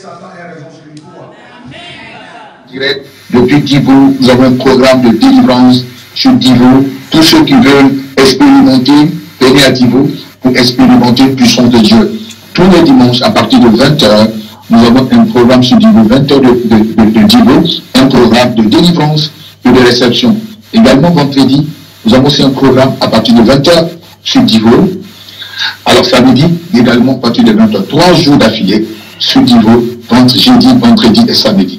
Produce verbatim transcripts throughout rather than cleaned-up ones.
Direct, depuis Divo, nous avons un programme de délivrance sur Divo. Tous ceux qui veulent expérimenter, venez à Divo pour expérimenter une puissance de Dieu. Tous les dimanches, à partir de vingt heures, nous avons un programme sur Divo, vingt heures de, de, de, de Divo, un programme de délivrance et de réception. Également, vendredi, nous avons aussi un programme à partir de vingt heures sur Divo. Alors, samedi, également à partir de vingt heures, trois jours d'affilée sur Divo, jeudi, vendredi et samedi.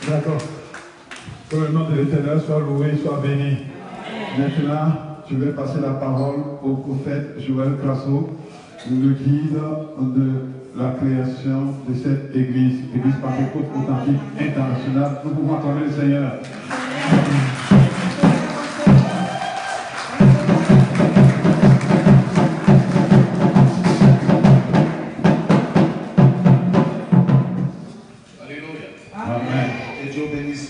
D'accord. Que le nom de l'Éternel soit loué, soit béni. Maintenant, je vais passer la parole au prophète Joël Crasso, le guide de la création de cette église, église Pentecôte authentique internationale. Nous pouvons acclamer le Seigneur. Amen. Que Dieu bénisse.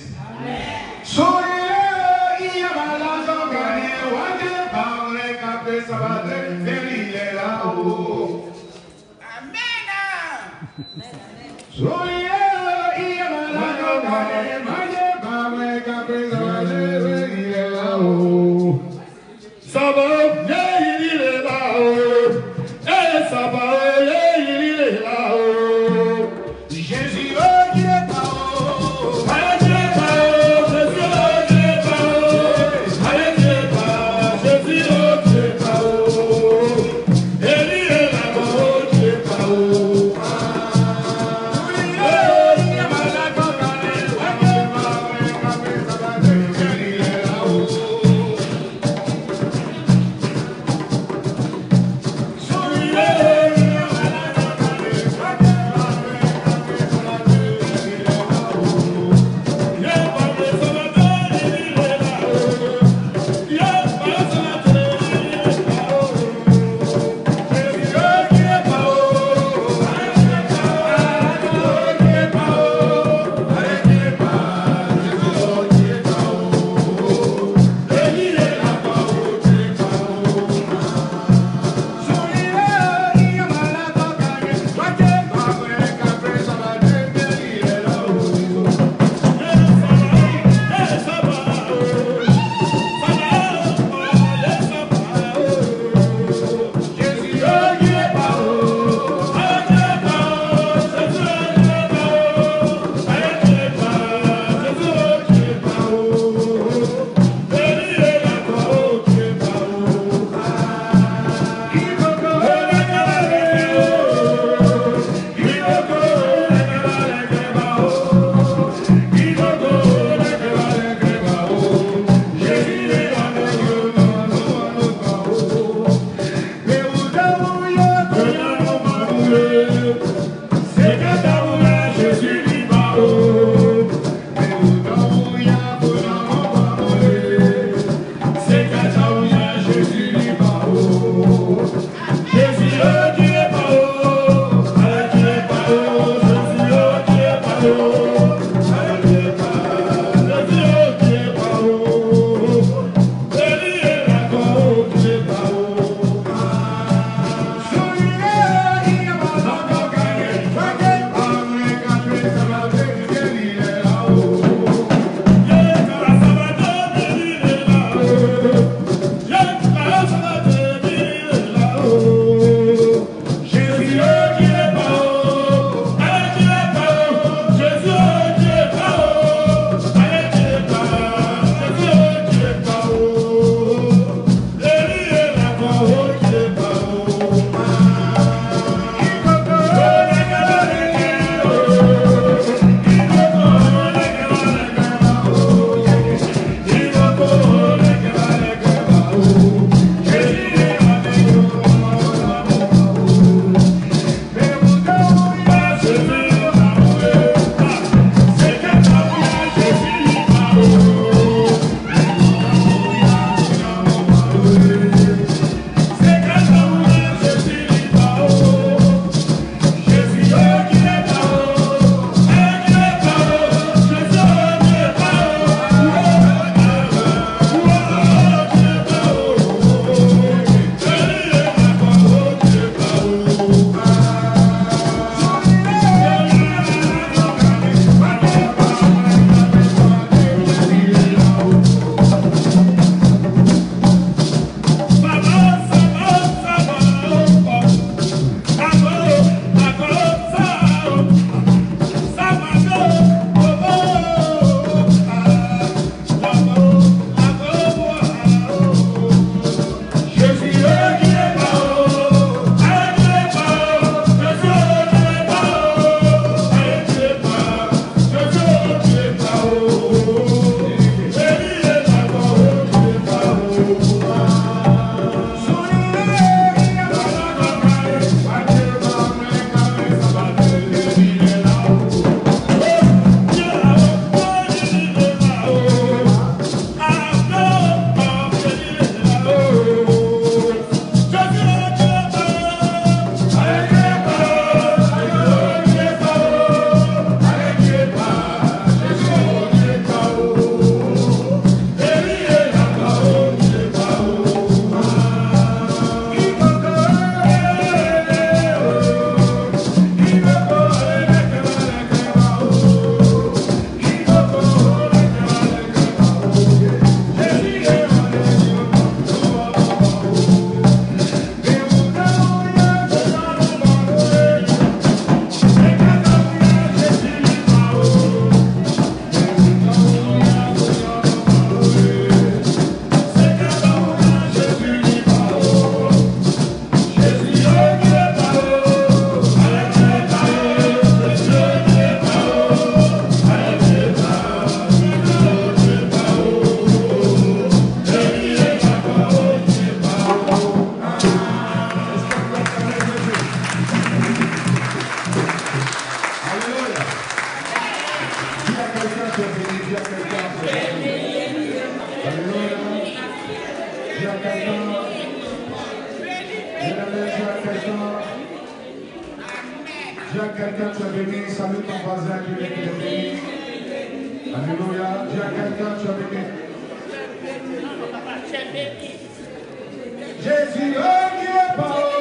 Jésus tu es béni. Dis à quelqu'un, tu es béni. Alléluia. Dis à quelqu'un. Dis à quelqu'un. Dis à quelqu'un, tu es béni. Salue ton voisin, tu es béni. Alléluia. Dis à quelqu'un, tu es béni. Jésus, oh, qui est pas haut.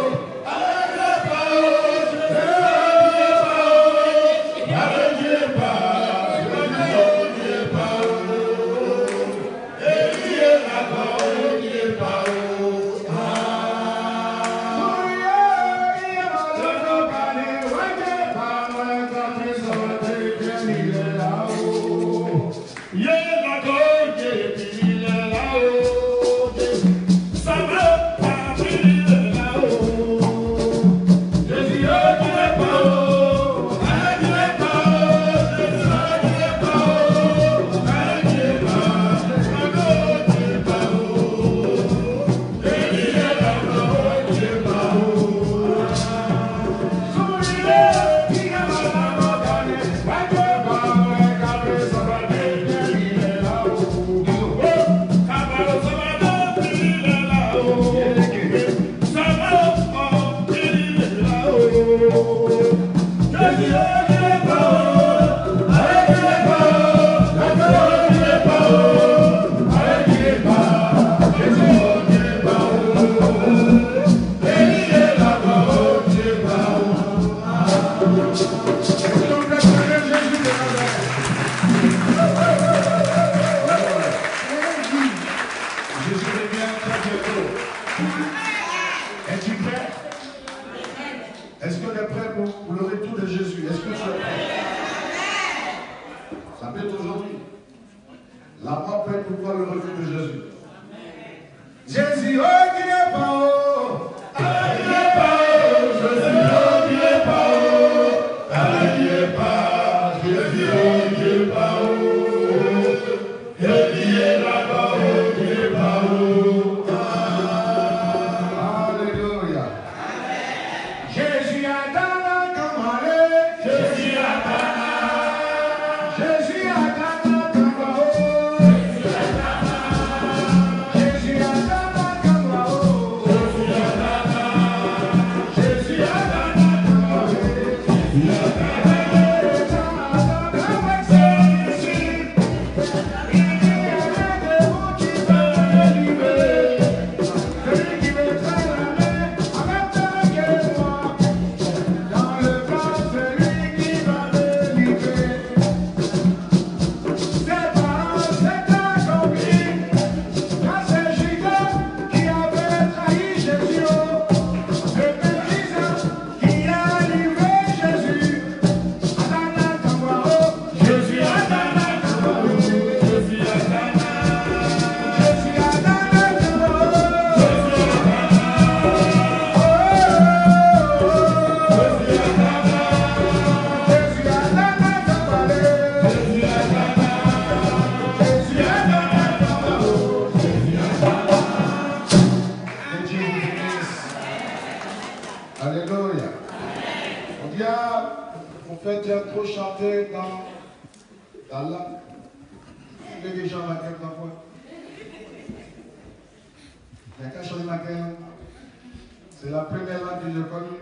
C'est la première langue que j'ai connue.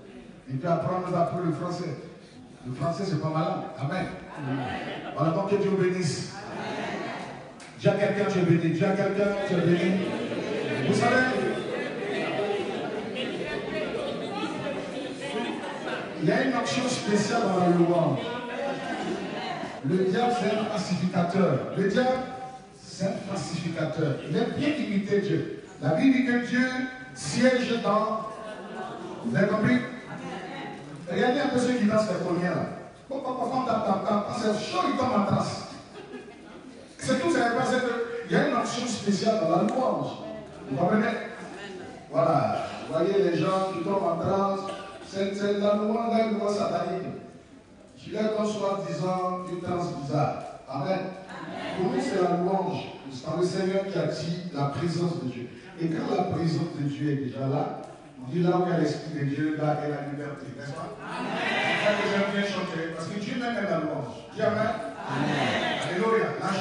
Et puis après, on nous apprend le français. Le français, c'est pas ma langue. Amen. Voilà, donc que Dieu bénisse. Dis à quelqu'un, tu es béni. Dis à quelqu'un, tu es béni. Vous savez, il y a une action spéciale dans la louange. Le diable, c'est un pacificateur. Le diable, c'est un pacificateur. Il aime bien imiter Dieu. La Bible dit que Dieu siège dans... Vous avez compris? Regardez un peu ceux qui dansent les premiers là. C'est chaud, ils tombent en trace. C'est tout, c'est pas c'est qu'il y a une action spéciale dans la louange. Vous comprenez? Voilà. Vous voyez les gens qui tombent en transe. C'est la louange, là, une louange satanique. Je suis là comme soi-disant une transe bizarre. Amen. Pour nous, c'est la louange. C'est le Seigneur qui attire la présence de Dieu. Et quand la présence de Dieu est déjà là, on dit là où il y a l'Esprit de Dieu, là est la liberté, n'est-ce pas? C'est ça que j'aime bien chanter, parce que Dieu même est la louange. Dis amen. Amen.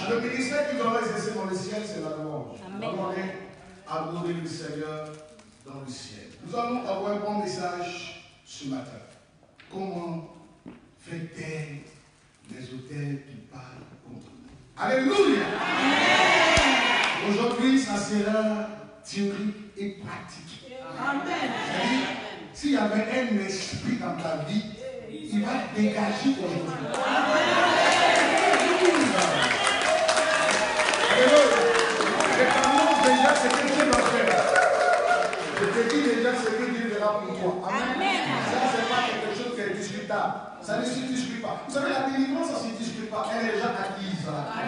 Le ministère qui doit exercer dans le ciel, c'est la louange. On est adorer le Seigneur dans le ciel. Nous allons avoir un bon message ce matin. Comment faire taire les autels qui parlent contre nous. Alléluia. Aujourd'hui, ça sera théorique et pratique. Amen. S'il y avait un esprit dans ta vie, il va dégager aujourd'hui. Je t'annonce déjà ce que Dieu va faire. Je te dis déjà ce que Dieu fera pour toi. Amen. Ça, ce n'est pas quelque chose qui est discutable. Ça ne se discute pas. Vous savez, la délivrance, ça ne se discute pas. Elle est déjà acquise.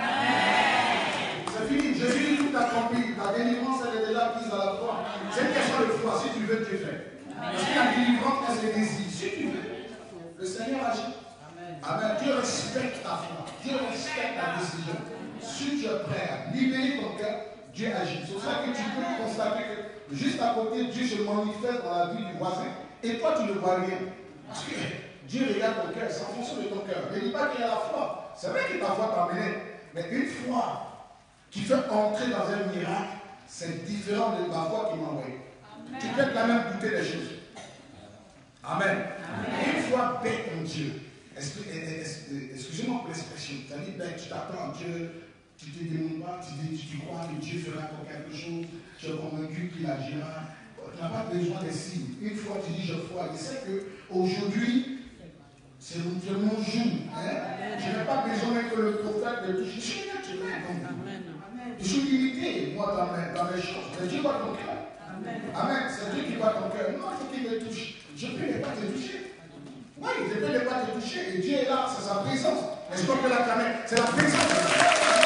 C'est fini. Jésus tout accompli. La délivrance, elle est déjà acquise à la foi. C'est une question de foi. Si tu veux, tu fais. Parce que la délivrance, elle se décide. Si tu veux, le Seigneur agit. Amen. Dieu respecte ta foi. Dieu respecte ta décision. Si tu es prêt à libérer ton cœur, Dieu agit. C'est pour ça que tu peux constater que juste à côté, Dieu se manifeste dans la vie du voisin et toi, tu ne vois rien. Parce que Dieu regarde ton cœur, c'est en fonction de ton cœur. Ne dis pas qu'il y a la foi. C'est vrai que ta foi t'a amené, mais une foi qui fait entrer dans un miracle, c'est différent de la foi qui m'a envoyé. Tu peux quand même goûter des choses. Amen. Amen. Une foi bête en Dieu. Excusez-moi pour l'expression. C'est-à-dire, ben, tu t'attends à Dieu, tu ne te demandes pas, tu, dis, tu crois que Dieu fera pour quelque chose, tu es convaincu qu'il agira. Tu n'as pas besoin des signes. Une fois tu dis je crois, je sais qu'aujourd'hui, c'est mon jour. Hein? Je n'ai pas besoin que le prophète me touche. Je suis naturel comme vous. Je suis limité, moi, dans mes, dans mes choses. Mais Dieu voit ton cœur. Amen. C'est Dieu qui voit ton cœur. Non, il faut qu'il me touche. Je ne peux pas te toucher. Oui, je ne peux pas te toucher. Et Dieu est là, c'est sa présence. Est-ce qu'on peut l'acclamer? C'est la présence de Dieu.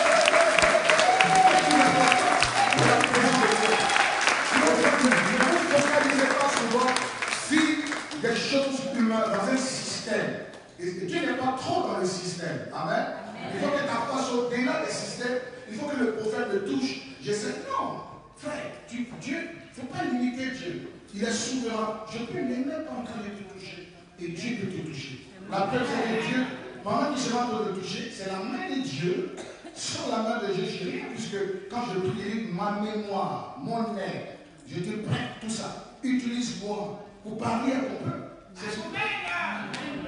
C'est la présence de Dieu. Ne vous focalisez pas souvent sur des choses humaines, dans un système. Et Dieu n'est pas trop dans le système. Amen. Il faut que ta foi soit au-delà des systèmes. Il faut que le prophète le touche. Je sais, non. Frère, tu, Dieu, il ne faut pas limiter Dieu. Il est souverain. Je peux même pas en train de te toucher. Et Dieu peut te toucher. La preuve, c'est que Dieu, pendant qu'il sera en train de te toucher, c'est la main de Dieu. Sur la main de Dieu, je rien, puisque quand je prie, ma mémoire, mon air, je te prête tout ça. Utilise-moi pour parler à ton peuple. C'est son air.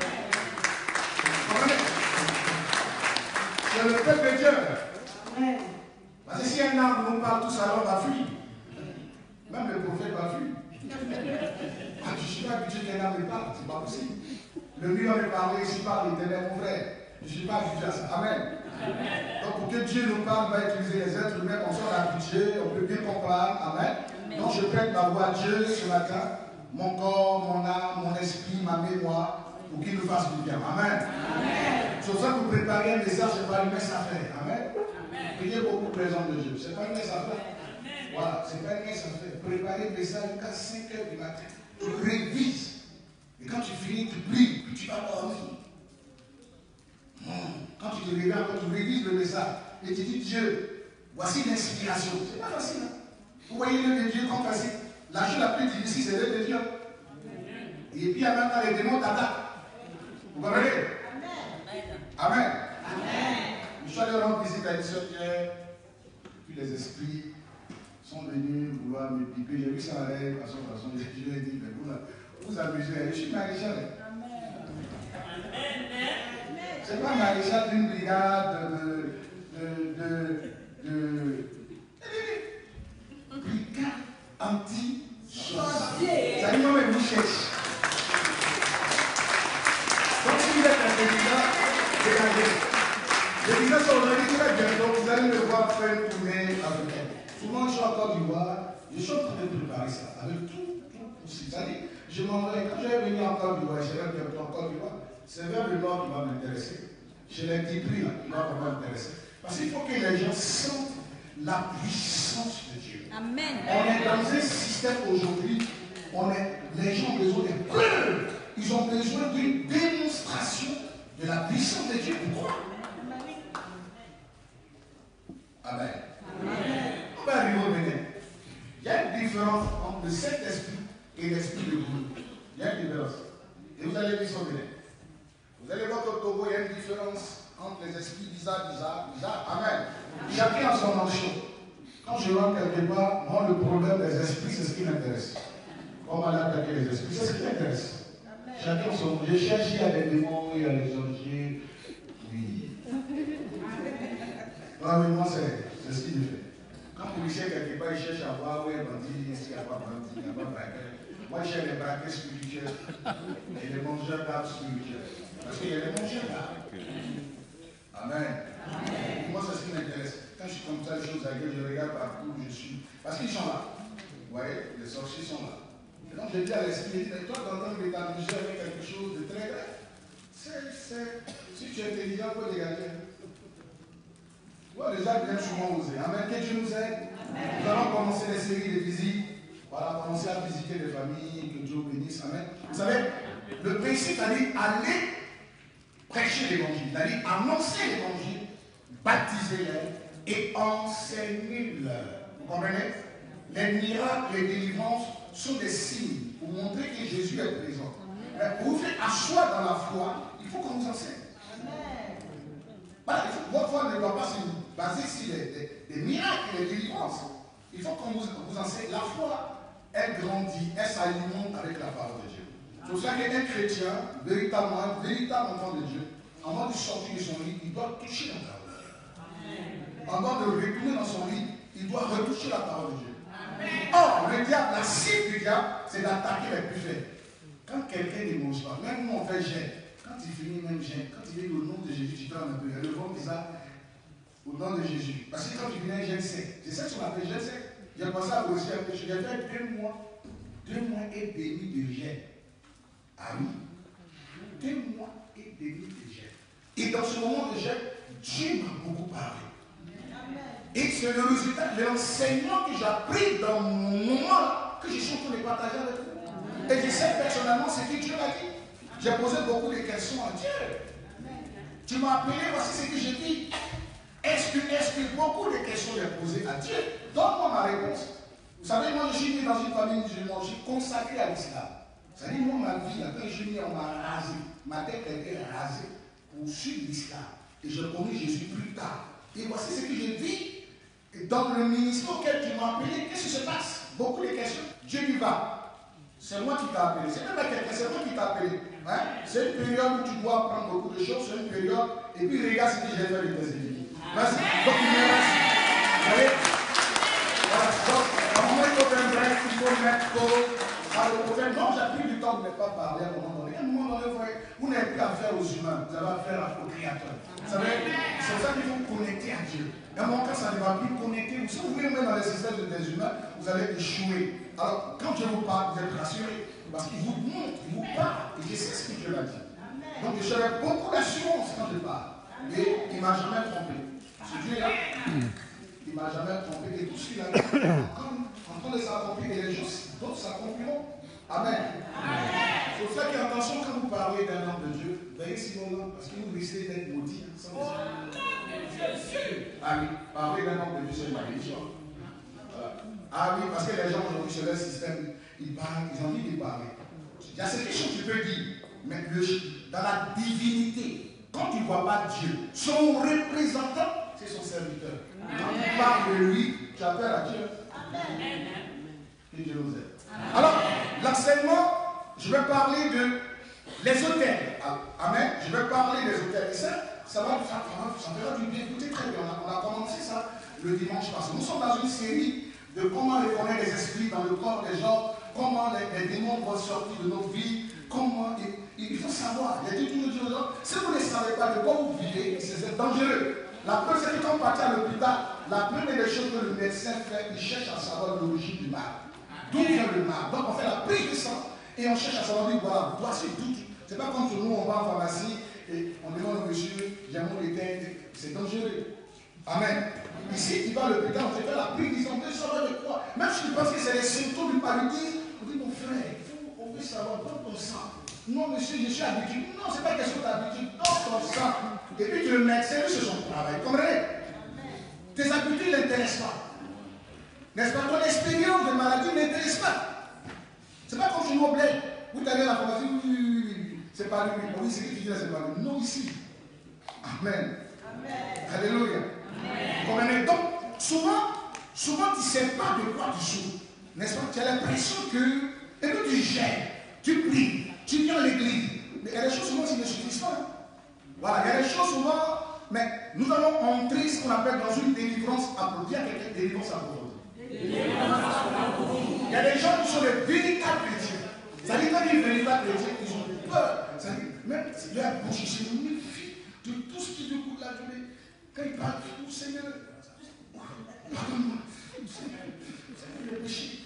C'est le peuple de Dieu. Parce que si un arbre nous parle tous, alors on va fuir. Même le prophète va fuir. Ah, je ne suis pas habitué qu'un arbre me parle, c'est pas possible. Le mieux va me parler, si parle l'éternel, mon frère. Je ne suis pas habitué à ça. Amen. Donc pour que Dieu nous parle, il va utiliser les êtres humains comme ça, on est habitué, on peut bien qu'on parle. Amen. Donc je prête ma voix à Dieu ce matin, mon corps, mon âme, mon esprit, ma mémoire, pour qu'il nous fasse du bien. Amen. C'est pour ça que vous préparez un message, ce n'est pas une messe à faire. Amen. Priez beaucoup présent de Dieu. Ce n'est pas une messe à faire. Voilà, ce n'est pas une messe à faire. Préparez le message jusqu'à cinq heures du matin. Tu révises. Et quand tu finis, tu pries, puis tu vas dormir. Quand tu te réveilles, quand tu révises le message, et tu dis Dieu, voici l'inspiration. C'est pas facile. Hein? Vous voyez l'œuvre de Dieu comme facile. La chose la plus difficile, c'est l'œuvre de Dieu. Et puis en même temps, les démons t'attaquent. Vous comprenez? Amen. Amen. Je suis allé rendre visite à une soeur hier, puis les esprits sont venus vouloir me piquer. J'ai vu ça à l'air, façon, façon. Je lui ai dit, mais vous, vous amusez. Je suis maréchal. Ce n'est pas maréchal d'une brigade de. de. de. de. brigade anti-chose. Ça dit, moi-même, je cherche. Donc, si vous êtes un président, dégagez. Les présidents sont organisés très bien, donc vous allez me voir faire une tournée africaine. Souvent, je suis en Côte d'Ivoire, je suis en train de préparer ça, avec tout, tout possible. C'est-à-dire, je m'en vais, quand je vais venir en Côte d'Ivoire, je vais bientôt en Côte d'Ivoire, c'est vers le nord qui va m'intéresser. J'ai les débris là, qui vont vraiment m'intéresser. Parce qu'il faut que les gens sentent la puissance de Dieu. Amen. On est dans un système aujourd'hui, on est, les gens ont besoin de preuves. Ils ont besoin d'une démonstration de la puissance de Dieu. Pourquoi? Amen. Amen. On va arriver au Bénin. Il y a une différence entre le Saint-Esprit et l'Esprit de Dieu. Il y a une différence. Et vous allez voir au Bénin. Vous allez voir qu'au Togo, il y a une différence Quand les esprits disent ça, disent ça, disent ça. Amen. Chacun a son onction. Quand je rentre quelque part, moi, le problème des esprits, c'est ce qui m'intéresse. Comment aller attaquer les esprits, c'est ce qui m'intéresse. Chacun son. Je cherche, il y a des démons, il y a les objets. Oui. Non, mais moi, c'est ce qu'il fait. Quand le policier, quelque part, il cherche à voir où est bandit, est-ce qu'il n'y a pas bandit, il n'y a pas braqueur. Moi, je cherche les braqueurs spirituels et les mangeurs d'âmes spirituels. Parce qu'il y a les mangeurs d'âmes. Amen. Amen. Moi, c'est ce qui m'intéresse. Quand je suis comme ça, les choses à Dieu, je regarde partout où je suis. Parce qu'ils sont là. Vous voyez, les sorciers sont là. Et donc, je dis à l'esprit, mais toi, dans ton état de jeu avec quelque chose de très grave, c'est, c'est, si tu es intelligent, il faut dégager. Ouais, déjà, bien souvent osé. Amen. Que Dieu nous aide. Amen. Nous allons commencer les séries de visites. Voilà, commencer à visiter les familles. Que Dieu bénisse. Amen. Vous savez, le principe, c'est-à-dire aller prêcher l'évangile, c'est-à-dire annoncer l'évangile, baptiser-les et enseigner-leur. Vous comprenez? Les miracles, les délivrances sont des signes pour montrer que Jésus est présent. Mais pour vous faire asseoir dans la foi, il faut qu'on vous enseigne. Voilà, votre foi ne doit pas se baser sur les, les, les miracles et les délivrances. Il faut qu'on vous, vous enseigne. La foi, elle grandit, elle s'alimente avec la parole de Dieu. C'est pour ça qu'un chrétien, véritablement, un véritable enfant de Dieu, avant de sortir de son lit, il doit toucher la parole de Dieu. Avant de retourner dans son lit, il doit retoucher la parole de Dieu. Or, le diable, la cible du diable, c'est d'attaquer les plus faibles. Quand quelqu'un ne mange pas, même nous on fait gêne, quand il finit même gêne, quand il dit au nom de Jésus, tu donnes un peu, le vent dit ça, au nom de Jésus. Parce que quand tu viens gêne sec, c'est ça qu'on appelle gêne sec. J'ai pensé à aussi un peu, j'ai fait deux mois, deux mois et demi de gêne. Ah oui, deux mois et demi de gêne. Et dans ce moment de gêne, Dieu m'a beaucoup parlé. Et c'est le résultat de l'enseignement que j'ai appris dans mon moment que je suis en train de partager avec vous. Et je sais personnellement ce que Dieu m'a dit. J'ai posé beaucoup de questions à Dieu. Tu m'as appelé, voici ce que j'ai dit. Est-ce que, est-ce que beaucoup de questions j'ai posées à Dieu? Donne-moi ma réponse. Vous savez, moi je suis né dans une famille musulmane, je suis consacré à l'islam. Vous savez, moi ma vie, quand je suis né, on m'a rasé. Ma tête a été rasée pour suivre l'islam. Et je connais Jésus plus tard. Et voici ce que j'ai dit. Dans le ministère auquel tu m'as appelé, qu'est-ce qui se passe? Beaucoup de questions. Dieu lui va. C'est moi qui t'ai appelé. C'est même quelqu'un, c'est moi qui t'ai appelé. Hein? C'est une période où tu dois apprendre beaucoup de choses. C'est une période. Et puis regarde ce que j'ai fait de tes ennemis. Merci. Donc il me reste. Vous voyez? Voilà. Donc, à un moment, il faut faire bref, il faut mettre tout. Alors, au fait, non, j'ai pris du temps de ne pas parler à un moment donné. À un moment donné, vous voyez, vous n'avez plus affaire aux humains, vous avez affaire au Créateur. Vous savez, c'est pour ça qu'il faut connecter à Dieu. Et à un moment, quand ça ne va plus connecter, si vous voulez mettre dans les systèmes des humains, vous allez échouer. Alors, quand Dieu vous parle, vous êtes rassurés. Parce qu'il vous montre, il vous parle. Et je sais ce que Dieu m'a dit. Donc, j'avais beaucoup d'assurance quand je parle. Et il ne m'a jamais trompé. Ce Dieu-là, il ne m'a jamais trompé. Et tout ce qu'il a dit, en train de s'accomplir, et les choses, d'autres s'accompliront. Amen. C'est pour ça qu'il y a attention quand vous parlez d'un homme de Dieu, veillez sur vos langues, parce que vous risquez d'être maudits. Ah oui, parler d'un homme de Dieu, c'est une malédiction. Voilà. Ah oui, parce que les gens aujourd'hui, sur leur système, ils parlent, ils ont envie de parler. Il y a cette question que tu peux dire, mais le, dans la divinité, quand tu ne vois pas Dieu, son représentant, c'est son serviteur. Quand tu parles de lui, tu appelles à Dieu. Amen. Que Dieu nous aide. Alors, l'enseignement, je vais parler de l'ésotère. Amen. Je vais parler des hôtels. Et ça, ça va, ça, ça fera du bien. Écoutez très bien, on a, on a commencé ça le dimanche passé. Nous sommes dans une série de comment reconnaître les esprits dans le corps des gens, comment les, les démons vont sortir de nos vies, comment il, il faut savoir. Il y a des trucs de gens. Si vous ne savez pas de quoi vous vivez, c'est dangereux. La preuve, c'est que quand on partit à l'hôpital, la première des choses que le médecin fait, il cherche à savoir l'origine du mal. D'où vient le mal? Donc on fait la prise de sang et on cherche à savoir, voilà, voici tout. C'est pas comme nous, on va en pharmacie et on demande au monsieur, j'ai mon éteinte, c'est dangereux. Amen. Ici, tu vas à l'hôpital, on te fait la prise, ils ont besoin de savoir de quoi. Même si tu penses que c'est les symptômes du paludisme, on dit, mon frère, il faut, on veut savoir, prends ton sang. Non, monsieur, je suis habitué. Non, c'est pas question d'habitude. Prends ton sang. Et puis le médecin, lui, c'est son travail. Comprenez? Tes habitudes ne l'intéressent pas. N'est-ce pas? Ton expérience de maladie ne l'intéresse pas. C'est pas comme chez nous au bled. Vous allez à la pharmacie, oui, oui, oui, oui. C'est pas lui, oui, c'est qui qui dit là, c'est pas lui. Non, ici. Amen. Amen. Alléluia. Amen. Donc, souvent, souvent tu ne sais pas de quoi tu souffres. N'est-ce pas? Tu as l'impression que, et que tu gères, tu pries, tu viens à l'église. Mais il y a des choses souvent qui ne suffisent pas. Voilà, il y a des choses souvent, mais nous allons entrer ce qu'on appelle dans une délivrance appropriée. Il y a quelqu'un de délivrance appropriée. Il y a des gens qui sont des véritables chrétiens. Ça dit quand ils sont véritables chrétiens, ils ont peur. Ça dit, même si leur bouche, ils se méfient de tout ce qui découle la journée. Quand ils parlent, oh Seigneur, pardonne-moi, Seigneur, Seigneur, le péché.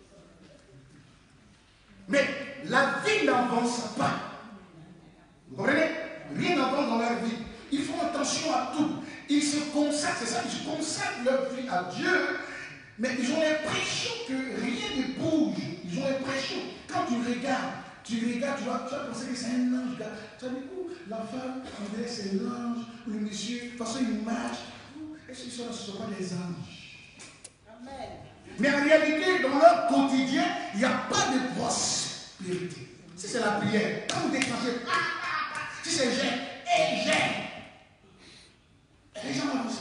Mais la vie n'avance pas. Vous comprenez? Rien n'avance dans leur vie. Ils font attention à tout. Ils se consacrent, c'est ça, ils se consacrent leur vie à Dieu, mais ils ont l'impression que rien ne bouge. Ils ont l'impression, quand tu regardes, tu regardes, tu vas, tu vas penser que c'est un ange. Tu vas dire, oh, la femme, on dirait c'est l'ange, ou le monsieur, de toute façon il marche. Est-ce que ce ne sont pas des anges? Amen. Mais en réalité, dans leur quotidien, il n'y a pas de prospérité. Si c'est la prière, quand vous déclenchez, ah, ah, ah, si c'est gêne, et gêne. Les gens avancent.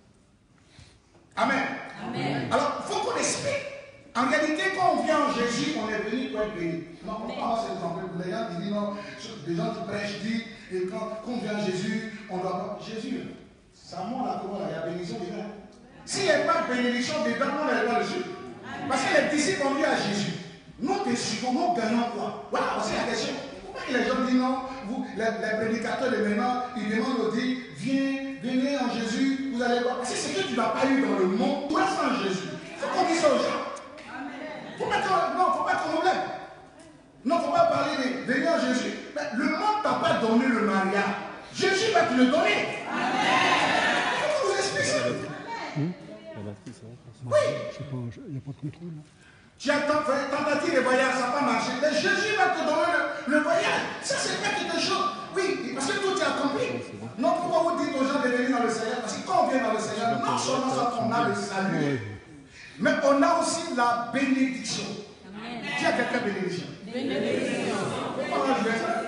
Amen. Amen. Alors, il faut qu'on explique. En réalité, quand on vient en Jésus, on est venu pour être béni. Non, on ne peut pas avoir cet exemple. Les gens qui disent non, des gens qui prêchent disent, et quand, quand on vient en Jésus, on doit pas. Jésus, ça monte là, comment là, il y a bénédiction dedans. S'il n'y a pas de bénédiction dedans, on n'est pas dessus. Parce que les disciples ont dit à Jésus, nous te suivons, nous gagnons quoi? Voilà, c'est la question. Pourquoi les gens disent non, vous, les, les prédicateurs de maintenant, ils demandent aux dit, viens, venez en Jésus, vous allez voir. Parce que ce que tu n'as pas eu dans le monde, toi c'est en Jésus. Il faut qu'on dise ça aux gens. Faut mettre, non, il ne faut pas être un problème. Non, il ne faut pas parler de venir en Jésus. Mais le monde ne t'a pas donné le mariage. Jésus va te le donner. Il faut qu'on vous explique ça. Hum? La batterie, ça va. Oui. Je sais pas, il n'y a pas de contrôle. Là. Tu as tentative de voyage, ça n'a pas marché. Mais Jésus va te donner le, le voyage. Ça, c'est pas quelque chose. Oui, parce que tout est accompli. Non, pourquoi vous dites aux gens de venir dans le Seigneur? Parce que quand on vient dans le Seigneur, non seulement ça, on a le salut, mais on a aussi la bénédiction. Dis à quelqu'un bénédiction. Bénédiction. Pourquoi on a joué ça?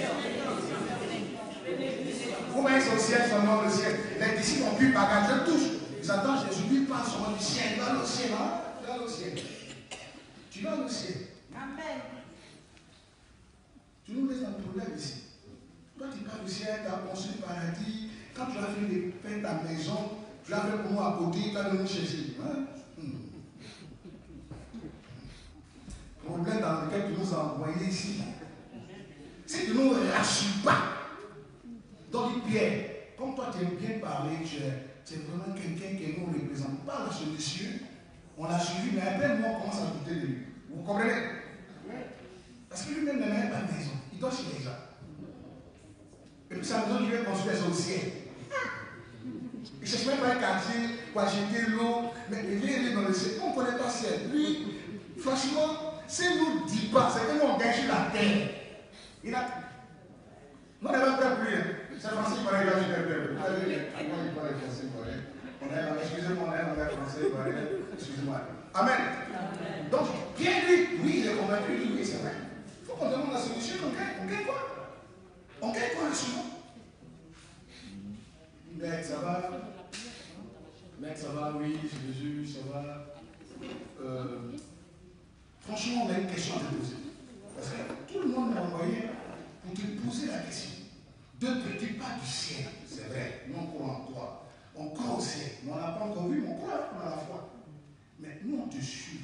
Vous voyez son ciel, son nom, le ciel. Les disciples ont pu bagager, je touche. Ils attendent Jésus, lui parle son nom du ciel. Il va au ciel, hein? Il va au ciel. Tu vas au ciel. Amen. Tu nous laisses dans le problème ici. Toi, tu pars au ciel, tu as construit le paradis. Quand tu as fini de peindre ta maison, tu l'as fait pour moi à côté, tu vas venir chercher. Hein? Hmm. Problème dans lequel tu nous as envoyés ici. Si tu ne nous rassures pas, donc Pierre, comme toi tu aimes bien parler, tu es, tu es vraiment quelqu'un qui nous représente. Parle à ce monsieur, on l'a suivi, mais après moi on commence à douter de lui. Vous comprenez? Parce que lui-même ne met pas de maison, il dort chez les gens. Et puis sa maison qui vient construire son ciel. Il ne cherche même pas un quartier pour acheter l'eau, mais il vient aller dans le ciel. On ne connaît pas le ciel. Lui, franchement, s'il ne nous dit pas, c'est que nous on gagne sur la terre. Il a. Nous on n'est pas prêt pour lui. C'est français qui parlait dans le peuple. Il parlait français, excusez-moi, on est en français, excusez-moi. Amen. Donc, bien lui, oui, il est convaincu, oui, c'est vrai. Il faut qu'on demande la solution, on gagne, on gagne quoi? On gagne quoi la solution? Mec, ça va? Mec, ça va, oui, Jésus, ça va. Euh, franchement, on a une question à te poser. Parce que tout le monde m'a envoyé pour te poser la question. Deux petits pas du ciel, c'est vrai, nous on croit en toi. On croit au ciel, mais on n'a pas encore vu, mais on croit à la foi. Mais nous on te suit.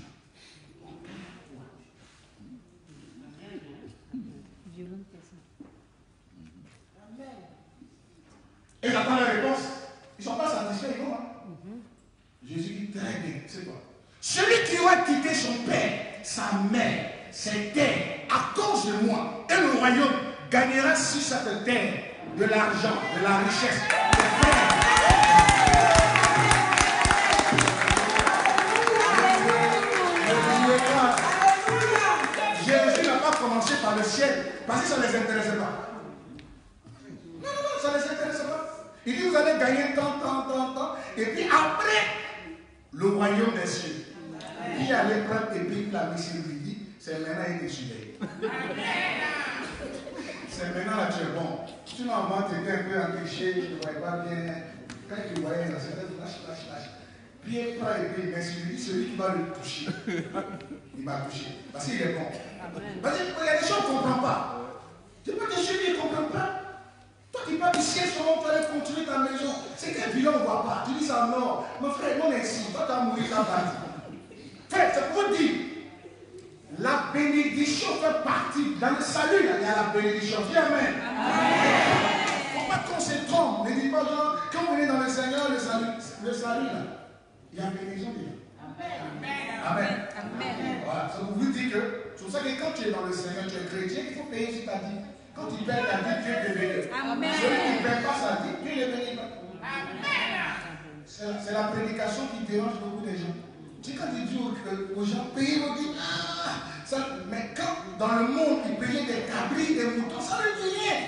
Et j'attends la réponse. Ils ne sont pas satisfaits, non? Hein? Mm-hmm. Jésus dit très bien, c'est quoi? Celui qui aura quitté son père, sa mère, ses terres, à cause de moi, et le royaume gagnera sur cette terre de l'argent, de la richesse, des frères. Jésus n'a pas commencé par le ciel parce que ça ne les intéressait pas. Non, non, non, ça ne les intéressait pas. Il dit vous allez gagner tant, tant, tant, tant. Et puis après, le royaume des cieux. Puis allait prendre et puis la mission lui dit, c'est maintenant il est surveillé. c'est maintenant là tu es bon. Sinon avant tu étais un peu empêché, tu ne voyais pas bien. Quand tu voyais là, c'était flash, flash, flash. Pierre prend et puis il met sur lui, celui qui va le toucher. Il m'a touché. Parce qu'il est bon. Parce qu'il y a des gens qui ne comprennent pas. Tu peux te dire qu'ils ne comprennent pas. Toi qui parles du ciel, comment tu allais construire ta maison. C'est qu'un vilain, on ne voit pas. Tu dis ça, non. Mon frère, non, merci. Toi, tu as mouru, tu as bâti. Frère, c'est pour dire. La bénédiction fait partie. Dans le salut, là, il y a la bénédiction. Dis amen. Amen. Il ne faut pas qu'on se trompe. Ne dis pas, genre, quand vous venez dans le Seigneur, le salut, le salut là, il y a la bénédiction. Amen. Amen. Amen. Voilà. Ça vous dit que, c'est pour ça que quand tu es dans le Seigneur, tu es chrétien, il faut payer sur ta dîme. Quand tu payes ta dîme, Dieu te bénit. Amen. Celui qui ne paye pas sa dîme, Dieu ne bénit pas. Amen. C'est la prédication qui dérange beaucoup de gens. Tu sais, quand tu dis aux, aux gens, payez vos dîmes, ah, ça, mais quand dans le monde, ils payaient des cabris, des moutons, ça ne dit rien.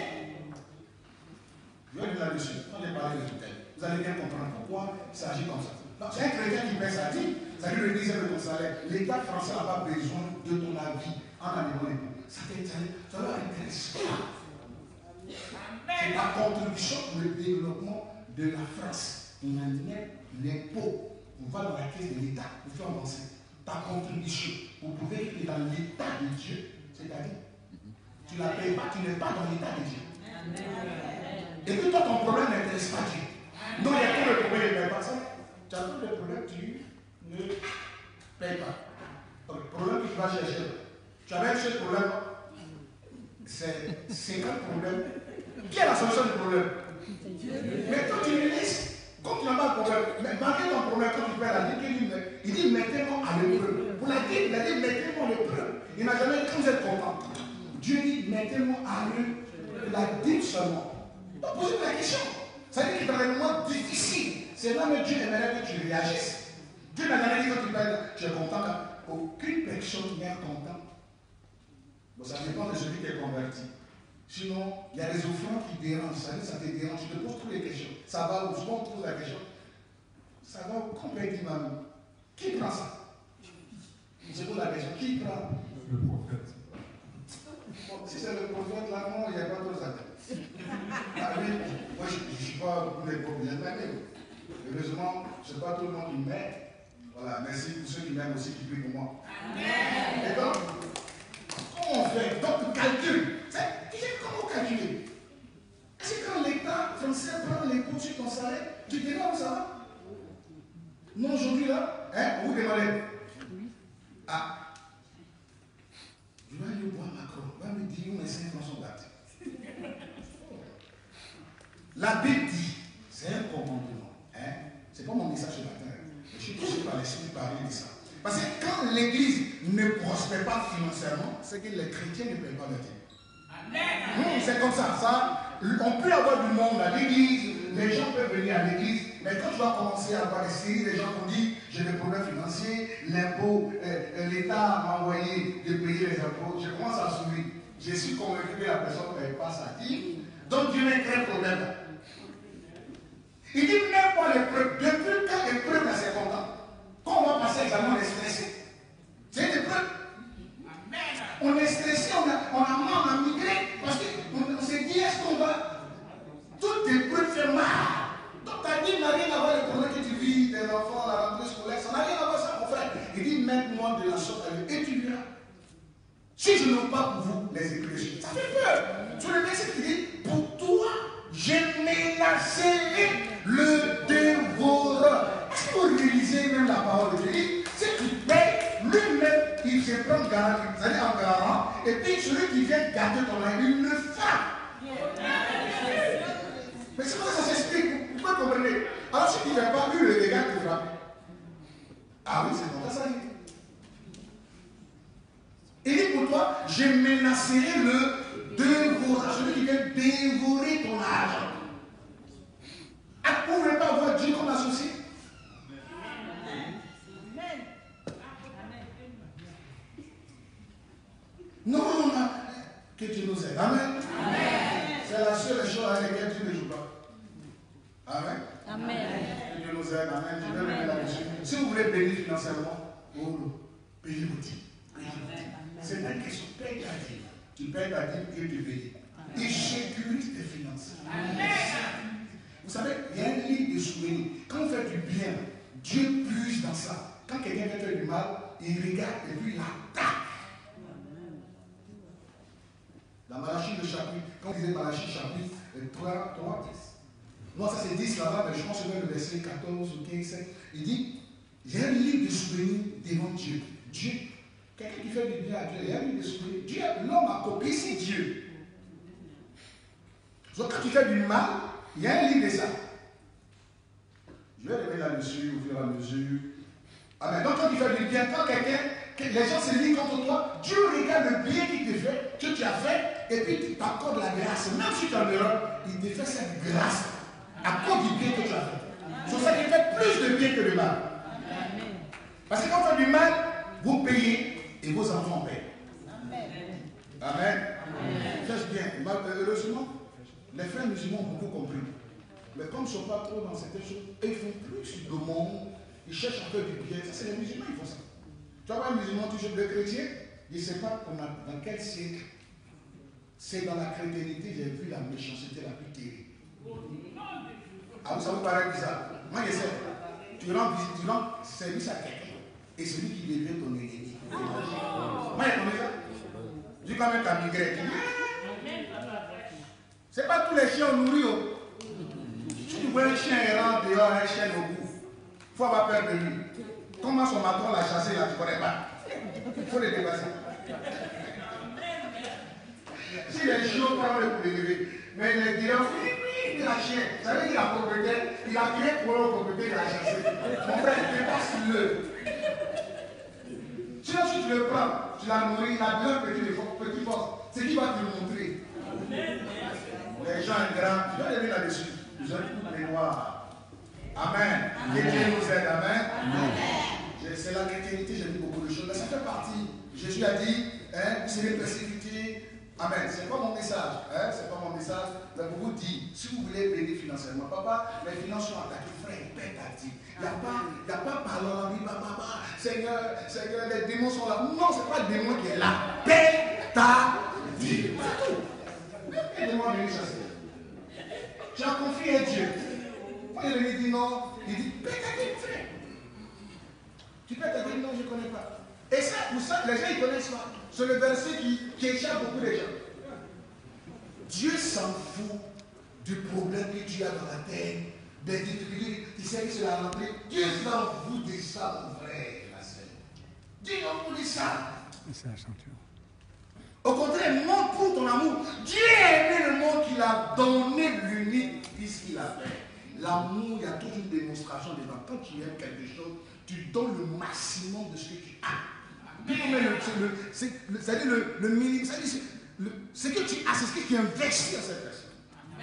Je vais dire là-dessus, quand j'ai parlé de tout tel, vous allez bien comprendre pourquoi il s'agit comme ça. C'est un chrétien qui paie sa dîme, ça lui le dixième de ton salaire. L'État français n'a pas besoin de ton avis en allant les ça leur intéresse pas. C'est la contribution pour le développement de la France. On a l'impôt. On va dans la caisse de l'État pour faire avancer. Ta contribution pour prouver que tu es dans l'État de Dieu, c'est-à-dire, tu ne la payes pas, tu n'es pas dans l'État de Dieu. Et que toi, ton problème n'intéresse pas Dieu. Non, il y a que le problème, il ne paye pas ça. Tu as tout le problème, tu ne payes pas. Le problème que tu vas chercher. Tu as même ce problème. C'est cinquante problèmes. Qui est la solution du problème? Mais quand tu le laisses, quand tu n'as pas de problème, mais malgré ton problème, quand tu fais la dîme, il dit mettez-moi à l'épreuve. Pour la dîme, il a dit mettez-moi à l'épreuve. Il n'a jamais dit vous êtes content. Dieu dit mettez-moi à l'épreuve. La dîme seulement. Donc posez-vous la question. Ça veut dire que dans les moments difficiles, c'est là que Dieu aimerait que tu réagisses. Dieu n'a jamais dit quand tu parles, tu es content. Aucune personne n'est content. Bon, ça dépend de celui qui est converti. Sinon, il y a des offrandes qui dérangent. Ça, ça te dérange. Tu te poses toutes les questions. Ça va où? Souvent, on te pose la question. Ça va où? Combien dit mamie? Qui prend ça? On se pose la question. Qui prend? Le prophète. Bon, si c'est le prophète, là, non, il n'y a pas d'autres affaires. Ah oui, moi, je ne suis pas pour les problèmes. Heureusement, ce n'est pas tout le monde qui m'aime. Voilà, merci pour ceux qui m'aiment aussi, qui prient pour moi. Amen. Et donc, comment on fait? Donc, calcul. Comment calculer? Est-ce que quand l'État français prend les coûts sur ton salaire, tu te demandes où ça va? Non, aujourd'hui, là, hein, vous demandez. Ah, je vais aller voir Macron. Il va me dire où mes cinq francs sont battus. La Bible dit, c'est un commandement. Hein? Ce n'est pas mon message ce matin. Je suis touché par l'esprit de parler de ça. Parce que quand l'Église ne prospère pas financièrement, c'est que les chrétiens ne payent pas leur dîme. Amen. C'est comme ça, ça. On peut avoir du monde à l'église, les gens peuvent venir à l'église, mais quand tu vas commencer à avoir des séries, les gens vont dire j'ai des problèmes financiers, l'impôt, euh, l'État m'a envoyé de payer les impôts, je commence à sourire. Je suis convaincu que la personne ne paye pas sa dîme, donc Dieu n'a qu'un problème. Il dit même pas l'épreuve, depuis quand l'épreuve là c'est content. Quand on va passer l'examen, on est stressé. C'est une épreuve. On est stressé, on a, on a mal, on a migré, parce qu'on on s'est dit, est-ce qu'on va. Toutes tes preuves fait mal. Donc ta vie n'a rien à voir avec le problème que tu vis, des enfants, la rentrée scolaire, ça n'a rien à voir ça, mon frère. Il dit, mets-moi de la sorte à lui, et tu verras. Si je n'ouvre pas pour vous les écritures, ça fait peur. Sur le verset qui dit, pour toi, je menacerai le dévoreur. Est-ce que vous réalisez même la parole de Dieu? Si tu payes, lui-même, il se prend garant, c'est-à-dire en garant, et puis celui qui vient garder ton âme, il le frappe. Mais c'est comment ça s'explique? Vous pouvez comprendre. Alors si tu ne fais pas, lui, le dégât te frappe. Ah oui, c'est comme ça, ça dit. Il dit pour toi, je menacerai le dévoreur, celui qui vient dévorer ton argent. Vous ne voulez pas avoir Dieu comme associé? Non, non, que Dieu nous aide. Amen. Amen. C'est la seule chose avec laquelle Dieu ne joue pas. Amen. Amen. Que Dieu nous aide. Amen. Je vais revenir là-dessus. Si vous voulez bénir financièrement, oh, payez vos dîmes. C'est une question. Paye ta dîme. Tu payes ta dîme, Dieu te paye. Il finances. Vous savez, il y a un livre de souvenirs. Quand on fait du bien, Dieu puise dans ça. Quand quelqu'un fait faire du mal, il regarde et puis il attaque. Dans Malachie le chapitre, quand on disait Malachie chapitre trois, trois, non, ça c'est dix là-bas, mais je pense que c'est le verset quatorze ou quinze, il dit, il y a un livre de souvenirs devant Dieu. Dieu, quelqu'un qui fait du bien à Dieu, il y a un livre de souvenirs. Dieu, l'homme a copié, c'est Dieu. Donc quand tu fais du mal, il y a un livre de ça. Je vais revenir là-dessus au fur et à mesure. Amen. Donc quand tu fais du bien, quand quelqu'un, les gens se lient contre toi, Dieu regarde le bien qu'il te fait, que tu as fait, et puis il t'accorde la grâce. Même si tu es en erreur, il te fait cette grâce à cause du bien que tu as fait. C'est pour ça qu'il fait plus de bien que de mal. Parce que quand on fait du mal, vous payez et vos enfants payent. Amen. Faites bien. Heureusement, les frères musulmans ont beaucoup compris. Mais comme ils ne sont pas trop dans cette chose, ils font plus de monde, ils cherchent à faire du bien. Ça, c'est les musulmans, ils font ça. Tu vois, un musulman, toujours le chrétien, il ne sait pas comment, dans quel siècle. C'est dans la chrétienté, j'ai vu la méchanceté la plus terrible. Ah, ça vous paraît bizarre. Moi, je sais. Tu rends, tu rends service à quelqu'un et c'est lui qui devient ton ennemi. Moi, je connais ça. Je dis quand même t'as migré. C'est pas tous les chiens nourris. Si tu vois un chien errant dehors, un chien au bout, il faut avoir peur de lui. Comment son patron l'a chassé là, tu ne connais pas. Il faut le dépasser. Si les chiots parlent pour les lever, mais les diront, oui, oui, il a chien. Ça veut dire qu'il a propriété, il a créé pour leur propriété, il a chassé. Mon frère, dépasse-le. Sinon, si tu le prends, tu l'as nourri, il a besoin de petite force. C'est qui va te le montrer. Les gens ingrats, je vais revenir là-dessus. Ils ont une mémoire. Amen. Que Dieu nous aide. Amen. C'est la chrétienté, j'ai dit beaucoup de choses. Mais ça fait partie. Jésus a dit, hein, c'est les persécutés. Amen. C'est pas mon message. Hein? C'est pas mon message. Mais pour vous dire, si vous voulez bénir financièrement, papa, les finances sont attaquées, frère, paie ta dîme. Il n'y a pas, il n'y a pas parlant, oui, papa, Seigneur, Seigneur, les démons sont là. Non, ce n'est pas le démon qui est là. Paie ta dîme. C'est tout. Les démons viennent chasser. Tu as confié à Dieu. Quand il lui dit non, il dit, paie ta dîme, frère. Tu paies ta dîme, non, je ne connais pas. Et ça, pour ça, les gens, ils connaissent pas. C'est le verset qui, qui échappe beaucoup de gens. Dieu s'en fout du problème que tu as dans la terre, des difficultés, tu sais que c'est la rentrée. Dieu s'en fout de ça, mon frère, la sœur. Dieu s'en fout de ça. C'est la ceinture. Au contraire, montre pour ton amour. Dieu a aimé le monde qu'il a donné l'unique fils qu'il a fait. L'amour, il y a toujours une démonstration dedans. Quand tu aimes quelque chose, tu donnes le maximum de ce que tu as. C'est-à-dire le, le minimum, c'est-à-dire ce que tu as, c'est ce que tu investis dans cette personne.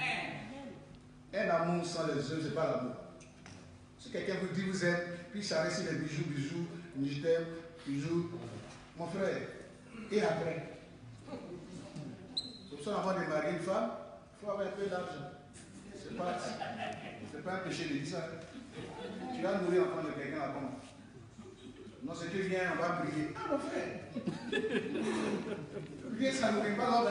Un amour sans les yeux, ce n'est pas l'amour. Si quelqu'un vous dit vous aime, puis ça reste les bijoux, bijoux, je t'aime, bijoux, mon frère, et après, pour ça avant de marier une femme, il faut avoir un peu d'argent. Ce n'est pas, pas un péché de dire ça. Tu vas nourrir l'enfant de quelqu'un à comment? Non, c'est que viens, on va prier. Ah, mon frère! Prier, ça ne nourrit pas l'homme.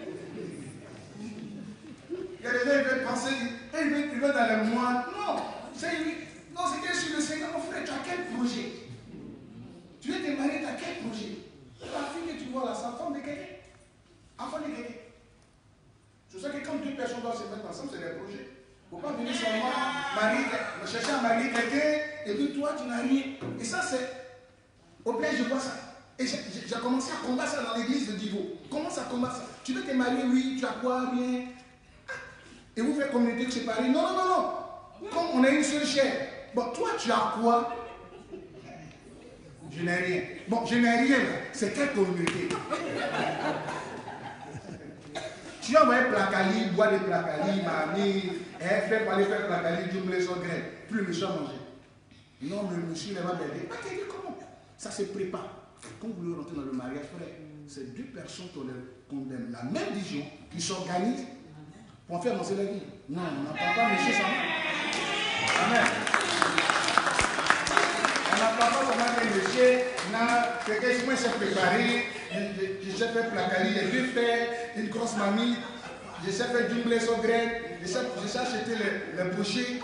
Il y a des gens qui veulent penser, et ils veulent, ils veulent dans les mois. Non, c'est non, c'est que sur le Seigneur, mon frère, tu as quel projet? Tu veux te marier, tu as quel projet? La fille que tu vois là, c'est enfant de quelqu'un. Enfant de quelqu'un. C'est ça que quand deux personnes doivent se mettre ensemble, c'est des projets. Il ne faut pas venir seulement marier, chercher à marier quelqu'un, et puis toi, tu n'as rien. Et ça, c'est. Au pire, je vois ça. Et j'ai commencé à combattre ça dans l'église de Divo. Commence à combattre ça. Tu veux te marier, oui, tu as quoi, rien. Et vous faites communauté séparée. Non, non, non, non. Comme on a une seule chair. Bon, toi, tu as quoi? Je n'ai rien. Bon, je n'ai rien. C'est quelle communauté? Tu as envoyé placali, boire des placali, mamie, faire pour aller faire placali, Dieu me laisse en graine. Plus le méchant manger. Non, le monsieur ne va pas m'aider. Ah, comment? Ça se prépare. Quand vous voulez rentrer dans le mariage, frère, c'est deux personnes qui ont la même vision, qui s'organisent pour en faire danser la vie. Non, on n'entend pas monsieur ça. Amen. On n'entend pas comment que monsieur, quelqu'un s'est préparé, j'ai fait placali, j'ai deux frères, une grosse mamie, je sais faire du blé au grain, je sais, je sais acheter les, les bouchées.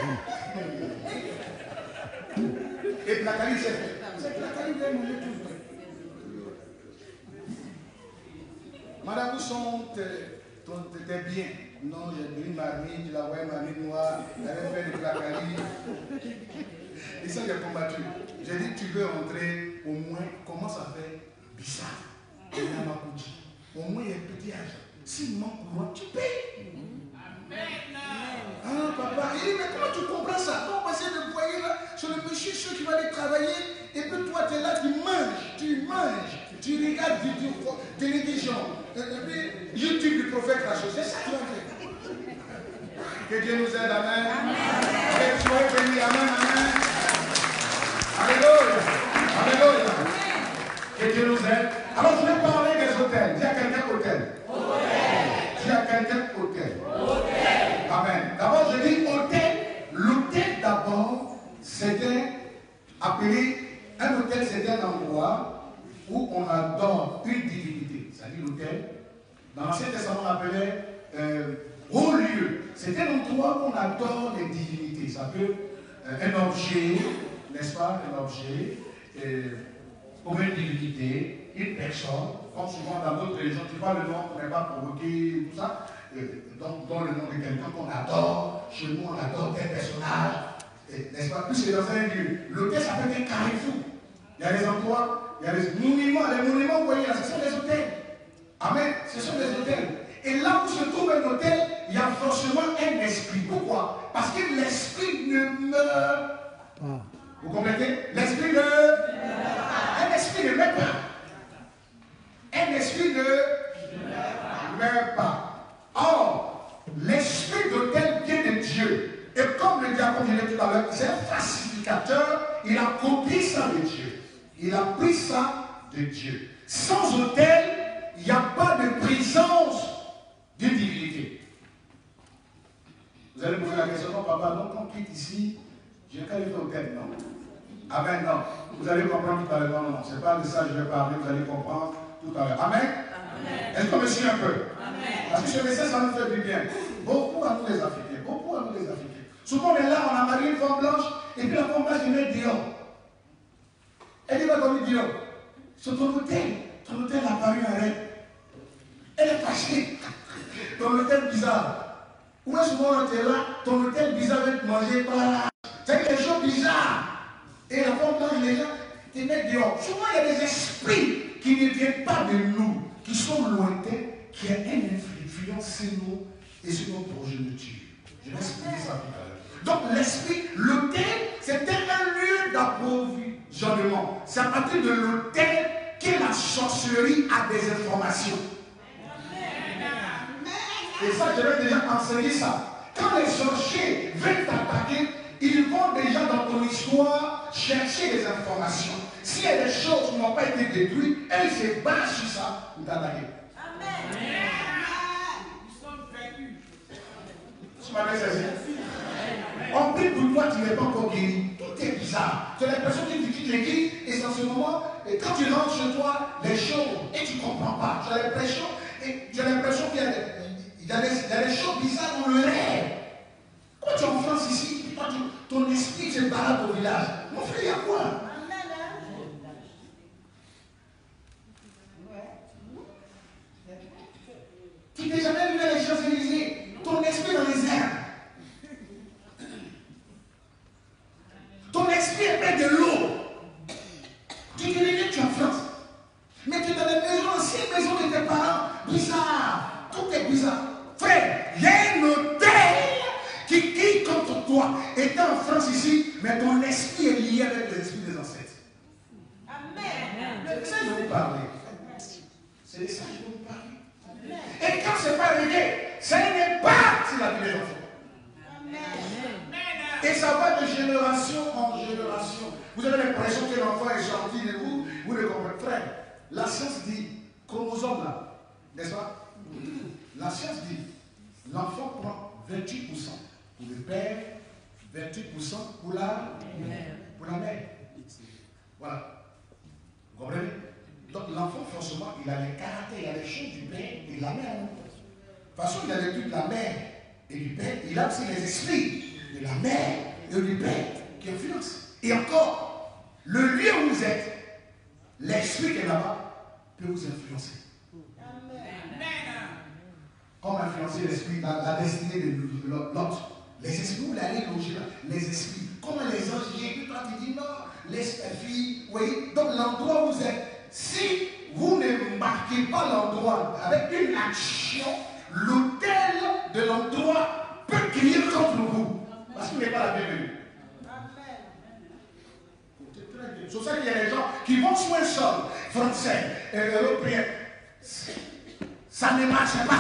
Et Placali, c'est fait. C'est Placali vient manger tout. Madame, où sont tes, tes biens? Non, j'ai pris une marmite, je la vois une marmite noire, j'avais fait des Placali. Et ça, j'ai combattu. J'ai dit, tu veux entrer, au moins, comment ça fait bizarre. Et là, ma coudie. Au moins, il y a un petit argent. S'il manque courant, tu payes. Ah, papa, il dit, mais comment tu comprends ça? Non, on va essayer de voyer là, sur le monsieur sûr qui va aller travailler, et puis toi, tu es là, tu manges, tu manges, tu regardes vidéo, télévision, et puis YouTube du prophète Rachel. C'est ça que tu vas faire. Que Dieu nous aide, amen. Que tu sois béni, amen, amen. Alléluia. Alléluia. Que Dieu nous aide. Alors, je vais parler des hôtels. Dis à quelqu'un hôtel. Dis à quelqu'un hôtel. Amen. D'abord, je dis hôtel. L'hôtel, d'abord, c'était appelé, un hôtel, c'était un endroit où on adore une divinité. C'est-à-dire l'hôtel. Dans l'Ancien Testament, on appelait euh, haut lieu. C'est un endroit où on adore les divinités. Ça peut euh, un objet, n'est-ce pas, un objet, euh, comme une divinité, une personne, comme souvent dans d'autres religions, tu vois le nom qu'on n'est pas provoqué, tout ça, euh, donc dans le nom de quelqu'un qu'on adore, chez nous on adore tel personnage, n'est-ce pas? Plus c'est dans un lieu. L'hôtel, ça peut être un carrefour. Il y a des endroits, il y a des monuments, les monuments, vous voyez là, ce sont des hôtels. Amen, ce sont des hôtels. Et là où se trouve un hôtel, il y a forcément un esprit. Pourquoi? Parce que l'esprit ne meurt pas. Vous comprenez? L'esprit ne... Un esprit ne meurt pas. Un esprit ne meurt pas. Or, l'esprit d'hôtel vient de Dieu. Et comme le diacre, comme je l'ai dit tout à l'heure, c'est un falsificateur. Il a copié ça de Dieu. Il a pris ça de Dieu. Sans hôtel, il n'y a pas de présence de divinité. Vous allez me poser la question, non, papa, donc quand on quitte ici, j'ai qu'à aller au hôtel, non. Amen, non. Vous allez comprendre tout à l'heure, non, non, c'est pas de ça que je vais parler, vous allez comprendre tout à l'heure. Amen. Amen. Est-ce qu'on me suit un peu? Amen. Parce que ce message, ça nous fait du bien. Beaucoup à nous les Africains, beaucoup à nous les Africains. Souvent, on est là, on a marié une femme blanche, et puis la femme blanche, elle met dehors. Elle dit, va comme dehors. Sur ton hôtel, ton hôtel a paru un rêve. Elle est fâchée. Ton hôtel bizarre. Où est-ce que tu es là? Ton hôtel bizarre va te manger par là. C'est des choses bizarres. Et la femme blanche, les gens te mettent dehors. Souvent, il y a des esprits qui ne viennent pas de nous, qui sont lointains, qui ont une influence sur nous et sur nos progéniture. Je vais expliquer ça tout à l'heure. Donc, l'esprit, l'hôtel, c'était un lieu d'approvisionnement. C'est à partir de l'hôtel que la sorcellerie a des informations. Et ça, je vais déjà enseigner ça. Quand les sorciers veulent t'attaquer, ils vont déjà dans ton histoire chercher des informations. S'il y a des choses qui n'ont pas été détruites, elles se basent sur ça pour t'attaquer. Amen. Nous sommes vaincus. Tu m'avais saisi? On prie pour toi, tu n'es pas encore guéri. Tout est bizarre. Tu as l'impression que tu quittes l'église et en ce moment, et quand tu rentres chez toi, les choses, et tu ne comprends pas. Tu as l'impression, et tu as l'impression qu'il y a des, il y a des, il y a des choses bizarres dans le rêve. Quand tu es en France ici, toi, tu, ton esprit se balade au village. Mon frère, il y a quoi? Tu n'es jamais vu les Champs-Élysées. Ton esprit dans les airs. Ton esprit est plein de l'eau. Tu te dis que tu es en France. Mais tu es dans les maisons, anciennes maisons de tes parents. Bizarre. Tout est bizarre. Frère, il y a un hôtel qui crie contre toi. Et tu es en France ici, mais ton esprit est lié avec l'esprit des ancêtres. Amen. C'est de ça que je vais vous parler. C'est de ça que je vais vous parler. Et quand ce n'est pas réglé, ça n'est pas sur la vie des enfants. Amen. Et ça va de génération en génération. Vous avez l'impression que l'enfant est gentil de vous, vous le comprenez. Frère, la science dit, chromosome là, n'est-ce pas? La science dit, l'enfant prend vingt-huit pour cent pour le père, vingt-huit pour cent pour la mère. Pour la mère. Voilà. Vous comprenez? Donc l'enfant, forcément, il a les caractères, il a les choses du père et de la mère. façon, il a l'étude de la mère et du père. Il a aussi les esprits de la mère et du père qui influencent. Et encore, le lieu où vous êtes, l'esprit qui est là-bas peut vous influencer. Comme influencer l'esprit, la, la destinée de l'autre. Les esprits, vous allez loger là, les esprits. Comment les anges viennent, quand ils disent non, les filles, oui. Donc l'endroit où vous êtes, si vous ne marquez pas l'endroit avec une action, l'autel de l'endroit peut crier contre vous. Parce qu'il n'est pas la bienvenue. C'est pour ça qu'il y a des gens qui vont sur un sol français et leur prière. Ça ne marche pas.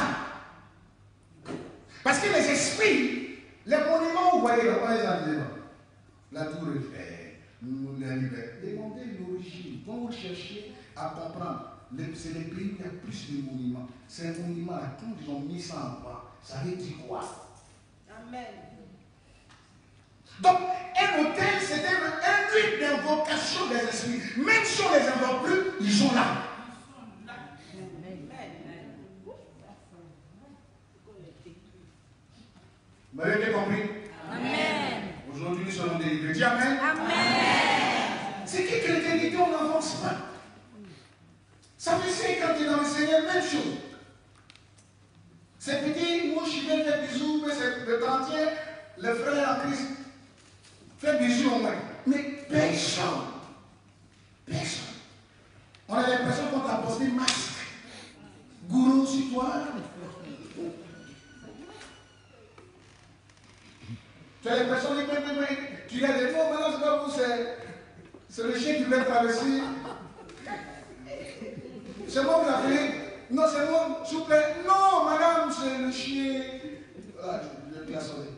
Parce que les esprits, les monuments, vous voyez, là, les animaux, la tour Eiffel, la liberté, demandez l'origine. Quand vous cherchez à comprendre, c'est les pays où il y a plus de monuments. C'est un monument là, quand ils ont mis ça en bas, ça veut dire quoi? Amen. Donc, un hôtel, c'est un, un lieu d'invocation des esprits. Même si on ne les invoque plus, ils sont là. Vous m'avez bien compris? Amen. Aujourd'hui, nous sommes délivrés. Dis Amen. Amen. C'est qui chrétienté, on n'avance pas. Ça fait cinq ans que tu es dans le Seigneur, même chose. C'est petit, moi je viens faire bisous, mais c'est le trentième, le frère en Christ. Fais bisous au moins. Mais personne. Personne. On a l'impression qu'on t'a posé masque. Gourou sur toi. Tu as l'impression que tu as des mots, maintenant c'est pas vous, c'est le chien qui voulait traverser. C'est moi qui l'appelez. Non, c'est moi, s'il vous plaît. Non, madame, c'est le chien. Ah, je vais la sauver.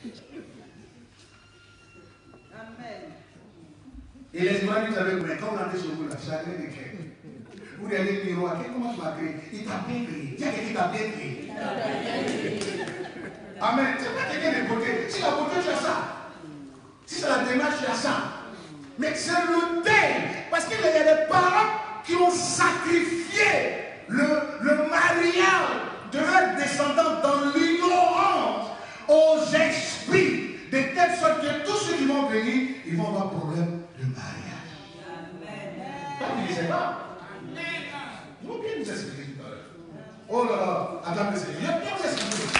Amen. Et les images, vous savez, quand vous rentrez sur vous, là, chacun des cœurs. Vous regardez le miroir, comment tu m'as créé? Il t'a bien créé. Tiens, quelqu'un t'a bien créé. Amen. C'est pas quelqu'un de beauté. Si la beauté, tu as ça. Si c'est la démarche, tu as ça. Mais c'est l'autel. Parce qu'il y a des parents qui ont sacrifié le, le mariage de leurs descendants dans l'ignorance aux esprits, de telle sorte que tous ceux qui vont venir, ils vont avoir problème de mariage. Amen. Toi, tu ne disais pas. Ils vont bien nous expliquer tout à l'heure. Oh là là, Adam le Seigneur, il va bien vous expliquer.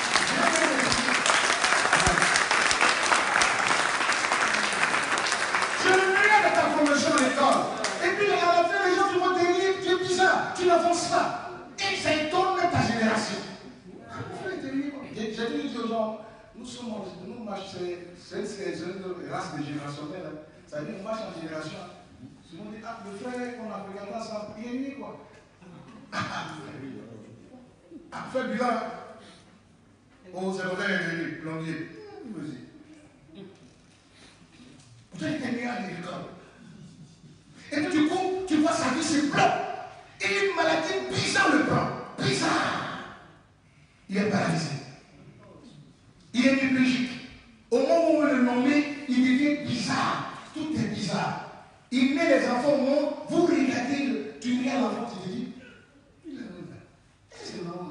Je regarde ta formation à l'école. Et puis à la fin, les gens qui vont te dire, tu es bizarre, tu n'avances pas. Et ça étonne ta génération. J'ai dit aux gens, nous sommes, nous marchons, c'est une race de générationnelle. Ça veut dire qu'on marche en génération. Souvent on dit, ah, le frère qu'on a regardé ensemble, il est né quoi. Ah, fais le bilan. Oh, c'est vrai, il est plombier. Vas-y. Pourtant, il était né à l'école. Et puis, du coup, tu vois sa vie se bloque. Et une maladie bizarre le prend. Bizarre. Il est paralysé. Il est névralgique. Au moment où on le nomme, il devient bizarre. Tout est bizarre. Il met les enfants au monde. Vous regardez, tu regardes l'enfant, tu te dis, il est normal. Est-ce que c'est normal?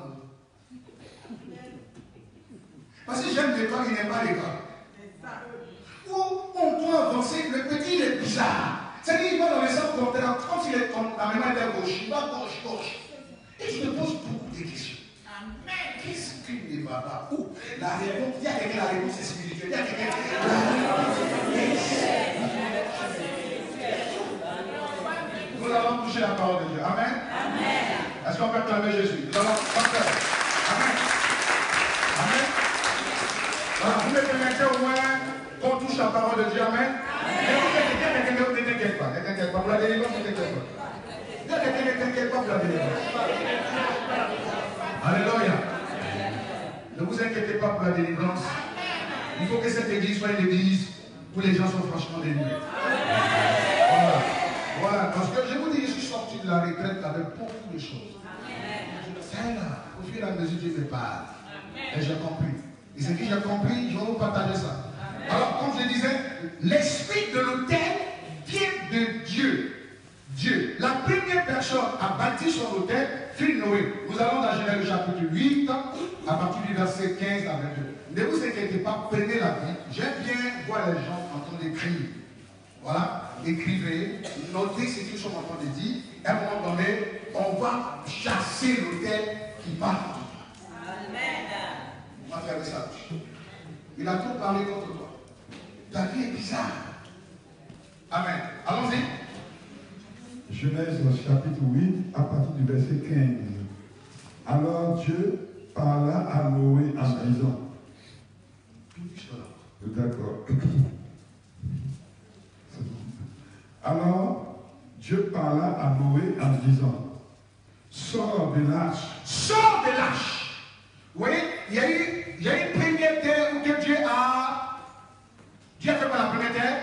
Parce que j'aime l'école, il n'aime pas l'école. Où on doit avancer, le petit il est bizarre. C'est-à-dire qu'il va dans le sens contraire, comme s'il est la main est à gauche, il va gauche, gauche. Et je me pose beaucoup de questions. Amen. Qu'est-ce qu'il ne va pas? Où la réponse, il y a quelqu'un, la réponse est spirituelle. Il y a quelqu'un, la réponse est. Nous allons toucher la parole de Dieu. Amen. Amen. Est-ce qu'on peut acclamer Jésus? Nous allons faire. Amen. Amen. Alors, vous me permettez au moins qu'on touche la parole de Dieu. Amen. Ne t'inquiète pas, ne t'inquiète pas. Pour la délivrance, ne t'inquiète pas. Ne t'inquiète pas pour la délivrance. Alléluia. Ne vous inquiétez pas pour la délivrance. Il faut que cette église soit une église où les gens sont franchement délivrés. Voilà. Voilà. Parce que je vous dis, je suis sorti de la retraite avec beaucoup de choses. C'est là. Au fur et à mesure, Dieu me parle. Et j'ai compris. Et ce que j'ai compris, je vais vous partager ça. Alors, comme je disais, l'esprit de l'autel vient de Dieu. Dieu. La première personne personne a bâti son autel, fit Noé. Nous allons dans Genèse chapitre huit, à partir du verset quinze à vingt-deux. Ne vous inquiétez pas, prenez la Bible. J'aime bien voir les gens en train d'écrire. Voilà, écrivez, notez ce qu'ils sont en train de dire. À un moment donné, on va chasser l'autel qui parle. Amen. On va faire ça. Il a trop parlé contre toi. Ta vie est bizarre. Amen. Allons-y. Genèse chapitre huit, à partir du verset quinze. Alors Dieu parla à Noé en disant. D'accord. Alors Dieu parla à Noé en disant, sors de l'arche. Sors de l'arche. Vous voyez, il y a eu, il y a une première terre où que Dieu a. Dieu a fait quoi la première terre?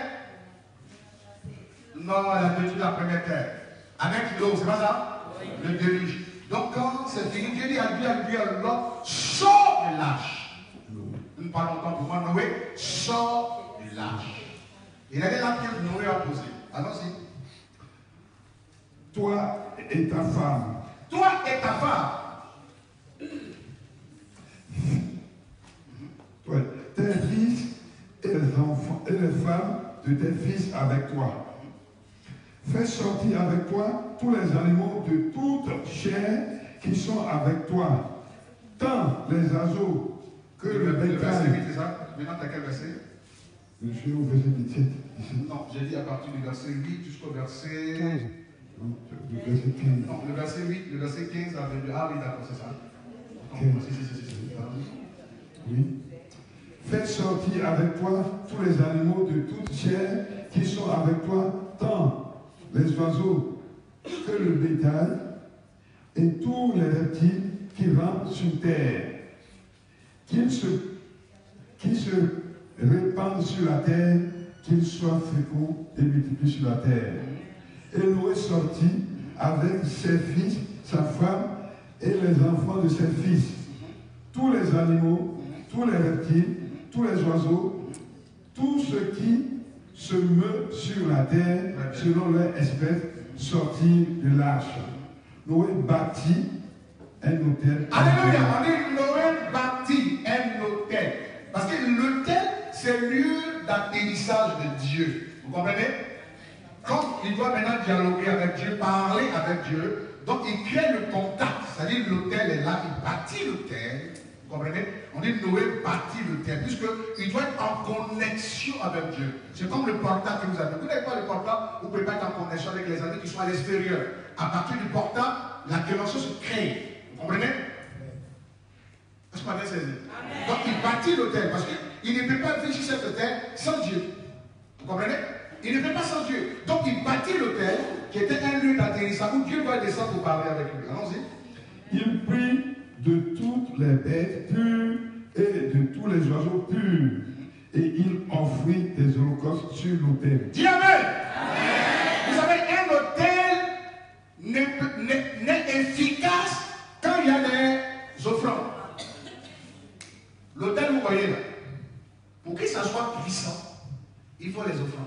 Non, elle a détruit la première terre. Avec l'eau, c'est pas ça? Oui. Le déluge. Donc quand c'est fini, Dieu dit à Dieu, à Dieu, à l'homme, sors de l'arche. Nous parlons pas pour moi, Noé, sors de l'arche. Il y avait la pierre que Noé a posée. Allons-y. Toi et ta femme. Toi et ta femme. Toi, tes fils et les enfants et les femmes de tes fils avec toi. Fais sortir avec toi tous les animaux de toute chair qui sont avec toi, tant les oiseaux que le, le bétail. Le verset huit, c'est ça? Maintenant, t'as quel verset? Je suis au verset dix-sept. Non, j'ai dit à partir du verset huit jusqu'au verset quinze. Non, le verset quinze. Non, le verset huit, le verset quinze à vingt-deux. Ah oui, d'accord, c'est ça. quinze. Si, si, si, si, si. Oui. Fais sortir avec toi tous les animaux de toute chair qui sont avec toi, tant les oiseaux que le bétail et tous les reptiles qui rampent sur terre, qu'ils se, qu'ils se répandent sur la terre, qu'ils soient féconds et multiplient sur la terre. Et Noé sortit avec ses fils, sa femme et les enfants de ses fils, tous les animaux, tous les reptiles, tous les oiseaux, tout ce qui se meut sur la terre selon leur espèce, sortir de l'arche. Noé bâtit un autel. Alléluia, on dit Noé bâtit un autel. Parce que l'autel, c'est le lieu d'atterrissage de Dieu. Vous comprenez? Quand il doit maintenant dialoguer avec Dieu, parler avec Dieu, donc il crée le contact. C'est-à-dire l'autel est là, il bâtit l'autel. Vous comprenez? On dit Noé bâtit l'autel, puisqu'il doit être en connexion avec Dieu. C'est comme le portable que vous avez. Vous n'avez pas le portable, vous ne pouvez pas être en connexion avec les amis qui sont à l'extérieur. À partir du portable, la connexion se crée. Vous comprenez? Est-ce que vous m'avez saisi? Donc il bâtit l'autel, parce qu'il ne peut pas vivre sur cet autel sans Dieu. Vous comprenez? Il ne peut pas sans Dieu. Donc il bâtit l'autel, qui était un lieu d'atterrissage, où Dieu va descendre pour parler avec lui. Allons-y. Il prit de toutes les bêtes pures et de tous les oiseaux purs, et il offrit des holocaustes sur l'autel. Dis Amen. Amen. Vous savez, un autel n'est efficace quand il y a des offrandes. L'autel, vous voyez là, pour qu'il soit puissant, il faut les offrandes.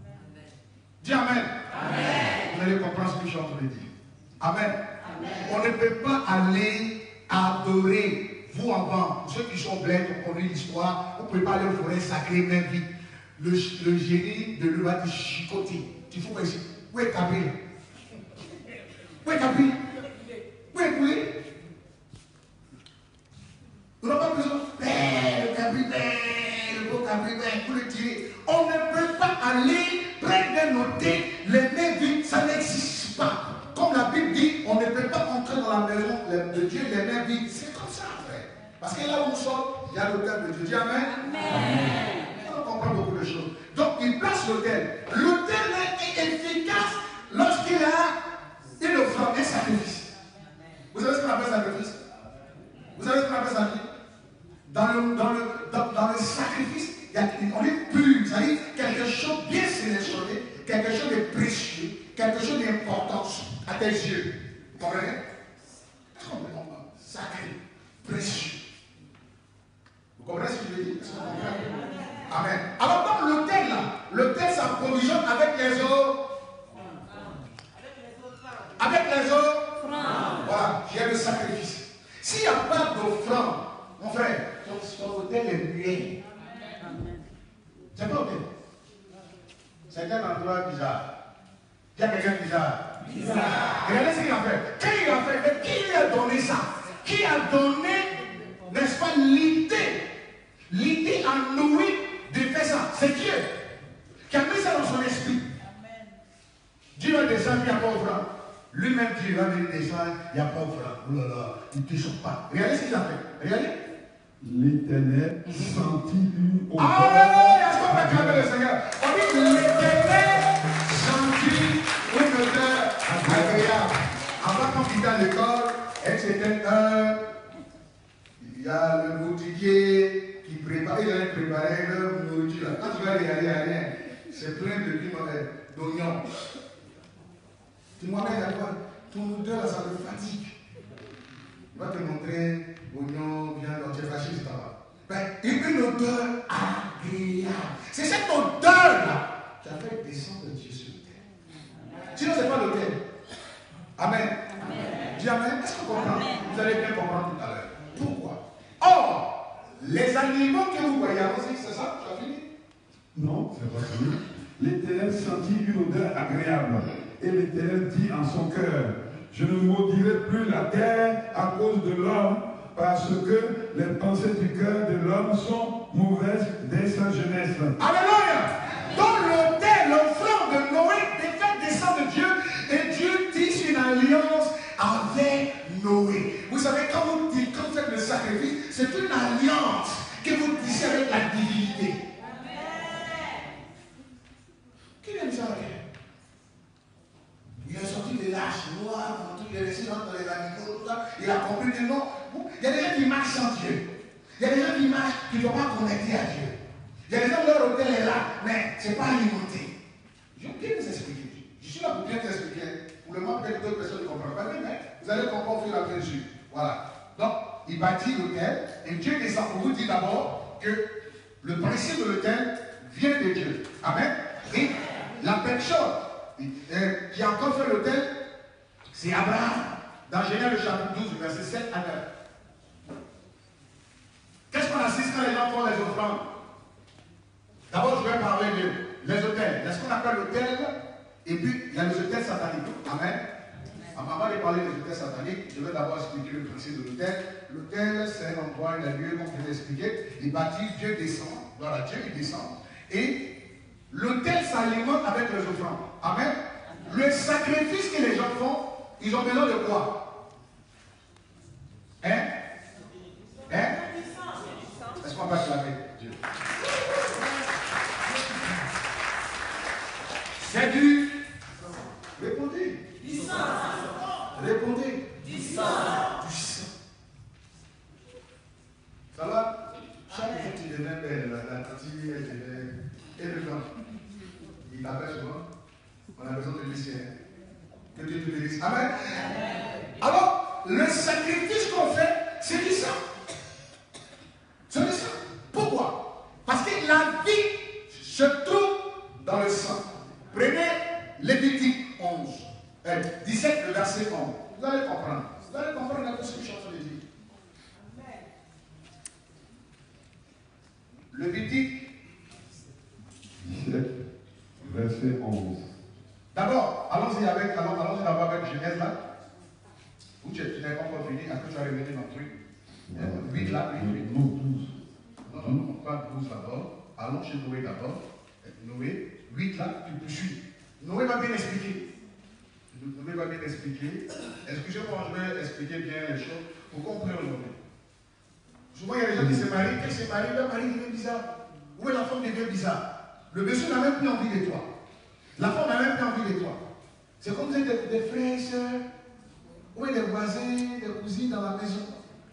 Dis Amen. Amen. Vous allez comprendre ce que je suis en train de dire. Amen. Amen. On ne peut pas aller adorer, vous en bas, ceux qui sont blancs, qui ont connu l'histoire, vous ne pouvez pas aller au forêt sacrée même vite. Le, le génie de lui va te chicoter. Tu fous quoi ici? Où est Capri? Où est Capri? Où est Capri? Vous n'avez pas besoin. Le Capri, le beau Capri, vous le tirez. On ne peut pas aller près d'un hôtel, les mains vides, ça n'existe pas. Comme la Bible dit, on ne peut pas entrer dans la maison de Dieu les mains vides. C'est comme ça, frère. Parce que là où nous sommes, il y a l'autel de Dieu. Dis Amen. Amen. On comprend beaucoup de choses. Donc, il place l'autel. L'autel est efficace lorsqu'il a une offrande, un sacrifice. Vous savez ce qu'on appelle sacrifice? Vous savez ce qu'on appelle sacrifice? Dans le, dans le, dans, dans le sacrifice, il y a, on est pur, c'est-à-dire quelque chose bien sélectionné, quelque chose de précieux, quelque chose d'importance à tes yeux. Vous comprenez? Sacré, précieux. Vous comprenez ce que je veux dire? Amen. Alors dans l'autel là, l'autel s'approvisionne avec les eaux. Avec les S'il n'y a pas d'offrande, mon frère, ton, ton hôtel est muet. C'est pas hôtel. C'est un endroit bizarre. Il y a quelqu'un bizarre. Bizarre. Regardez ce qu'il a fait. Quand il a fait, mais qui lui a donné ça? Qui a donné, n'est-ce pas, l'idée, l'idée à Noé de faire ça? C'est Dieu qui a mis ça dans son esprit. Amen. Dieu va descendre, il n'y a pas offrande. Lui-même, Dieu va venir descendre, il n'y a pas offrande. Oh là là, il ne te choque pas. Regardez ce qu'il a fait. Regardez. L'Éternel sentit une odeur. Ah, est-ce qu'on peut acclamer le Seigneur? On dit l'Éternel sentit une odeur agréable. Avant qu'on quitte à l'école, c'était un. Il y a le boutiquier qui prépare, il a préparé leur nourriture. Quand tu vas regarder, rien. C'est plein de piments, d'oignons. Tu m'as dit à quoi? Ton odeur, ça me fatigue. Il va te montrer oignon, viande, tu es fâché, c'est pas mal. Une odeur agréable. C'est cette odeur-là qui a fait descendre Dieu sur la terre. Sinon, ce n'est pas l'autel. Amen. Amen. Dis Amen. Est-ce que vous comprenez? Vous allez bien comprendre tout à l'heure. Pourquoi? Or, les aliments que vous voyez, allons-y, c'est ça? Tu as fini? Non, c'est pas fini. L'Éternel sentit une odeur agréable. Et l'Éternel dit en son cœur, je ne maudirai plus la terre à cause de l'homme, parce que les pensées du cœur de l'homme sont mauvaises dès sa jeunesse. Alléluia! Dans l'autel, l'offrande de Noé défait descend de Dieu, et Dieu tisse une alliance avec Noé. Vous savez, quand vous dites, quand vous faites le sacrifice, c'est une alliance que vous tissez avec la divinité. Qui vient de ça? Il est sorti des lâches noirs, il est resté dans les animaux, tout ça. Il a compris que non. Il y a des gens qui marchent sans Dieu. Il y a des gens qui marchent qui ne sont pas connectés à Dieu. Il y a des gens, leur hôtel est là, mais ce n'est pas alimenté. Je vais bien vous expliquer. Je suis là pour bien vous expliquer. Pour le moment, peut-être que d'autres personnes ne comprennent pas, mais vous allez comprendre au fur et à mesure. Voilà. Donc, il bâtit l'hôtel, et Dieu descend pour vous dire d'abord que le principe de l'hôtel vient de Dieu. Amen. Et la personne qui a encore fait l'autel, c'est Abraham, dans Genèse le chapitre douze, verset sept à neuf. Qu'est-ce qu'on assiste quand les gens font les offrandes? D'abord, je vais parler de les autels. Il y a ce qu'on appelle l'autel, et puis il y a les autels sataniques. Amen. Avant de parler des autels sataniques, je vais d'abord expliquer le principe de l'autel. L'autel, c'est un endroit, un lieu, comme je l'ai expliqué. Il bâtit, Dieu descend. Voilà, Dieu, il descend. Et l'autel s'alimente avec les offrandes. Amen. Le sacrifice que les gens font, ils ont besoin de quoi? Hein? Hein? Est-ce qu'on va acclamer Dieu? C'est du... Répondez. Du sang. Répondez. Du sang. Du sang. Ça va? Chaque jour, tu deviens belle. La tantine, elle devient... Et le temps, il appelle souvent, on a besoin de lui dire, que Dieu te bénisse. Amen. Alors, le sacrifice qu'on fait, c'est du sang. C'est du sang. Pourquoi? Parce que la vie se trouve dans le sang. Prenez Lévitique onze, euh, dix-sept, le verset onze. Vous allez comprendre. Vous allez comprendre la ce que je suis en train de dire. Lévitique dix-sept, verset onze. D'abord, allons-y avec, allons, allons-y d'abord avec Genèse là. Où tu, tu n'as pas encore fini, après tu vas revenir dans le truc. huit là, huit. Non, douze. Non, non, non, pas douze d'abord. Allons chez Noé d'abord. Noé, huit là, tu poursuis. Noé va bien expliquer. Noé va bien expliquer. Excusez-moi, je vais expliquer bien les choses pour comprendre aujourd'hui. Souvent, il y a des gens qui se marient, quand ils se marient, leur mari devient bizarre. Où est la femme devient bizarre? Le monsieur n'a même plus envie de toi. La femme n'a même plus envie de toi. C'est comme si des, des frères et sœurs, où est des voisins, des cousines dans la maison.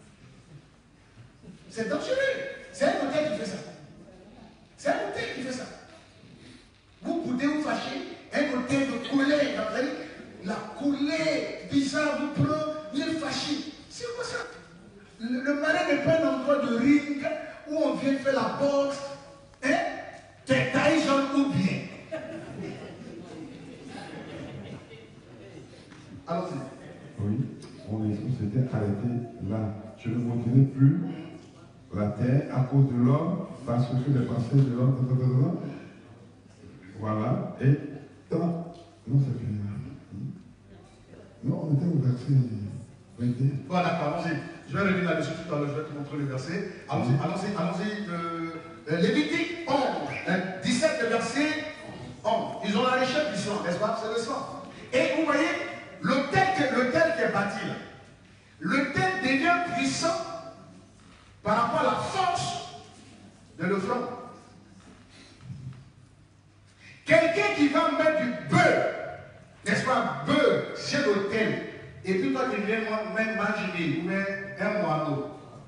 C'est dangereux. C'est un hôtel qui fait ça. C'est un hôtel qui fait ça. Vous pouvez vous fâcher, un hôtel de colère, la colère bizarre vous prend, vous êtes fâché. C'est quoi ça? Le, le mari n'est pas un endroit de ring où on vient faire la boxe. Hein? T'es taille jaune ou bien? Allons-y. Oui, on s'était arrêté là. plus la terre à cause de l'homme, parce que les pensées de l'homme, voilà, et dans... Non, c'est fini là. Non, on était au verset vingt et un. Voilà, d'accord, allons-y. Je vais revenir là-dessus tout à l'heure, je vais te montrer le verset. Allons-y, allons-y, allons-y. Euh, euh, Lévitique onze, euh, dix-sept, le verset onze. Ils ont la richesse du sang, n'est-ce pas? C'est le sang. Et vous voyez, l'autel qui est bâti là, l'autel devient puissant par rapport à la force de l'offrande. Quelqu'un qui va mettre du beurre, n'est-ce pas, beurre chez l'autel, et puis toi tu viens même imaginer, ou même un moineau.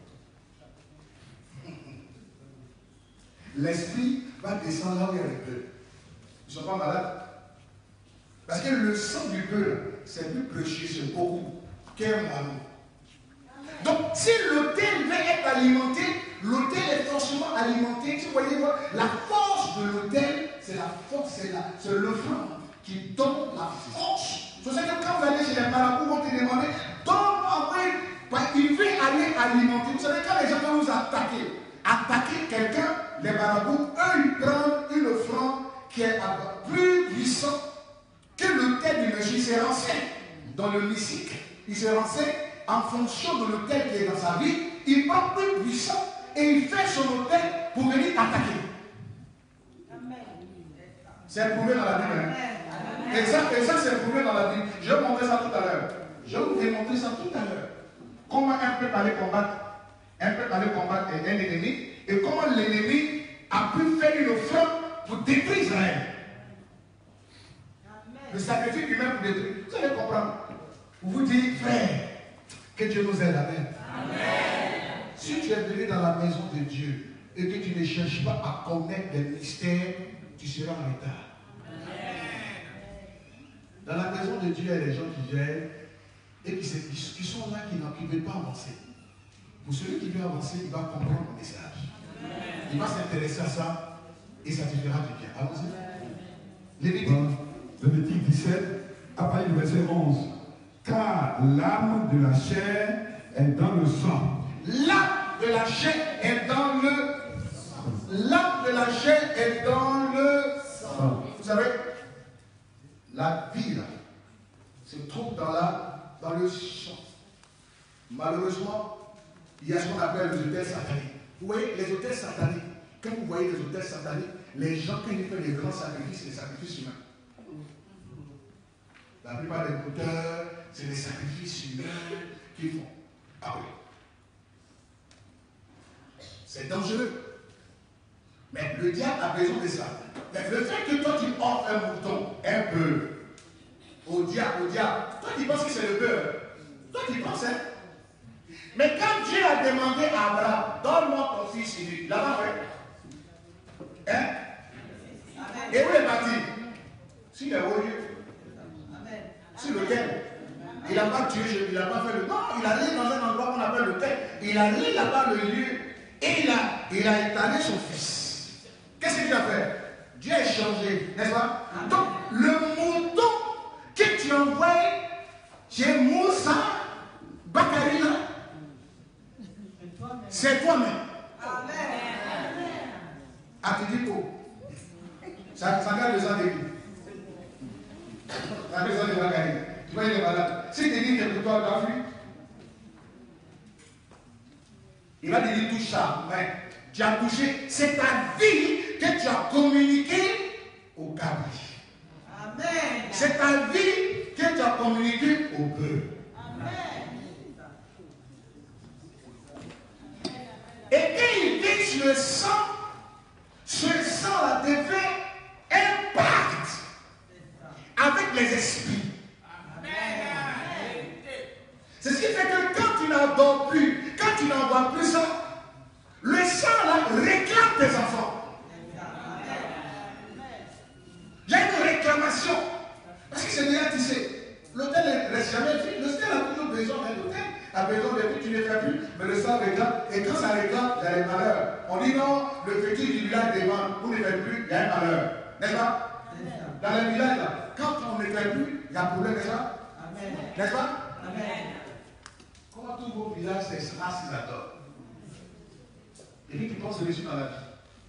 L'esprit va descendre là où il y a le beurre. Ils ne sont pas malades. Parce que le sang du beurre, c'est plus précieux, c'est beaucoup, qu'un moineau. Donc, si l'autel veut être alimenté, l'autel est forcément alimenté. Si vous voyez, la force de l'autel, c'est la force, c'est l'offrande qui donne la force. C'est ça que quand vous allez chez les marabouts, vont te demander, donne-moi, il veut aller alimenter. Vous savez, quand les gens vont vous attaquer, attaquer quelqu'un, les marabouts, eux, ils prennent une offrande qui est plus puissante que l'autel du monsieur. Il se renseigne dans le mystique, il se renseigne en fonction de l'autel qui est dans sa vie, il prend plus puissant et il fait son autel pour venir attaquer. C'est prouvé dans la Bible. Hein? Et ça, et ça c'est prouvé dans la Bible. Je vais vous montrer ça tout à l'heure. Je vais vous démontrer ça tout à l'heure. Comment un peuple allait combattre, un peuple allait combattre un ennemi, et comment l'ennemi a pu faire une offrande pour détruire Israël. Le sacrifice humain pour détruire. Vous allez comprendre. Vous vous dites, frère, que Dieu nous aide. Amen. Amen. Si tu es venu dans la maison de Dieu et que tu ne cherches pas à connaître les mystères, tu seras en retard. Amen. Dans la maison de Dieu, il y a des gens qui gèrent et qui, qui sont là, qui ne veulent pas avancer. Pour celui qui veut avancer, il va comprendre le message. Amen. Il va s'intéresser à ça et ça te fera du bien. Allons-y. Lévitique. Lévitique dix-sept, à partir du verset onze. Car l'âme de la chair est dans le sang. L'âme de la chair est dans le L'âme de la chair est dans le sang. Vous savez, la vie là, se trouve dans, la, dans le sang. Malheureusement, il y a ce qu'on appelle les autels sataniques. Vous voyez, les autels sataniques, quand vous voyez les autels sataniques, les gens qui font les grands sacrifices, c'est les sacrifices humains. La plupart des auteurs, c'est les sacrifices humains qu'ils font. Ah oui. C'est dangereux. Mais le diable a besoin de ça. Mais le fait que toi tu offres un mouton, un bœuf, au diable, au diable, toi tu penses que c'est le bœuf. Toi tu penses, hein. Mais quand Dieu a demandé à Abraham, donne-moi ton fils unique, là-bas, ouais. Hein? Et où est parti? Sur les hauts lieux. Sur lequel? Il n'a pas tué, il n'a pas fait le... Non, il a allé dans un endroit qu'on appelle le terre. Il a allé là-bas le lieu et il a, il a étalé son fils. Qu'est-ce qu'il a fait? Dieu a changé, n'est-ce pas? Donc, le mouton que tu envoies chez Moussa, Bakari, c'est toi-même. Ah, tu dis quoi? Ça, ça garde le sang de qui? Ça garde le sang de Bakari. Tu vois, il est malade. Si tu dis que toi, tu as fui, il va te dire touche ça. Mais tu as touché, c'est ta vie que tu as communiqué au cabri. Amen. C'est ta vie que tu as communiqué au bœuf. Amen. Et quand il dit sur le sang, ce sang-là devait un pacte avec les esprits. C'est ce qui fait que quand tu n'adores plus, quand tu n'envoies plus ça, le sang là réclame tes enfants. Il y a une réclamation. Parce que c'est déjà tissé. L'hôtel ne reste jamais vide. L'hôtel a toujours besoin d'un hôtel, a besoin de tout, tu ne fais plus, mais le sang réclame. Et quand ça réclame, il y a des malheurs. On dit non, le petit du village demande, vous ne faites plus, il y a un malheur. N'est-ce pas? Dans le village là, quand on ne fait plus, il y a un problème, n'est-ce pas? N'est-ce pas? Amen. Comment tous vos villages, c'est racisateurs. et puis tu penses réussir dans la vie.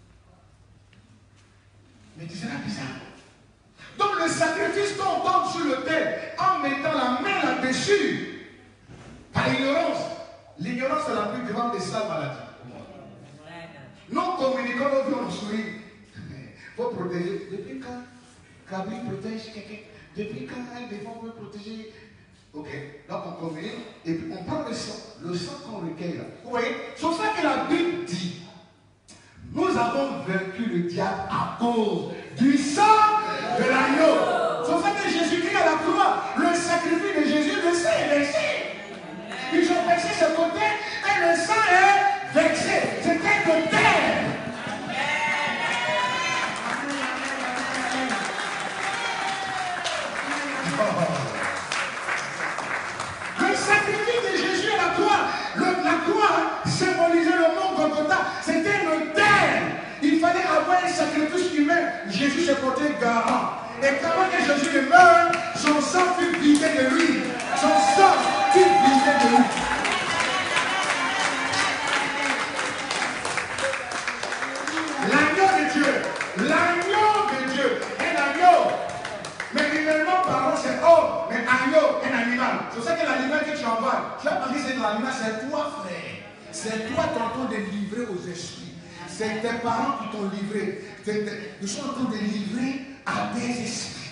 Mais tu seras bizarre. Donc le sacrifice qu'on donne sur l'autel en mettant la main là-dessus, par ignorance, l'ignorance est la plus grande des sales maladies. Non communiquons nos vies, on sourit. Il faut protéger. Depuis quand Kabyle protège quelqu'un? Depuis quand elle défend pour protéger? Ok, donc on communique et puis on prend le sang. Le sang qu'on recueille là. Vous voyez? C'est pour ça que la Bible dit, nous avons vaincu le diable à cause du sang de l'agneau. C'est pour ça que Jésus-Christ à la croix, le sacrifice de Jésus, le sang est vexé. Ils ont vexé ce côté et le sang est vexé. C'était de terre. Le sacrifice de Jésus à la croix, le, la croix symbolisait le mont Golgotha, c'était le terre. Il fallait avoir un sacrifice humain. Jésus se portait garant. Et comment que Jésus meurt, son sang fut vidé de lui. Son sang fut vidé de lui. L'agneau de Dieu, l'agneau de Dieu, un agneau. Mais humainement parlant, c'est homme, mais agneau, un animal. C'est pour ça que l'animal que tu envoies, tu as pensé que c'est l'animal, c'est toi, frère. C'est toi qui es en train de livrer aux esprits. C'est tes parents qui t'ont livré. Ils sont en train de livrer à des esprits.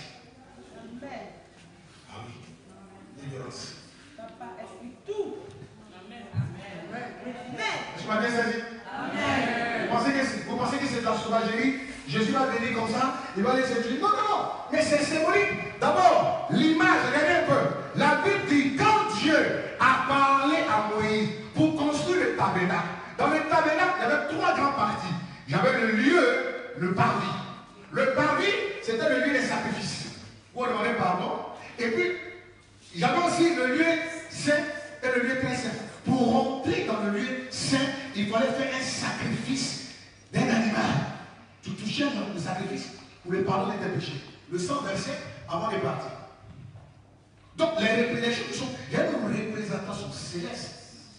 Ah oui, l'ignorance. Papa explique tout. Amen. Amen. Je m'en bien saisi. Amen. Vous pensez que, vous pensez que c'est de la sauvagerie? Jésus va venir comme ça, il va laisser tuer. Non, non, non. Mais c'est symbolique. D'abord, l'image, regardez un peu. La Bible dit, quand Dieu a parlé à Moïse pour construire le tabernacle, dans le tabernacle, il y avait trois grandes parties. Il y avait le lieu, le parvis. Le parvis, c'était le lieu des sacrifices. Où on demandait pardon. Et puis, il y avait aussi le lieu saint et le lieu très saint. Pour rentrer dans le lieu saint, il fallait faire un sacrifice d'un animal. Tu touchais le sacrifice pour le pardon de tes péchés. Le sang versé avant de partir. Donc, les représentations, il y a une représentation céleste.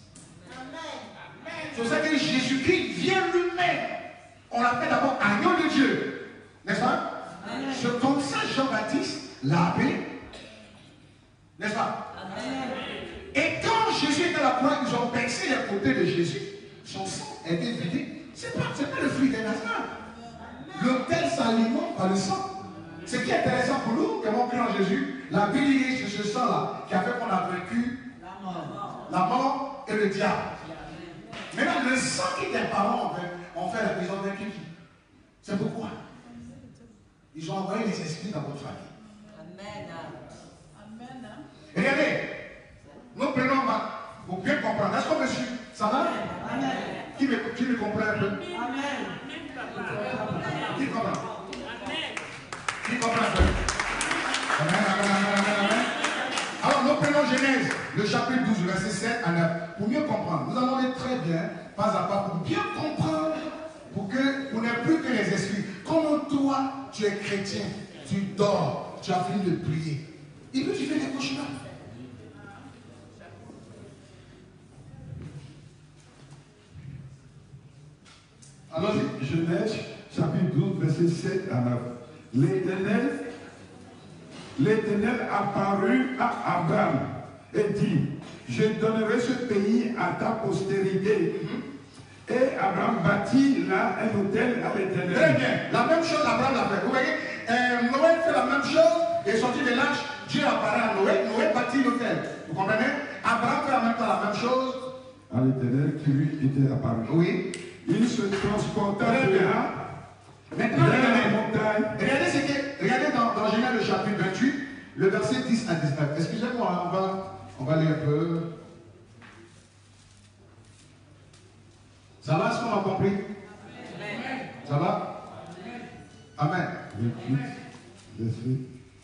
C'est pour ça que Jésus-Christ vient lui-même. On l'appelle d'abord agneau de Dieu. N'est-ce pas? C'est comme ça Jean-Baptiste l'a appelé. N'est-ce pas? Amen. Et quand Jésus était à la croix, ils ont percé les côtés de Jésus. Son sang était vidé. Ce n'est pas, pas le fruit des nations. L'autel s'alimente par le sang. Ce qui est intéressant pour nous, comme on prie en Jésus, la vie c'est ce sang-là qui a fait qu'on a vaincu la mort. la mort et le diable. Maintenant, le sang qui tes parents ont fait, ils ont vaincu qui? C'est pourquoi? Ils ont envoyé les esprits dans votre famille. Amen. Amen. Regardez, nous prenons, pour bien comprendre. Est-ce que monsieur, ça va? Amen. Qui me, qui me comprend un peu? Amen. Qui comprend? Qui comprend un peu? Amen, amen, amen, amen. Alors, nous prenons Genèse, le chapitre douze, verset sept à neuf, pour mieux comprendre. Nous allons aller très bien, pas à pas, pour bien comprendre, pour que vous n'ayez plus que les esprits. Comment toi, tu es chrétien, tu dors, tu as fini de prier, et puis tu fais des cauchemars. Alors, Genèse, chapitre douze, verset sept à neuf. L'Éternel, l'Éternel apparut à Abraham et dit, je donnerai ce pays à ta postérité. Mm-hmm. Et Abraham bâtit là un autel à l'Éternel. Très bien. La même chose, Abraham l'a fait. Vous voyez, euh, Noé fait la même chose, et sorti de l'âge, Dieu apparaît à Noé, Noé bâtit l'autel. Vous comprenez? Abraham fait en même temps la même chose à l'Éternel qui lui était apparu. Oui. Il se transporta de là. Maintenant, regardez, regardez, ce que, regardez dans, dans Genèse le chapitre vingt-huit, le verset dix à dix-neuf. Excusez-moi, on va, on va lire un peu. Ça va, est-ce qu'on a compris? Amen. Ça va? Amen. vingt-huit,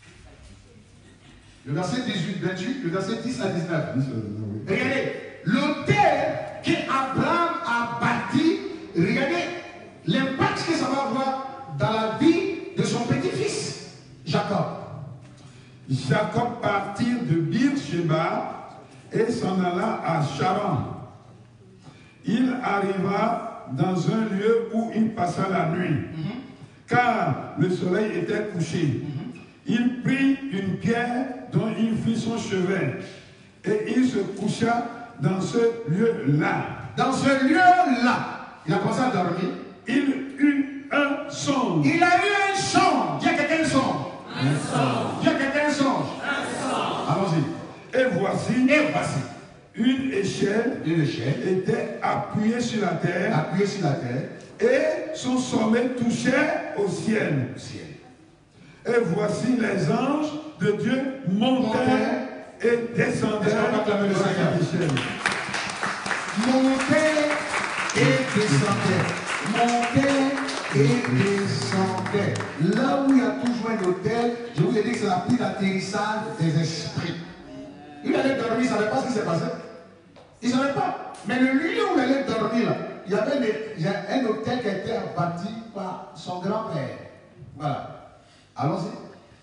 le verset dix-huit, vingt-huit, le verset dix à dix-neuf. dix, oui. Regardez, l'autel qu'Abraham a bâti, regardez l'impact que ça va avoir dans la vie de son petit-fils, Jacob. Jacob partit de Bir-Sheba et s'en alla à Charan. Il arriva dans un lieu où il passa la nuit, mm-hmm. car le soleil était couché. Mm-hmm. Il prit une pierre dont il fit son chevet, et il se coucha dans ce lieu-là. Dans ce lieu-là, il a commencé à dormir. Il eut un songe. Il a eu un songe. Dis à quelqu'un un songe. Un songe. Dis à quelqu'un un songe. Un songe. Allons-y. Et voici, et voici, une échelle, une échelle était appuyée sur la terre, appuyée sur la terre, et son sommet touchait au ciel. au ciel. Et voici les anges de Dieu montaient et descendaient de cette échelle. Montaient et descendaient. Montaient et descendaient. Là où il y a toujours un hôtel, je vous ai dit que c'est la piste d'atterrissage des esprits. Il allait dormir, il ne savait pas ce qui s'est passé. Il ne savait pas. Mais le lieu où il allait dormir, là, il y avait un hôtel qui a été bâti par son grand-père. Voilà. Allons-y.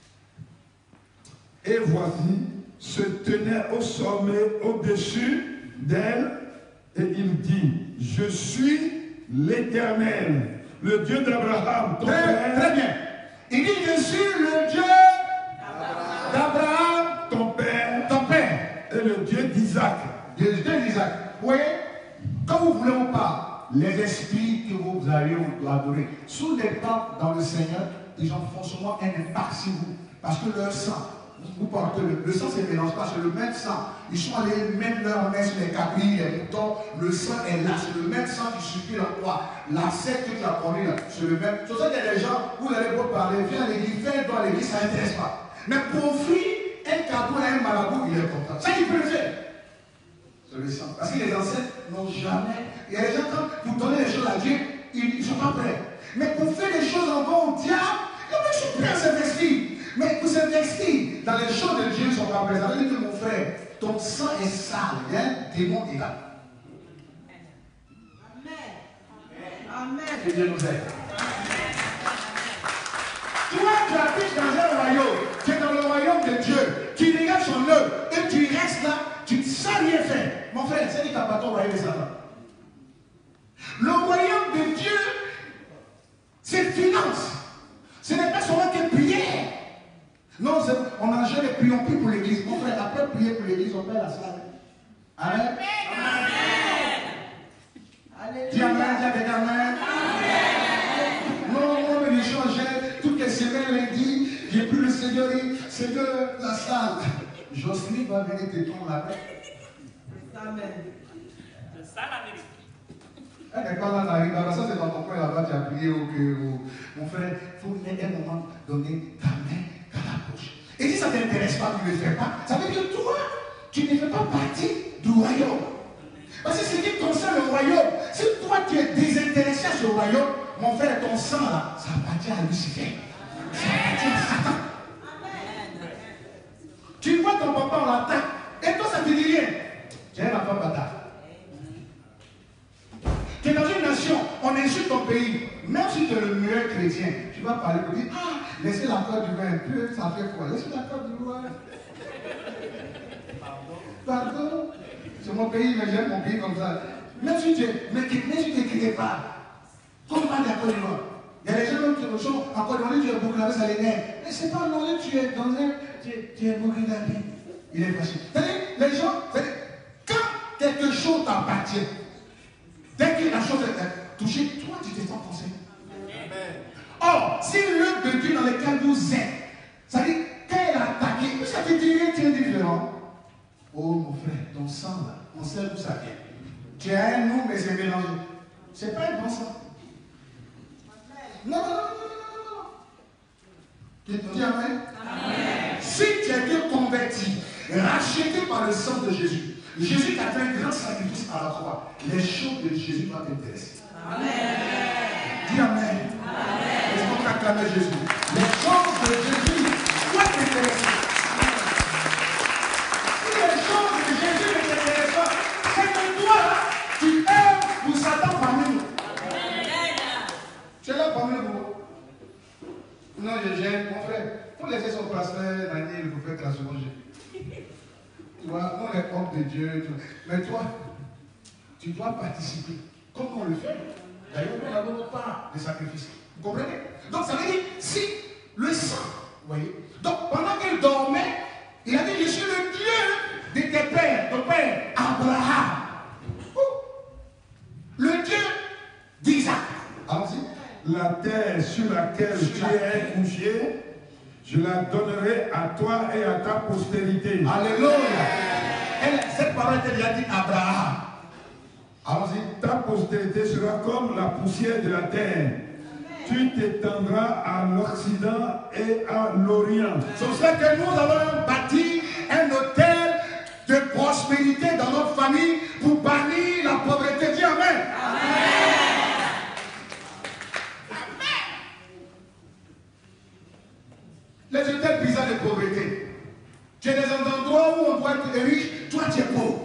Et voici, se tenait au sommet au-dessus d'elle, et il dit, je suis l'Éternel, le Dieu d'Abraham, ton très, père. Très bien. Il dit, je suis le Dieu d'Abraham, ton père, ton père, et le Dieu d'Isaac. Le Dieu d'Isaac. Vous voyez, quand vous voulez ou pas, les esprits que vous allez adorer, sous les pas dans le Seigneur, ils ont forcément un impact sur vous. Parce que leur sang, vous portez le, le sang ne se mélange pas, c'est le même sang. Ils sont allés mettre leur main sur les caprilles, les moutons, le sang est là, c'est le même sang qui circule en toi. La secte que tu as connue là, c'est le même. C'est pour ça qu'il y a des gens, vous allez pas parler, viens à l'église, fais dans l'église, ça n'intéresse pas. Mais pour offrir un cadeau à un marabout, il est content. Ça, il peut le faire. C'est le sang. Parce que les ancêtres n'ont jamais. Il y a des gens, quand vous donnez les choses à Dieu, ils ne sont pas prêts. Mais pour faire les choses encore au diable, je suis prêt à s'investir. Mais pour s'investir dans les choses de Dieu, ils ne sont pas prêts. Ça veut dire que mon frère, ton sang est sale. Il y a un démon qui est là. Amen. Amen. Que Dieu nous aide. Toi, tu habites dans un royaume. Tu es dans le royaume de Dieu. Tu regardes son œuvre et tu restes là. Tu ne sais rien faire. Mon frère, c'est dit qu'à pas ton royaume de Satan. Le royaume de Dieu, c'est finance. Ce n'est pas seulement que prière. Non, on n'a jamais prié, on prie pour l'église. Mon frère, après prier pour l'église, on fait la salle. Amen. Amen. Dis amen, dis avec amen. Amen. Non, on me changeait toutes les semaines, lundi, j'ai pris le Seigneur, c'est que la salle. Jocelyne va venir te prendre la paix. Amen. C'est ça la vérité. Et quand on arrive, alors ça c'est dans ton coin là-bas, tu as prié au que mon frère, il faut mettre un moment donner ta main dans la bouche. Et si ça ne t'intéresse pas, tu ne le fais pas, ça veut dire que toi, tu ne fais pas partie du royaume. Parce que ce qui concerne le royaume, si toi tu es désintéressé à ce royaume, mon frère, ton sang là, ça appartient à Lucifer. Ça appartient à Satan. Amen. Tu vois ton papa en latin, et toi ça ne te dit rien. Tu es un enfant bâtard. Tu es dans une nation, on insulte ton pays. Même si tu es le meilleur chrétien, tu vas parler pour dire, ah, laissez la Côte d'Ivoire un peu, ça fait quoi? Laissez la Côte d'Ivoire. Pardon. Pardon. C'est mon pays, mais j'aime mon pays comme ça. Même si tu es, mais même si tu es quelque part, quand on parle de la Côte d'Ivoire, il y a des gens qui sont en Côte d'Ivoire, tu es burkinabé, ça les nerfs. Mais c'est pas non, tu es dans un, tu es, tu es burkinabé. Il est facile. C'est-à-dire, les gens, c'est-à-dire, quand quelque chose t'appartient, dès que la chose est touchée, toi tu te sens concerné. Or, si l'œuvre de Dieu dans lequel vous êtes, ça dit, quand elle a attaqué, ça te dit rien, tu es différent. Oh mon frère, ton sang là, on sait d'où ça vient. Tu as un nom, mais c'est mélangé. C'est pas un bon sang. Non, non, non, non, non, non. Tu dis amen? Amen. Si tu es bien converti, racheté par le sang de Jésus, Jésus qui a fait un grand sacrifice à la croix, les choses de Jésus vont t'intéresser. Amen. Dis amen. Amen. Est-ce qu'on peut acclamer Jésus? Les choses de Jésus vont t'intéresser. Si les choses de Jésus ne t'intéressent pas, c'est que toi, tu aimes pour Satan parmi nous. Amen. Tu es là parmi nous. Non, je gêne, mon frère. Il faut laisser son pasteur, Daniel, le prophète, la seconde. Tu vois, on est homme de Dieu. Tu... Mais toi, tu dois participer. Comment on le fait? D'ailleurs, nous n'avons pas de sacrifice. Vous comprenez? Donc ça veut dire, si le sang, vous voyez, donc pendant qu'elle dormait, il a dit, je suis le Dieu de tes pères, ton père, Abraham. Le Dieu d'Isaac. Allons-y. La terre sur laquelle tu es couché, je la donnerai à toi et à ta postérité. Alléluia. Elle, cette parole était déjà dite à Abraham. Allons-y. Ta postérité sera comme la poussière de la terre. Tu t'étendras à l'Occident et à l'Orient. C'est pour ça que nous allons bâtir un hôtel de prospérité dans notre famille pour bannir la pauvreté. Dis Amen. Amen. Les hôtels bizarres de pauvreté. Tu es dans un endroit où on doit être riche, toi tu es pauvre.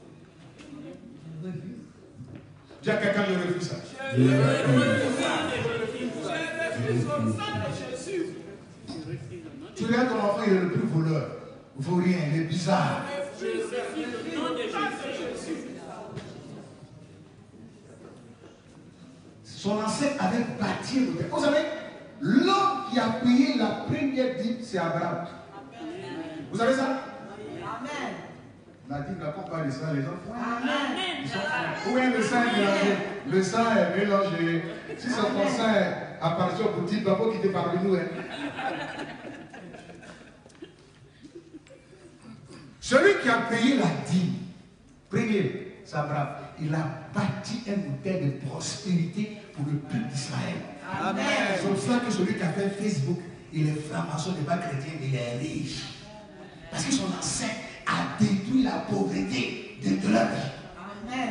Dis à quelqu'un, je refuse ça. Je refuse comme ça de Jésus. Tu regardes ton enfant, il est le plus voleur. Vaurien, il est bizarre. Je refuse le nom de Jésus. Son ancêtre avait bâti le terre. Vous savez, l'homme qui a payé la première dîme, c'est Abraham. Vous savez ça? Amen. La dîme n'a pas parlé de ça, les enfants. Amen. Où est le sang est mélangé? Le sang est mélangé. Si son sang appartient au petit, il ne doit pas quitter parmi nous. Hein. Celui qui a payé la dîme, premier, c'est Abraham. Il a bâti un hôtel de prospérité pour le peuple d'Israël. Amen. C'est pour ça que celui qui a fait Facebook, il est franc-maçon, il n'est pas chrétien, mais il est riche. Parce que son ancêtre a détruit la pauvreté de leur vie. Amen.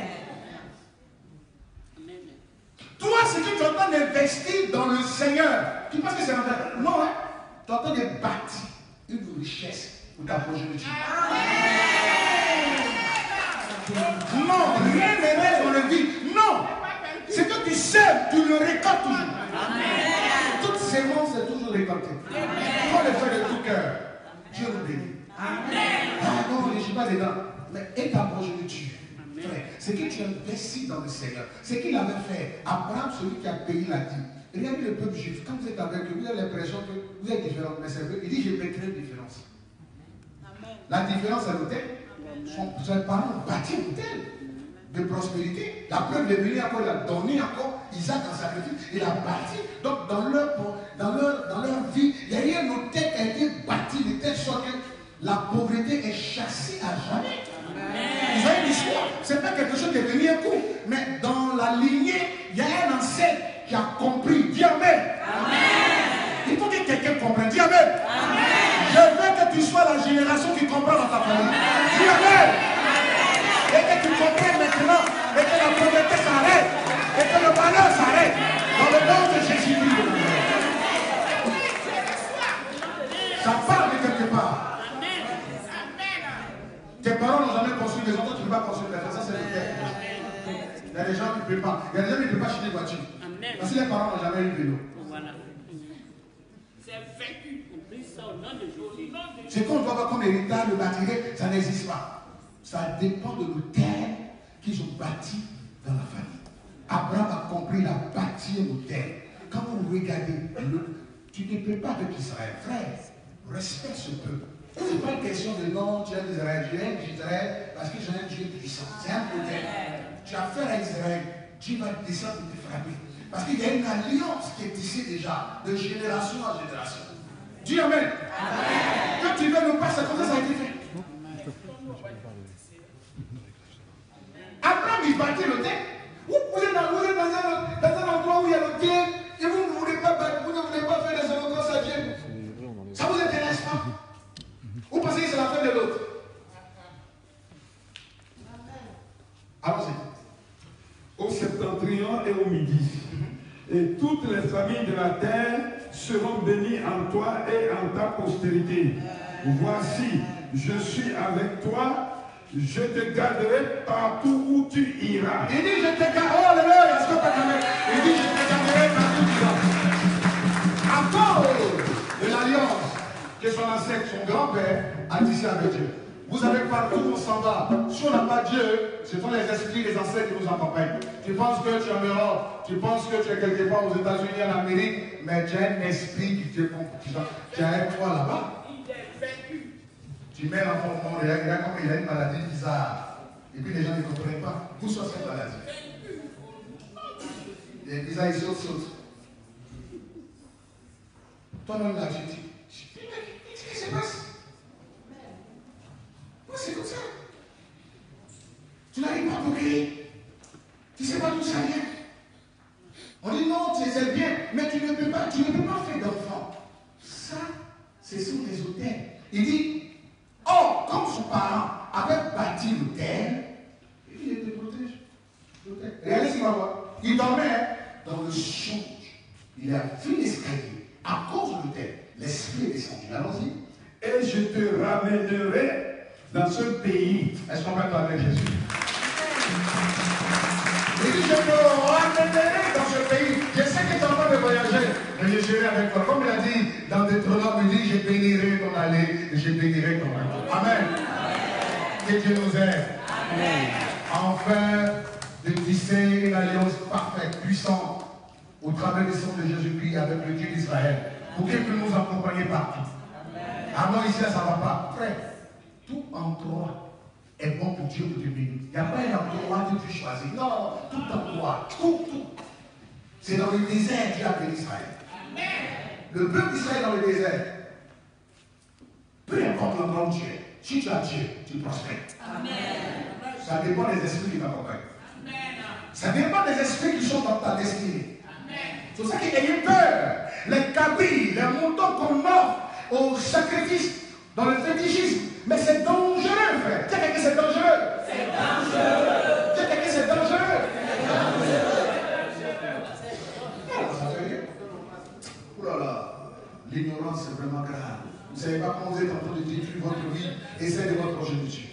Toi, ce que tu es en train d'investir dans le Seigneur, tu penses que c'est un vrai? Non, hein? Tu es en train de bâtir une richesse pour ta progéniture. Non, rien ne reste dans le vide. Non. Ce que tu sèmes, tu le récoltes toujours. Amen. Toute sémence est toujours récoltée. Quand le fait de tout cœur, Dieu nous bénit. Amen. Ah non, je ne suis pas dedans. Mais et ta progéniture, frère, ce que tu investis dans le Seigneur, ce qu'il avait fait, Abraham, celui qui a payé la dîme. Regardez le peuple juif, quand vous êtes avec eux, vous avez l'impression que vous êtes différents, mais c'est vrai, il dit je mettrai une différence. Amen. La différence à l'hôtel, ses parents ont bâti un hôtel de prospérité. La preuve est venue encore, il a donné encore Isaac en sacrifice, il a bâti. Donc dans leur, dans leur, dans leur vie, il y a eu un hôtel qui a été bâti de telle sorte que la pauvreté est chassée à jamais. Vous avez une histoire. Ce n'est pas quelque chose qui est venu un coup, mais dans la lignée, il y a un ancêtre qui a compris. Dis Amen. Amen. Il faut que quelqu'un comprenne. Dis Amen. Amen. Je veux que tu sois la génération qui comprend dans ta famille. Dis Amen. Et que tu comprennes maintenant, et que la pauvreté s'arrête, et que le malheur s'arrête. Dans le nom de Jésus-Christ. Ça part de quelque part. Tes parents n'ont jamais construit des autres, tu ne peux pas construire des autres. Ça, c'est le terre. Il y a des gens qui ne peuvent pas. Il y a des gens qui ne peuvent pas acheter des voitures. Parce que les parents n'ont jamais eu de vélo. Voilà. C'est vaincu. On prie ça au nom de Jésus. Ce qu'on doit avoir comme héritage, le bâtir, ça n'existe pas. Ça dépend de l'hôtel qu'ils ont bâti dans la famille. Abraham a compris, il a bâti un hôtel. Quand vous regardez, tu ne peux pas avec Israël. Frère, respecte ce peuple. Ce n'est pas une question de non, tu aimes Israël, tu aimes Israël parce que j'ai un Dieu puissant. C'est un modèle. Tu as affaire à Israël, Dieu va descendre pour te frapper. Parce qu'il y a une alliance qui est tissée déjà, de génération en génération. Dis Amen. Amen. Quand tu veux nous passer, comme ça, ça a été fait. Abraham, il bâtit l'hôtel. Vous, vous êtes, dans, vous êtes dans, un, dans un endroit où il y a l'hôtel et vous ne voulez pas, vous ne voulez pas faire des holocaustes à Dieu. Ça vous intéresse pas? Vous pensez que c'est la fin de l'autre? Allons-y. Au septentrion et au midi. Et toutes les familles de la terre seront bénies en toi et en ta postérité. Voici, je suis avec toi, je te garderai partout où tu iras. Il dit, je te garderai. Oh, alléluia, est-ce que pas quand même? Il dit, je te garderai partout où tu iras. À cause de l'alliance que son ancêtre, son grand-père, a tissé avec Dieu. Vous savez, partout où on s'en va, si on n'a pas Dieu, ce sont les esprits, les ancêtres qui nous accompagnent. Tu penses que tu es en Europe, tu penses que tu es quelque part aux États-Unis, en Amérique, mais tu as un esprit qui te comprend. Tu as un poids là-bas. Tu mets l'enfant au monde, il a, il a, il a une maladie bizarre. Et puis les gens ne comprennent pas. D'où sort cette maladie? Et puis ça, il saute, saute. Toi, non, là, je dis, qu'est-ce qui se passe? Moi, c'est comme ça. Tu n'arrives pas à procréer. Tu ne sais pas d'où ça vient. On dit non, tu sais bien, mais tu ne peux pas, tu ne peux pas faire d'enfant. Ça, ce sont des hôtels. Il dit, oh, comme son parent avait bâti l'hôtel, il te protège. Regardez ce qu'il va voir. Il dormait dans le songe. Il a vu l'escalier. À cause de l'hôtel, l'esprit est descendu. Allons-y. Et je te ramènerai dans ce pays. Est-ce qu'on va parler avec Jésus? Il dit, je te ramènerai dans ce pays. Je sais que tu es en train de voyager, mais je serai avec toi. Comme il a dit dans Deutéronome, il dit, je bénirai ton aller et je bénirai ton retour. Amen. Que Dieu nous aide. Amen. Enfin, de tisser une alliance parfaite, puissante, au travers du sang de Jésus-Christ avec le Dieu d'Israël, pour qu'il puisse nous accompagner partout. Ah non, ici, ça ne va pas. Frère, tout endroit est bon pour Dieu pour te bénir. Il n'y a pas un endroit que tu choisis. Non, tout endroit, tout, tout. C'est dans le désert Dieu a béni Israël. Le peuple d'Israël dans le désert. Peu importe l'endroit où tu es, si tu as Dieu, tu prospères. Amen. Ça dépend des esprits qui t'accompagnent. Ça dépend des esprits qui sont dans ta destinée. C'est pour ça qu'il ayez peur. Les cabris, les moutons qu'on offre au sacrifice, dans le fétichisme. Mais c'est dangereux, frère. Tiens, quelqu'un, c'est dangereux. C'est dangereux. Tiens, quelqu'un, c'est dangereux. C'est dangereux. Ça fait rien. Ouh là là, l'ignorance, c'est vraiment grave. Vous ne savez pas comment vous êtes en train de détruire votre vie et celle de votre progéniture.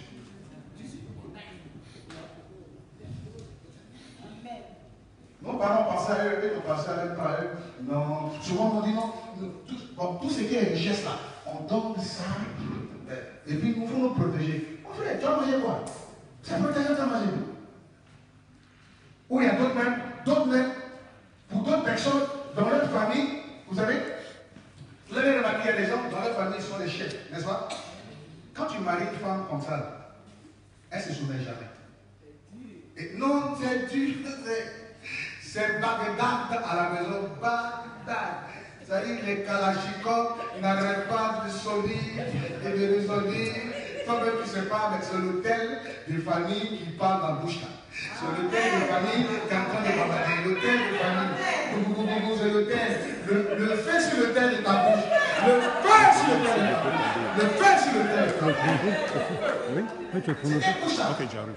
Nos parents pensaient à eux, eux, on pensait à eux, pas à eux. Non, souvent on dit non, tout, bon, tout ce qui est richesse là, on donne ça, et puis il faut nous protéger. Mon frère, tu as mangé quoi? C'est protéger, tu as mangé quoi? Ou il y a d'autres même, d'autres même, pour d'autres personnes, dans leur famille, vous savez, vous avez remarqué, il y a des gens, dans leur famille, ils sont des chefs, n'est-ce pas? Quand tu maries une femme comme ça, elle ne se souvient jamais. Et non, c'est dur, c'est Bagdad à la maison, Bagdad. C'est-à-dire que les Kalachnikov n'arrêtent pas de sonner et de résonner. Toi-même, tu ne sais pas, mais c'est l'hôtel de famille qui parle dans la bouche. C'est l'hôtel de famille qui est en train de bavarder. L'hôtel de famille. C'est l'hôtel. Le, le feu sur l'hôtel de ta bouche. Le feu sur l'hôtel de ta bouche. Le feu sur l'hôtel de ta bouche. Oui, oui, tu peux C'est pour ça. Ok, j'arrive.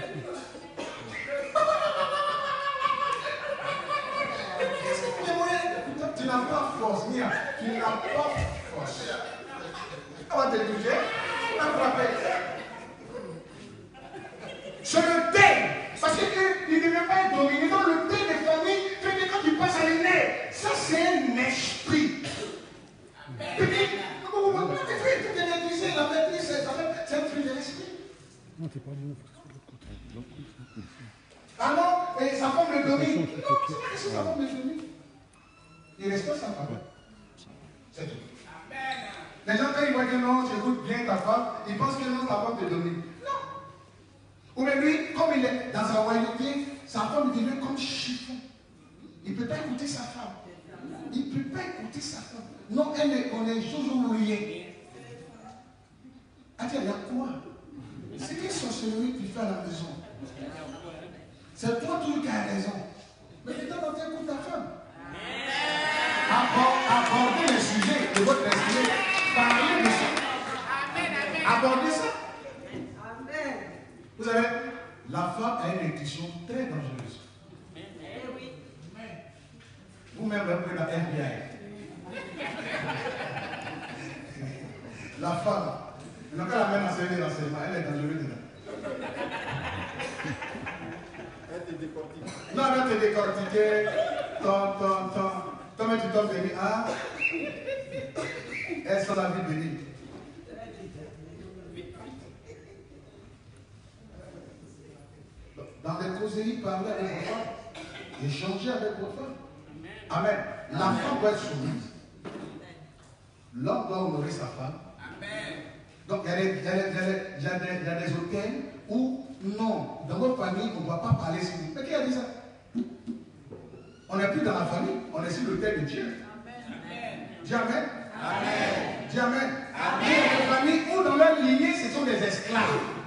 Tu n'as pas force, Nia. Tu n'as pas force. On va te toucher. On va frapper. C'est le thème. Parce qu'il ne devait pas être dominé. Donc le thème des familles fait que quand tu passes à l'aîné, ça c'est un esprit. Petit, comment tu fais? Tu t'es maîtrisé, la maîtrise, c'est un truc de l'esprit. Non, t'es pas bon, parce que c'est l'autre côté. Ah non, et sa femme le domine. Non, c'est pas que sa femme le domine. Il respecte sa femme. C'est tout. Les gens, quand ils voient que non, tu écoutes bien ta femme, ils pensent que non, ta femme te domine. Non. Ou bien lui, comme il est dans sa royauté, sa femme devient comme chiffon. Il ne peut pas écouter sa femme. Il ne peut pas écouter sa femme. Non, elle est, on est toujours rien. Attends, il y a quoi? C'est quelle sorcellerie tu fais à la maison? C'est toi tout qui as raison. Mais de temps en temps, écoute ta femme. Abordez le sujet de votre esprit. Parlez de ça. Abordez ça. Amen. Vous savez, la femme a une intuition très dangereuse. Vous-même, vous prenez la F B I. La femme, elle n'a pas la même enseigné l'enseignement, elle est dangereuse dedans. Elle te décortique. Non, elle te décortiquer. Tant, tant, tant. Toi-même, tu t'en bénis. Ah, elle sent la vie bénie. parler avec votre femme. Échanger avec votre femme. Amen. La femme doit être soumise. L'homme doit honorer sa femme. Amen. Donc il y a des, il y a des, il y a des, il y a des, il y a des hôtels où, non, dans votre famille, on ne doit pas parler sur vous. Mais qui a dit ça? On n'est plus dans la famille, on est sur l'autel de Dieu. Amen. Dis Amen. Amen. Dis Amen. Amen. Dans la famille ou dans leur lignée, ce sont des esclaves.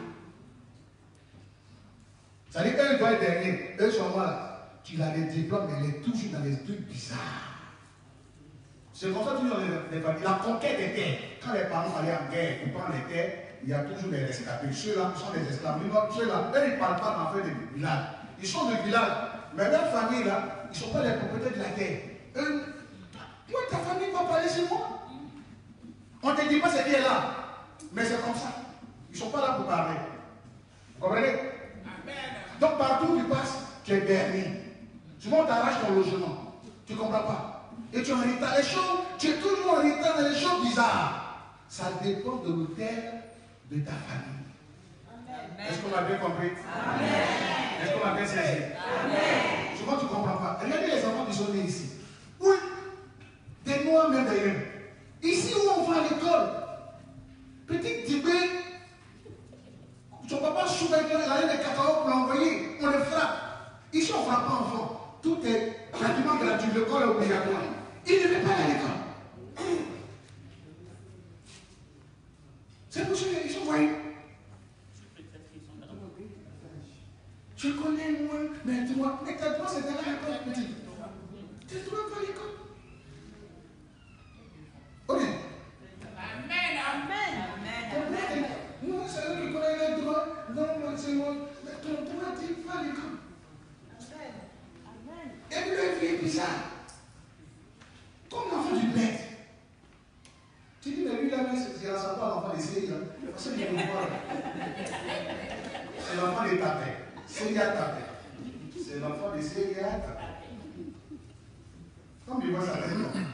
Ça veut dire qu'eux doivent être derniers. Eux sont là. Tu as les diplômes, mais elle est toujours dans les trucs bizarres. C'est comme ça toujours dans les familles. La conquête des terres. Quand les parents allaient en guerre pour prendre les terres, il y a toujours des rescapés. Ceux-là sont des esclaves. Ceux-là, eux, ils ne parlent pas d'enfants de village. Ils sont de village. Mais leur famille, là, ils ne sont pas les propriétaires de la terre. Eux, toi, ta famille va parler sur moi. On ne te dit pas ce qui est là. Mais c'est comme ça. Ils ne sont pas là pour parler. Vous comprenez? Amen. Donc, partout où tu passes, tu es berné. Souvent, on t'arrache ton logement. Tu ne comprends pas. Et tu es en retard. Les choses, tu es toujours en retard dans les choses bizarres. Ça dépend de l'autel de ta famille. Est-ce qu'on a bien compris? Amen. Est-ce qu'on a bien saisi? Amen. Souvent, tu ne comprends pas. Regardez les enfants qui sont nés ici. Oui. Des noirs même d'ailleurs. Ici où on va à l'école, petit Tibé, son papa souvent il a des cacao pour l'envoyer, on le frappe. Ici on ne frappe pas enfant. Tout est pratiquement gratuit, l'école est obligatoire. Il ne veut pas aller à l'école. C'est pour ça qu'ils sont voyés. Tu connais moi, mais toi, mais toi c'était là à l'école, petit. Tu ne dois pas à l'école. Ok. Amen, amen, amen. Moi, c'est eux qui connaissent les droits. Non, moi, c'est moi. Mais ton droit dit pas à l'école. Amen. Et puis, le vie est bizarre. Comme l'enfant du bête. Tu dis, mais lui, là, c'est la sympa, l'enfant des séries. Parce qu'il ne pas. C'est l'enfant des tapés. C'est à taper. C'est l'enfant des séries à taper. Comme il voit ça,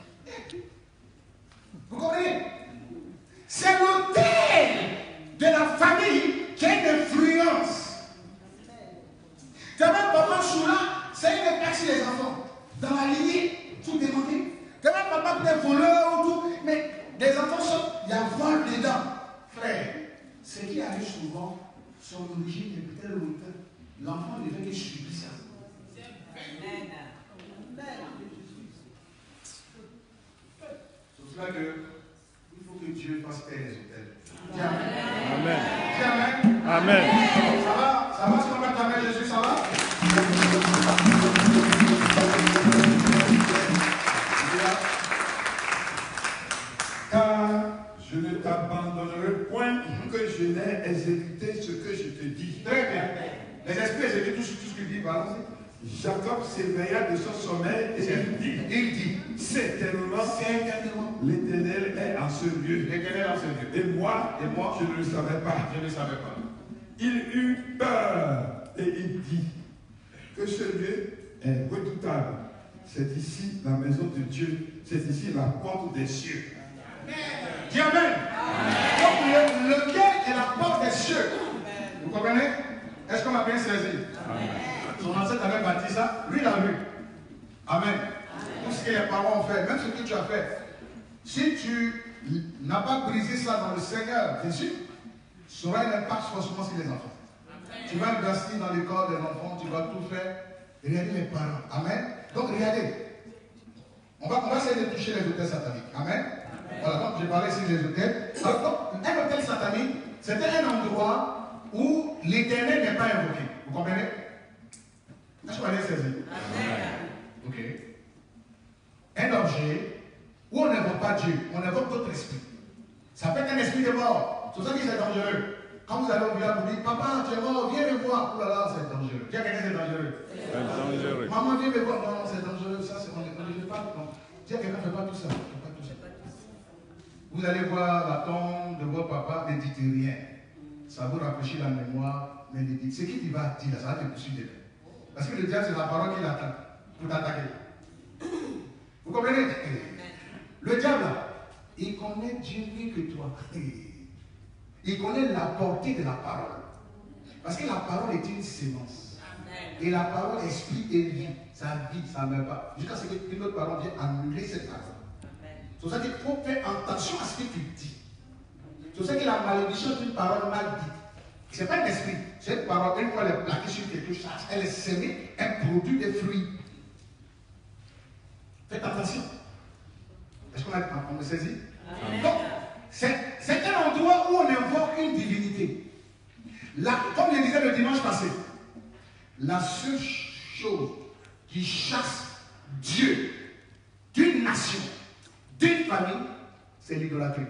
vous comprenez? C'est l'autel de la famille qui a une influence. Tu as même papa Choula, c'est une impact sur les enfants. Dans la lignée, tout démonté. Tu as même papa qui est voleur ou tout. Mais des enfants sont, il y a vol dedans. Frère, ce qui arrive souvent, son origine est peut-être l'auteur. L'enfant ne fait que subir ça. Amen. C'est pour cela que il faut que Dieu fasse taire les hôtels. Dis Amen. Amen. Dis Amen. Amen. Ça va? Ça va si on met ta main Jésus, ça va? Car je ne t'abandonnerai point que je n'ai exécuté ce que je te dis. Très bien. Les esprits exécutent tout, tout ce qu'il dit. Allons-y. Jacob s'éveilla de son sommeil et il dit, il dit, certainement, l'Éternel est en ce lieu. L'Éternel est en ce lieu. Et moi, et moi, je ne le savais pas. Je ne le savais pas. Il eut peur et il dit que ce lieu est redoutable. C'est ici la maison de Dieu. C'est ici la porte des cieux. Amen. Dis Amen. Amen. Donc, le, lequel est la porte des cieux? Amen. Vous comprenez? Est-ce qu'on a bien saisi? Amen. Son ancêtre avait bâti ça, lui l'a vu. Amen. Amen. Tout ce que les parents ont fait, même ce que tu as fait, si tu n'as pas brisé ça dans le Seigneur Jésus, ça aura un impact forcément sur les enfants. Amen. Tu vas investir dans les corps des enfants, tu vas tout faire. Regardez les parents. Amen. Donc regardez. On va, on va essayer de toucher les hôtels sataniques. Amen. Amen. Voilà, donc j'ai parlé sur les hôtels. Alors, donc, un hôtel satanique, c'était un endroit où l'Éternel n'est pas invoqué. Vous comprenez? Est-ce qu'on va les saisir? Ok. Un objet où on n'invoque pas Dieu, on invoque d'autres esprits. Ça peut être un esprit de mort. C'est pour ça que c'est dangereux. Quand vous allez au village, vous dites, papa, tu es mort, viens me voir. Oh là là, c'est dangereux. Dis à quelqu'un, c'est dangereux. C'est dangereux. Maman, viens me voir. Non, non, c'est dangereux. Ça, c'est, on ne fait pas. Non. Dis à quelqu'un, ne fais pas tout ça. Fais pas tout ça. Vous allez voir la tombe de votre papa, ne dites rien. Ça vous rafraîchit la mémoire, mais ne dites. Ce qu'il va dire, ça va te poursuivre. Parce que le diable, c'est la parole qu'il attend pour t'attaquer. Vous comprenez? Le diable, il connaît Dieu mieux que toi. Il connaît la portée de la parole. Parce que la parole est une sémence. Et la parole esprit et vie. Ça vit, ça ne meurt pas. Jusqu'à ce qu'une autre parole vienne annuler cette parole. C'est pour ça qu'il faut faire attention à ce que tu dis. C'est pour ça que la malédiction est une parole mal dite. Ce n'est pas un esprit. Cette parole, une fois elle est plaquée sur quelque chose, elle est sémée, elle produit des fruits. Faites attention. Est-ce qu'on a on me saisit? Donc, c'est un endroit où on invoque une divinité. Là, comme je disais le dimanche passé, la seule chose qui chasse Dieu d'une nation, d'une famille, c'est l'idolâtrie.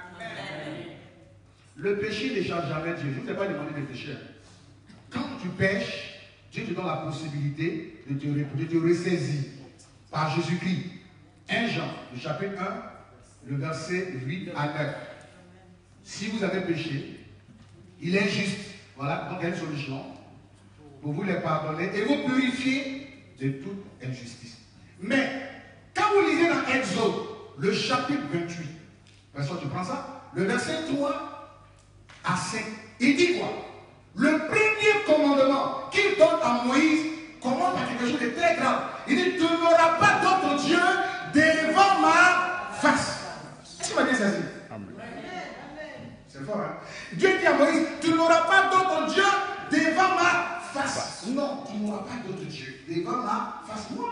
Le péché ne chasse jamais Dieu. Je ne vous ai pas demandé de pécher. Quand tu pêches, Dieu te donne la possibilité de te, de te ressaisir par Jésus-Christ. un Jean, le chapitre un, le verset huit à neuf. Si vous avez péché, il est juste. Voilà, donc il y a une solution pour vous les pardonner et vous purifier de toute injustice. Mais, quand vous lisez dans Exode, le chapitre vingt-huit, parce que tu prends ça, le verset trois à cinq, il dit quoi? Le premier commandement qu'il donne à Moïse commande à quelque chose de très grave. Il dit, tu n'auras pas d'autre Dieu devant ma face. Est-ce que tu m'as dit ça? C'est fort, hein? Dieu dit à Moïse, tu n'auras pas d'autre Dieu devant ma face. Non, tu n'auras pas d'autre Dieu devant ma face. Moi.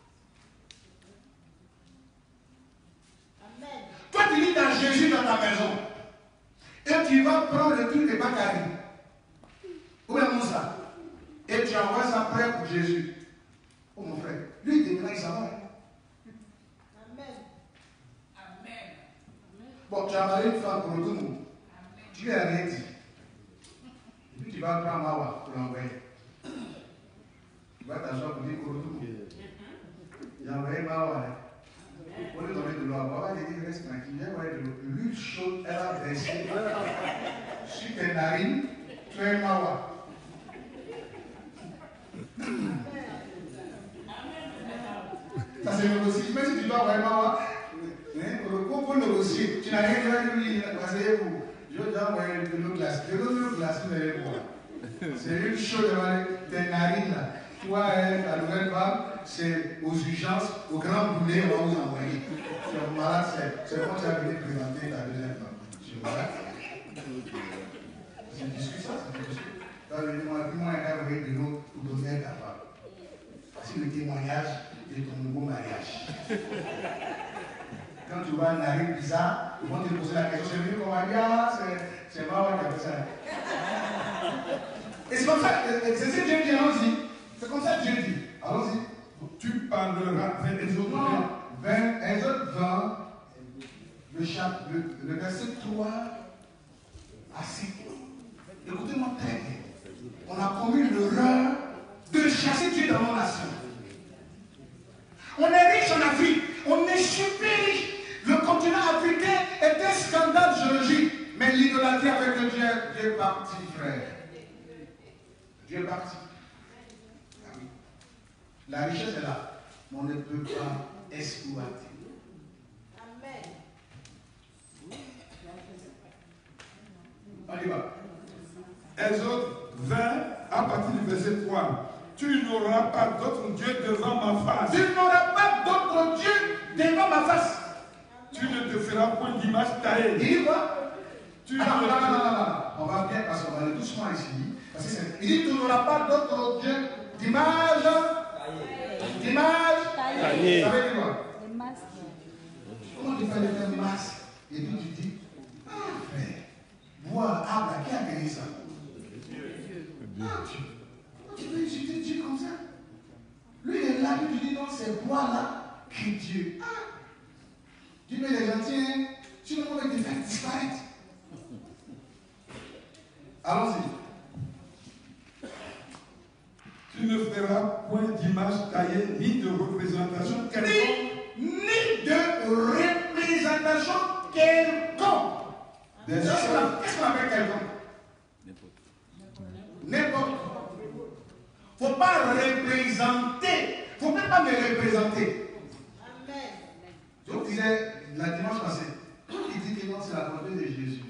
Toi, tu lis dans Jésus dans ta maison. Et tu vas prendre le truc de Bakary. Où est Moussa? Et tu envoies ça près pour Jésus. Oh mon frère, lui il devrait savoir. Amen. Amen. Bon, tu as marié une femme pour le tout le monde. Tu lui as rien dit. Et puis tu vas prendre Mawa pour l'envoyer. Tu vas t'asseoir pour dire pour le tout le monde. Il a envoyé Mawa. Pour lui donner de l'eau, Mawa lui dit reste tranquille. Il a envoyé de l'eau. L'huile chaude, elle a versé sur tes narines. Tu es Mawa. Ça c'est négocié. Même si tu dois vraiment pour négocier, tu n'as rien à lui. Asseyez-vous. Je dois envoyer de l'eau glacée. De l'eau glacée, vous allez voir. C'est une chose de tes narines là. Toi, la nouvelle femme, c'est aux urgences, au grand boulet, on va vous envoyer. Tu es malade, c'est comme tu as venu présenter ta deuxième femme. Tu es malade. C'est une discussion, c'est une discussion. Tu vas venir, moi, puis moi, il a envoyé de l'eau pour donner ta femme. C'est le témoignage de ton nouveau mariage. Quand tu vois un narine bizarre, ils vont te poser la question, c'est venu comme mariage, c'est moi qui a fait ça. Et c'est comme ça, c'est ce que Dieu dit, allons-y. C'est comme ça que Dieu dit. Allons-y. Tu parleras vers Exode vingt. vingt, Exode vingt, le, chapitre, le, le verset trois à six. Écoutez-moi très bien. On a commis l'erreur de chasser Dieu dans nos nations. On est riche en Afrique, on est super riche. Le continent africain est un scandale géologique. Mais l'idolâtrie avec Dieu, Dieu est parti, frère. Dieu est parti. Ah oui. La richesse est là, mais on ne peut pas exploiter. Amen. On y va. Exode vingt, à partir du verset trois. Tu n'auras pas d'autre Dieu devant ma face. Tu n'auras pas d'autre Dieu devant ma face. Tu ne te feras point d'image taillée. Il dit quoi? Tu ah, ne non, non, non, non, non. On va bien parce qu'on va aller doucement ici. Parce que il dit tu n'auras pas d'autre Dieu d'image. D'image. Taillée. Ça veut dire quoi? Des masques. Comment tu fais des masques? Et puis tu dis, ah frère, voilà, ah, qui a gagné ça? Ah, tu, tu peux insulter Dieu comme ça? Lui, il est là, puis tu dis non, c'est moi là qui Dieu. Ah! Tu mets les gentils, tu ne peux pas te faire disparaître. Allons-y. Tu ne feras point d'image taillée, ni de représentation quelconque. Ni, ni de représentation quelconque. Qu'est-ce qu'on appelle quelconque? N'importe quoi. Il ne faut pas représenter. Il ne faut même pas me représenter. Amen. Je vous disais la dimanche passé, il dit que non, c'est la volonté de Jésus.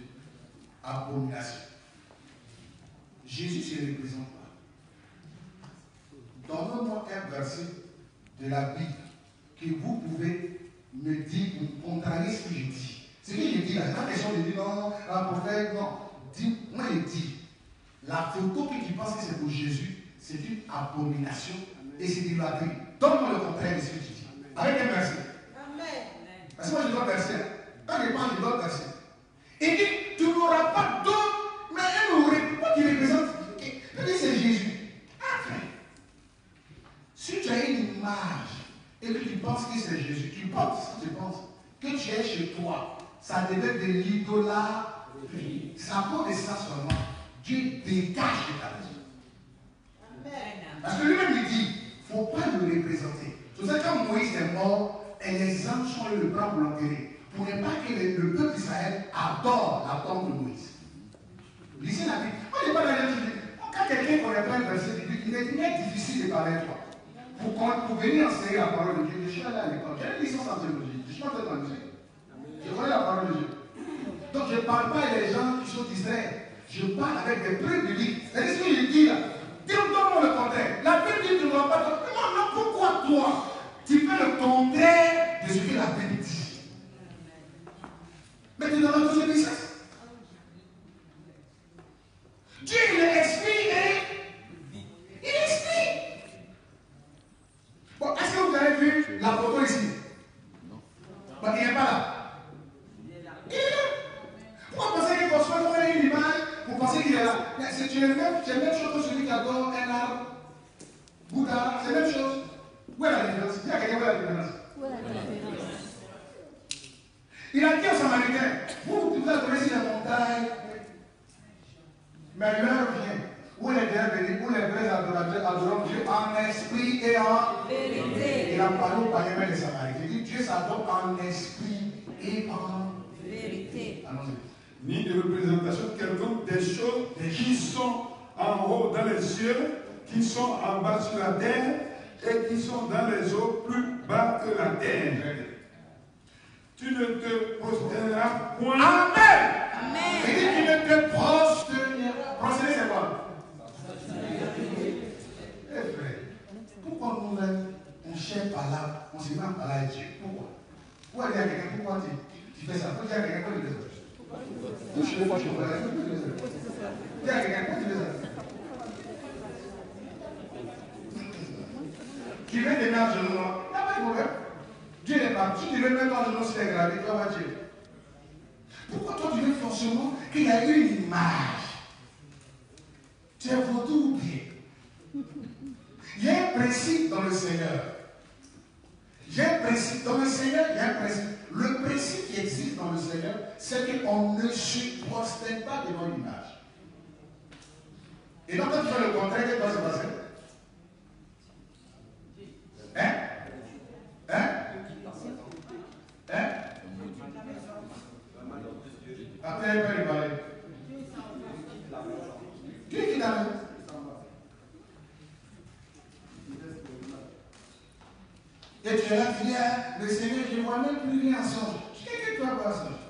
Abomination. Jésus ne se représente pas. Donne-moi un verset de la Bible que vous pouvez me dire, vous contrarier ce que je dis. Ce que je dis là, c'est pas question de dire non, un prophète, non. Dis, moi je dis, la photo que tu penses que c'est pour Jésus, c'est une abomination et c'est de l'idolâtrie. Donne-moi le contraire de ce que tu dis. Avec un verset. Amen. Parce que moi je donne verset. Quand je parle, je donne verset. Il dit, tu n'auras pas d'autre, mais un aurait. Pourquoi tu représentes? Il dit, c'est Jésus. Après, si tu as une image et que tu penses que c'est Jésus, tu penses, tu penses que tu es chez toi, ça devient de l'idolâtrie. C'est à cause de ça seulement. Dieu dégage de ta maison. Parce que lui-même il dit, il ne faut pas le représenter. C'est pour ça que quand Moïse est mort, et les anges sont allés le prendre pour l'enterrer. Pour ne pas que le, le peuple d'Israël adore la tombe de Moïse. Lisez la Bible. Moi, je n'ai pas la Bible. Quand quelqu'un ne connaît pas un verset biblique, il est bien difficile de parler à toi. Pour, pour venir enseigner la parole de Dieu, je suis allé à l'école. J'ai une licence en théologie. Je suis pas en théologie. Je connais la parole de Dieu. Donc je ne parle pas à des gens qui sont distraits. Je parle avec des preuves bibliques. C'est ce que je dis là. Dis-moi le contraire. La Bible dit que tu ne dois pas. Non, non, pourquoi toi tu fais le contraire de ce que la Bible dit? Mais tu es dans la désobéissance. Dieu, il est esprit et il est esprit. Bon, est-ce que vous avez vu la photo ici? Non. Bon, il n'est pas là. Il est là. Pourquoi vous pensez qu'il faut faire une image? Vous pensez qu'il est là? C'est la même chose que celui qui adore un arbre. Bouddha, c'est la même chose. Où est la différence? Il y a quelqu'un où est la différence? Où est la différence? Il a dit aux Samaritains, vous, vous avez connaissé la montagne, mais l'heure vient où les vrais venus, où les vrais adorateurs adorent Dieu en esprit et en vérité. Il a parlé au païen des Samaritains. Il dit Dieu s'adore en esprit et en vérité. Allons-y. Ni de représentation quelconque des choses qui sont en haut dans les cieux, qui sont en bas sur la terre et qui sont dans les eaux plus bas que la terre. Tu ne te prosterneras point. Amen. Amen. Il dit tu ne te prosterneras. Prosterner c'est quoi? Eh frère, pourquoi nous-mêmes on cherche par là, on se met par là à Dieu? Pourquoi? Pourquoi dire à quelqu'un, pourquoi tu, tu fais ça? Pourquoi dire à quelqu'un, pourquoi tu fais ça? Je ne sais pas, je ne sais pas. Dis à quelqu'un, pourquoi tu fais ça? Tu veux te mettre à genoux, il n'y a pas de problème. Dieu n'est pas. Si tu veux mettre à genoux, c'est gravé, tu vas voir Dieu. Pourquoi toi tu veux forcément qu'il y ait une image? Tu es vaudou ou bien? Il y a un principe dans le Seigneur. Il y a un principe dans le Seigneur, il y a un principe. Le principe qui existe dans le Seigneur, c'est qu'on ne se prosterne pas devant l'image. Et donc quand tu fais le contraire, qu'est-ce qui va se passer? Hein? Hein? Hein? Après, elle peut lui parler. Qui est qui t'a mis? Et tu es là, tu dis, le Seigneur, je ne vois même plus rien en songe. Qu'est-ce que tu vas voir en songe?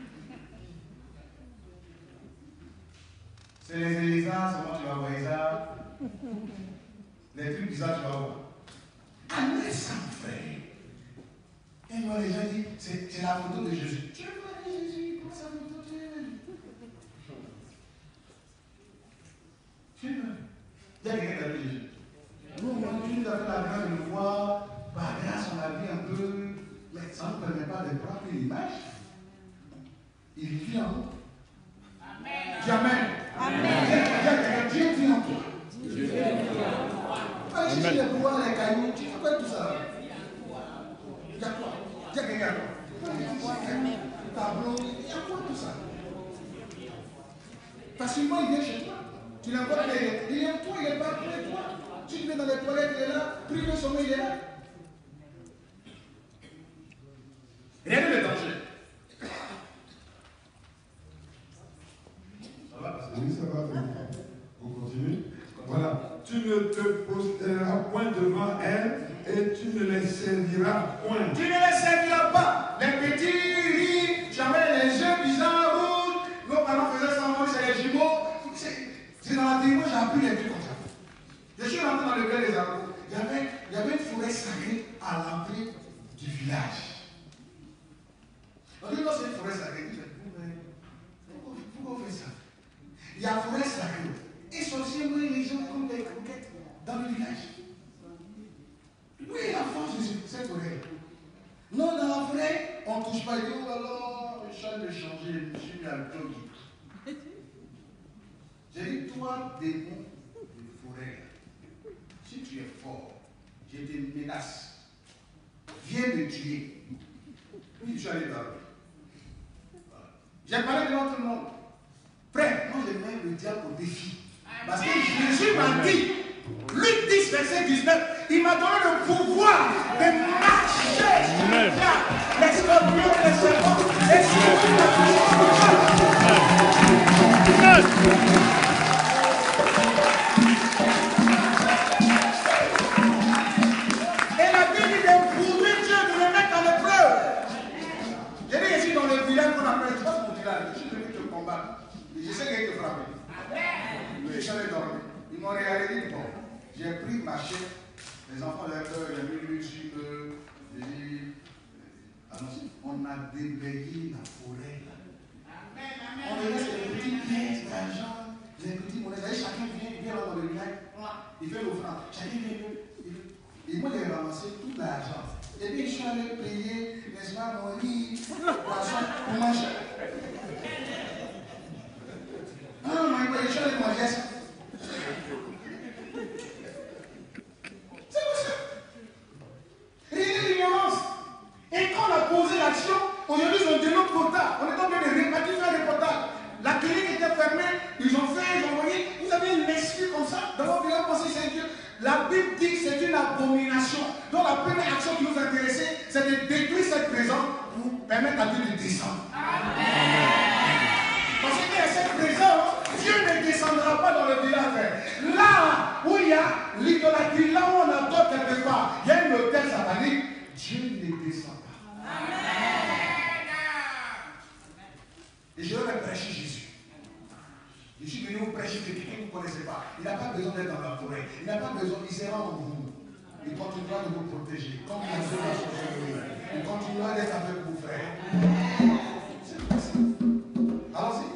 C'est les éléphants, comment tu vas voir ça? Les trucs bizarres, tu vas voir. Ah, mais ça me fait. Et moi, les gens disent, c'est la photo de Jésus. Tu vois Jésus, comment ça photo de Jésus? Tu vois? Il y a quelqu'un qui a vu Jésus. Nous, on a toujours la grâce de le voir. Par grâce, on a vu un peu. Mais ça ne nous permet pas de prendre l'image. Il vit en nous. Amen. Dis Amen. Amen. Dieu vit en toi. Dieu vit en toi. Quand tu fais les pouvoirs, les cailloux, tu fais quoi tout ça? Il y a quoi? Il y a quelqu'un quoi? Tableau, il y a quoi tout ça? Facilement, il vient chez toi. Tu n'as pas de. Il est en toi, il est partout avec toi. Tu te mets dans les toilettes, il est là. Pris le sommeil, il est là. Rien de danger. Ça va? Oui, ça va. On continue. Voilà. Tu ne te prosterneras point devant elle et tu ne les serviras point. Tu ne les serviras pas. Les petits riz, j'avais les yeux bizarres rouges. Nos parents faisaient ça, moi, c'est les jumeaux. C'est dans la tribu, j'ai appris les trucs comme ça. Je suis rentré dans le gré des arbres. Il y avait forêt sacrée. Pourquoi on fait ça? Il y a forêt sacrée. Et sorciers, les gens comme des croquettes dans le village. Oui, la force de cette forêt. Non, dans la forêt, on ne touche pas. Il dit, oh là là, je change de changer, je suis mis à jogging. J'ai dit, toi, démon de forêt, si tu es fort, je te menace. Viens me tuer. Oui, je suis allé dans le. J'ai parlé devant tout le monde. Frère, moi je mets le diable au défi. Parce que Jésus m'a dit, Luc dix, verset dix-neuf, il m'a donné le pouvoir de marcher sur le diable, les scorpions, les serpents, et sur la puissance. Et la Bible dit d'éprouver Dieu, de le mettre dans l'épreuve. J'ai dit ici dans le village qu'on appelle, je pense mon village, je suis venu te combattre. Je sais qu'il te frapper. Je suis allé dormir. Ils m'ont regardé, bon, j'ai pris ma chaîne, les enfants avaient peur, j'ai mis l'huile sur eux, j'ai dit, on a déblayé la forêt là. On me laisse les petites pièces d'argent, les petites monnaies, chacun vient, vient dans le village, il fait l'offrande, chacun vient, et moi j'ai ramassé tout l'argent. Et puis je suis allé payer, n'est-ce pas, mon lit, poisson, pour manger. Ah non, mais je suis allé manger ça. C'est comme ça. Rien de l'ignorance. Et quand on a posé l'action, aujourd'hui ils ont de notre quota. On est en train de répartir faire des quotas. La clinique était fermée, ils ont fait, ils ont envoyé. Vous avez une excuse comme ça dans votre village, pensez c'est Dieu. La Bible dit que c'est une abomination. Donc la première action qui nous intéressait, c'est de détruire cette maison pour permettre à Dieu de descendre. Amen. Parce que y a cette présence, Dieu ne descendra pas dans le village. Là où il y a l'idolâtrie, là où on adore quelque part, il y a une hôtel satanique, Dieu ne descend pas. Amen. Et je vais prêcher Jésus. Je suis venu vous prêcher quelqu'un que vous ne connaissez pas. Il n'a pas besoin d'être dans la forêt. Il n'a pas besoin, il sera en vous. Il continuera de vous protéger. Comme il a fait la sorcellerie. Il continuera d'être avec vous, frère. C'est comme ça. Allons-y.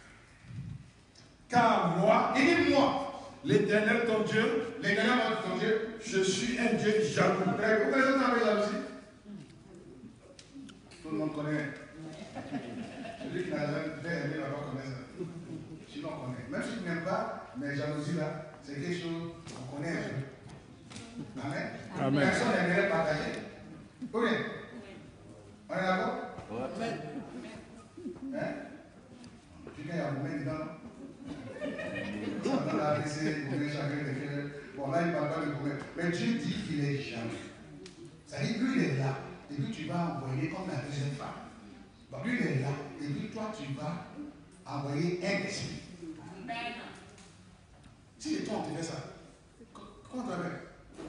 Car moi, il dit moi, l'Éternel ton Dieu, l'Éternel ton Dieu, je suis un Dieu jaloux. Vous connaissez ça avec jalousie? Tout le monde connaît. Celui qui n'a jamais fait aimer va pas connaître ça. Sinon on connaît. Même si tu n'aimes pas, mais jalousie là, c'est quelque chose qu'on connaît un peu. Amen. Amen. Personne n'aimerait partager. Oui. On est d'accord? Amen. Hein? Tu viens à vous mettre dedans. On va la laisser, vous voulez chacun de faire. Bon là il ne parle pas de vous-même. Mais Dieu dit qu'il est jaloux. Ça dit lui il est là. Et puis tu vas envoyer comme la deuxième femme. Donc lui il est là. Et puis toi tu vas envoyer un esprit. Si c'est toi, on te fait ça. Comment tu l'appelles?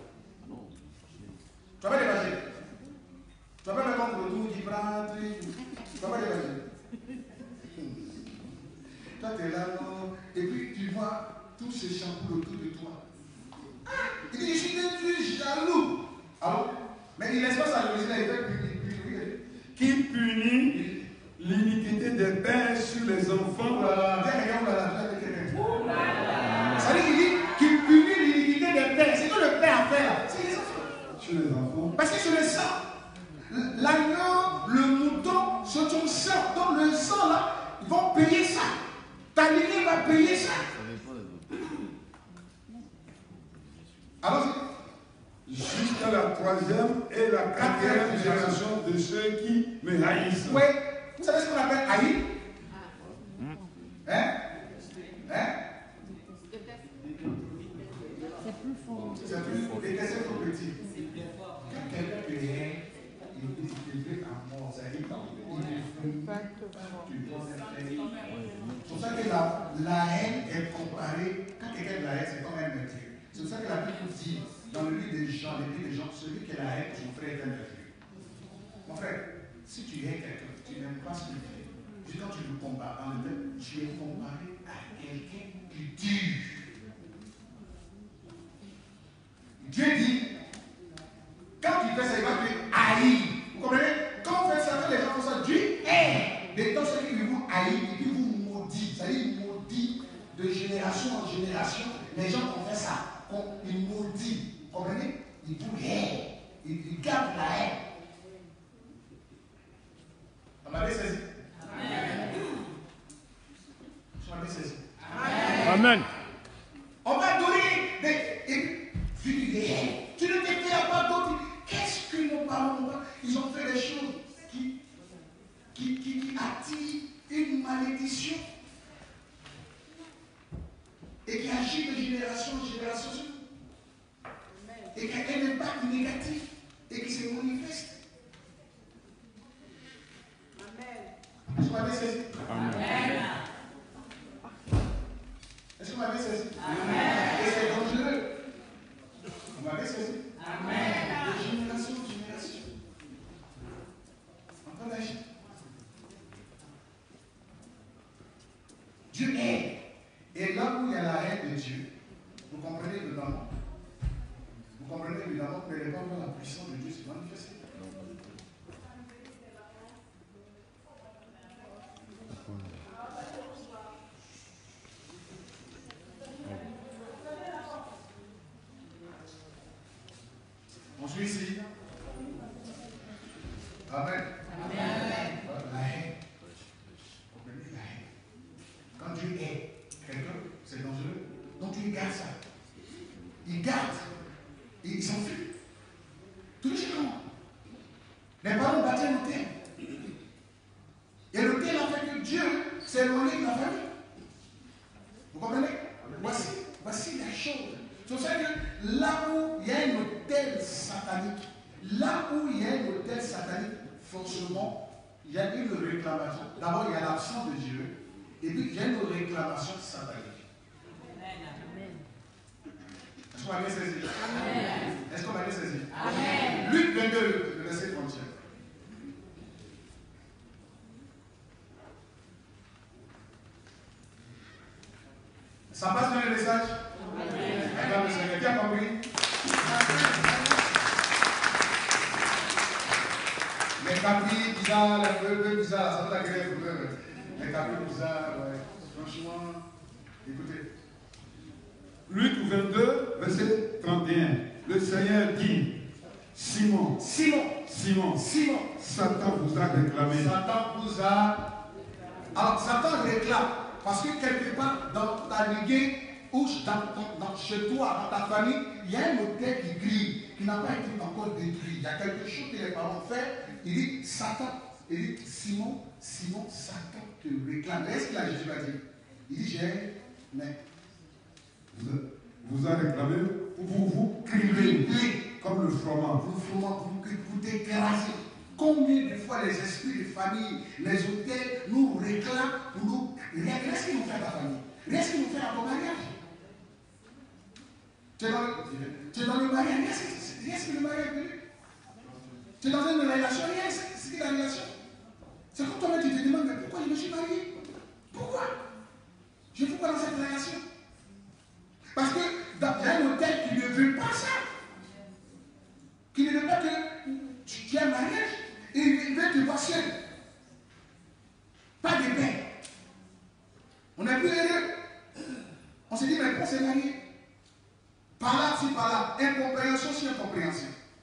Tu vas pas dévager. Tu vas pas mettre contre le tour qui prend. Tu vas pas dévager. Toi, tu es là, non. Et puis tu vois tous ces shampoos autour de toi. Il dit, je suis un Dieu jaloux. Alors, mais il laisse pas sa jalousie là, il fait punir. Qui punit l'iniquité des pères sur les enfants. Voilà. Ça veut dire qu'il dit qu'il punit l'iniquité des pères. C'est que le père a fait là. C'est les enfants. Sur les enfants. Parce que c'est le sang. L'agneau, le mouton, c'est ton sang. Donc le sang là, ils vont payer ça. Ta lignée va payer ça. Allons-y. Jusqu'à la troisième et la quatrième génération de ceux qui me haïssent. Oui. Vous savez ce qu'on appelle haïr? Hein? Hein? C'est plus fort. C'est plus fort. Et qu'est-ce que c'est petit? Quand quelqu'un te hait, il te fait à mort. Ça dit, il te fait. C'est pour ça que la, la haine est comparée. Quand quelqu'un de la haine, c'est comme un meurtrier. C'est pour ça que la Bible dit, dans le livre des gens, les livres des gens, celui qui a la haine, son frère est un meurtrier. Mon frère, si tu hais quelqu'un, tu n'aimes pas ce qu'il fait. Puis quand tu le compares dans le même, tu es comparé à quelqu'un qui tue. Dieu dit, quand tu fais ça, il va te haïr. Vous comprenez? Quand on fait ça, quand les gens font ça, Dieu hait. des temps ceux qui vous haïssent et qui vous maudit, c'est-à-dire ils maudit de génération en génération, les gens qui ont fait ça, ils maudissent, vous comprenez? Ils vous haïssent, ils gardent la haine. Vous m'avez saisi? Amen. Vous m'avez saisi? Amen. Amen. On va donner des... Tu ne te fais pas d'autres. Qu'est-ce que nos parents ont fait? Ils ont fait des choses qui, qui, qui, qui attirent une malédiction et qui agit de génération en génération sur nous. Et qui a un impact négatif et qui se manifeste. Est-ce que vous m'avez saisi? Amen. Est-ce que vous m'avez saisi? Amen. Et c'est dangereux. Vous m'avez saisi? Amen. De génération en génération. Encore d'agir. Dieu est. Et là où il y a la haine de Dieu, vous comprenez évidemment. Vous comprenez évidemment que les pas où la puissance de Dieu se manifeste. On suit ici. Amen. Amen. La haine. Vous comprenez la haine. Quand Dieu est quelqu'un, c'est dangereux. Donc il garde ça. Il garde. Et il s'enfuit. Tous les jours. Les parents bâtaient un hôtel. Et l'hôtel a fait que Dieu s'est éloigné de la famille. Vous comprenez? Voici, voici la chose. C'est pour ça que là où il y a un hôtel satanique, là où il y a un hôtel satanique, forcément, il y a une réclamation. D'abord, il y a l'absence de Dieu, et puis il y a une réclamation satanique. Est-ce qu'on m'a bien saisi? Amen. Est-ce qu'on m'a bien saisi? Amen. Luc vingt-deux, le verset trente-cinq. Ça passe dans le message? Amen. Regarde le Seigneur, qui a compris? Les capris bizarres, les peu bizarres, ça peut agréer pour eux. Les capris bizarres, ouais. Franchement, écoutez. Luc vingt-deux, verset trente et un. Le Seigneur dit, Simon, Simon, Simon, Simon, Satan vous a réclamé. Satan vous a... Alors, Satan réclame, parce que quelque part, dans ta ligue, ou dans, dans, chez toi, dans ta famille, il y a un hôtel qui grille, qui n'a pas été encore détruit. Il y a quelque chose que les parents ont fait. Il dit, Satan, il dit, Simon, Simon, Satan te réclame. Est-ce qu'il a Jésus a dit? Il dit, j'ai, mais... Vous, vous a réclamé pour vous crier comme le froment. Vous, vous, vous t'écrasez. Combien de fois les esprits de famille, les hôtels nous réclament pour nous. Qu'est-ce qu'ils nous fait à ta famille? Qu'est-ce qu'ils nous fait à ton mariage? Tu es dans le, tu es dans le mariage. Qu'est-ce que le mariage est venu? Tu es dans une relation. Qu'est-ce que la relation? C'est comme toi-même tu te demandes, mais pourquoi je me suis marié? Pourquoi? Je ne fais pas dans cette relation. Parce que dans un hôtel qui ne veut pas ça, qui ne veut pas que tu, tu aies un mariage, et il veut te voir seul. Pas de paix. On est plus heureux. On se dit, mais pourquoi s'est marié? Par là, si par là, incompréhension sur incompréhension.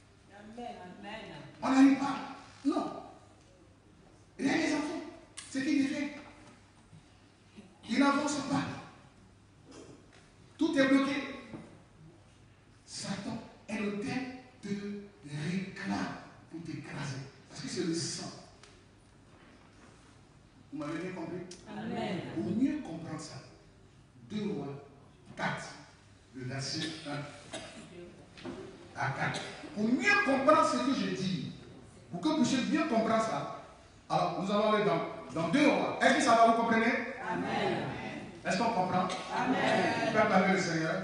On n'arrive pas. Non. Il y a des enfants. C'est qui les fait. Ils n'avancent pas. Tout est bloqué. Satan est le thème de réclame pour t'écraser. Parce que c'est le sang. Vous m'avez bien compris? Amen. Pour mieux comprendre ça, deux rois quatre, le verset un à quatre. Pour mieux comprendre ce que je dis, pour que vous puissiez bien comprendre ça, alors nous allons aller dans, dans deux rois. Est-ce que ça va, vous comprenez? Amen. Est-ce qu'on comprend? Amen. On peut acclamer le Seigneur.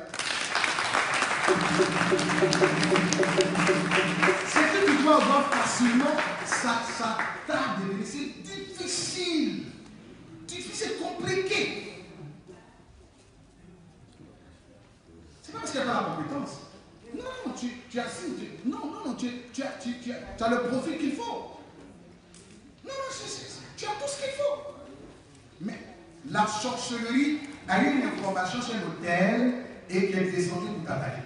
Ce que tu dois avoir facilement, ça, ça tarde, c'est difficile. Difficile, c'est compliqué. C'est pas parce qu'il n'y a pas la compétence. Non, tu, tu as tu, non, non, non, tu, tu, as, tu, tu, as, tu as le profil qu'il faut. Non, non, c'est, c'est, tu as tout ce qu'il faut. la sorcellerie a eu une information sur l'autel et qui est descendue pour t'attaquer.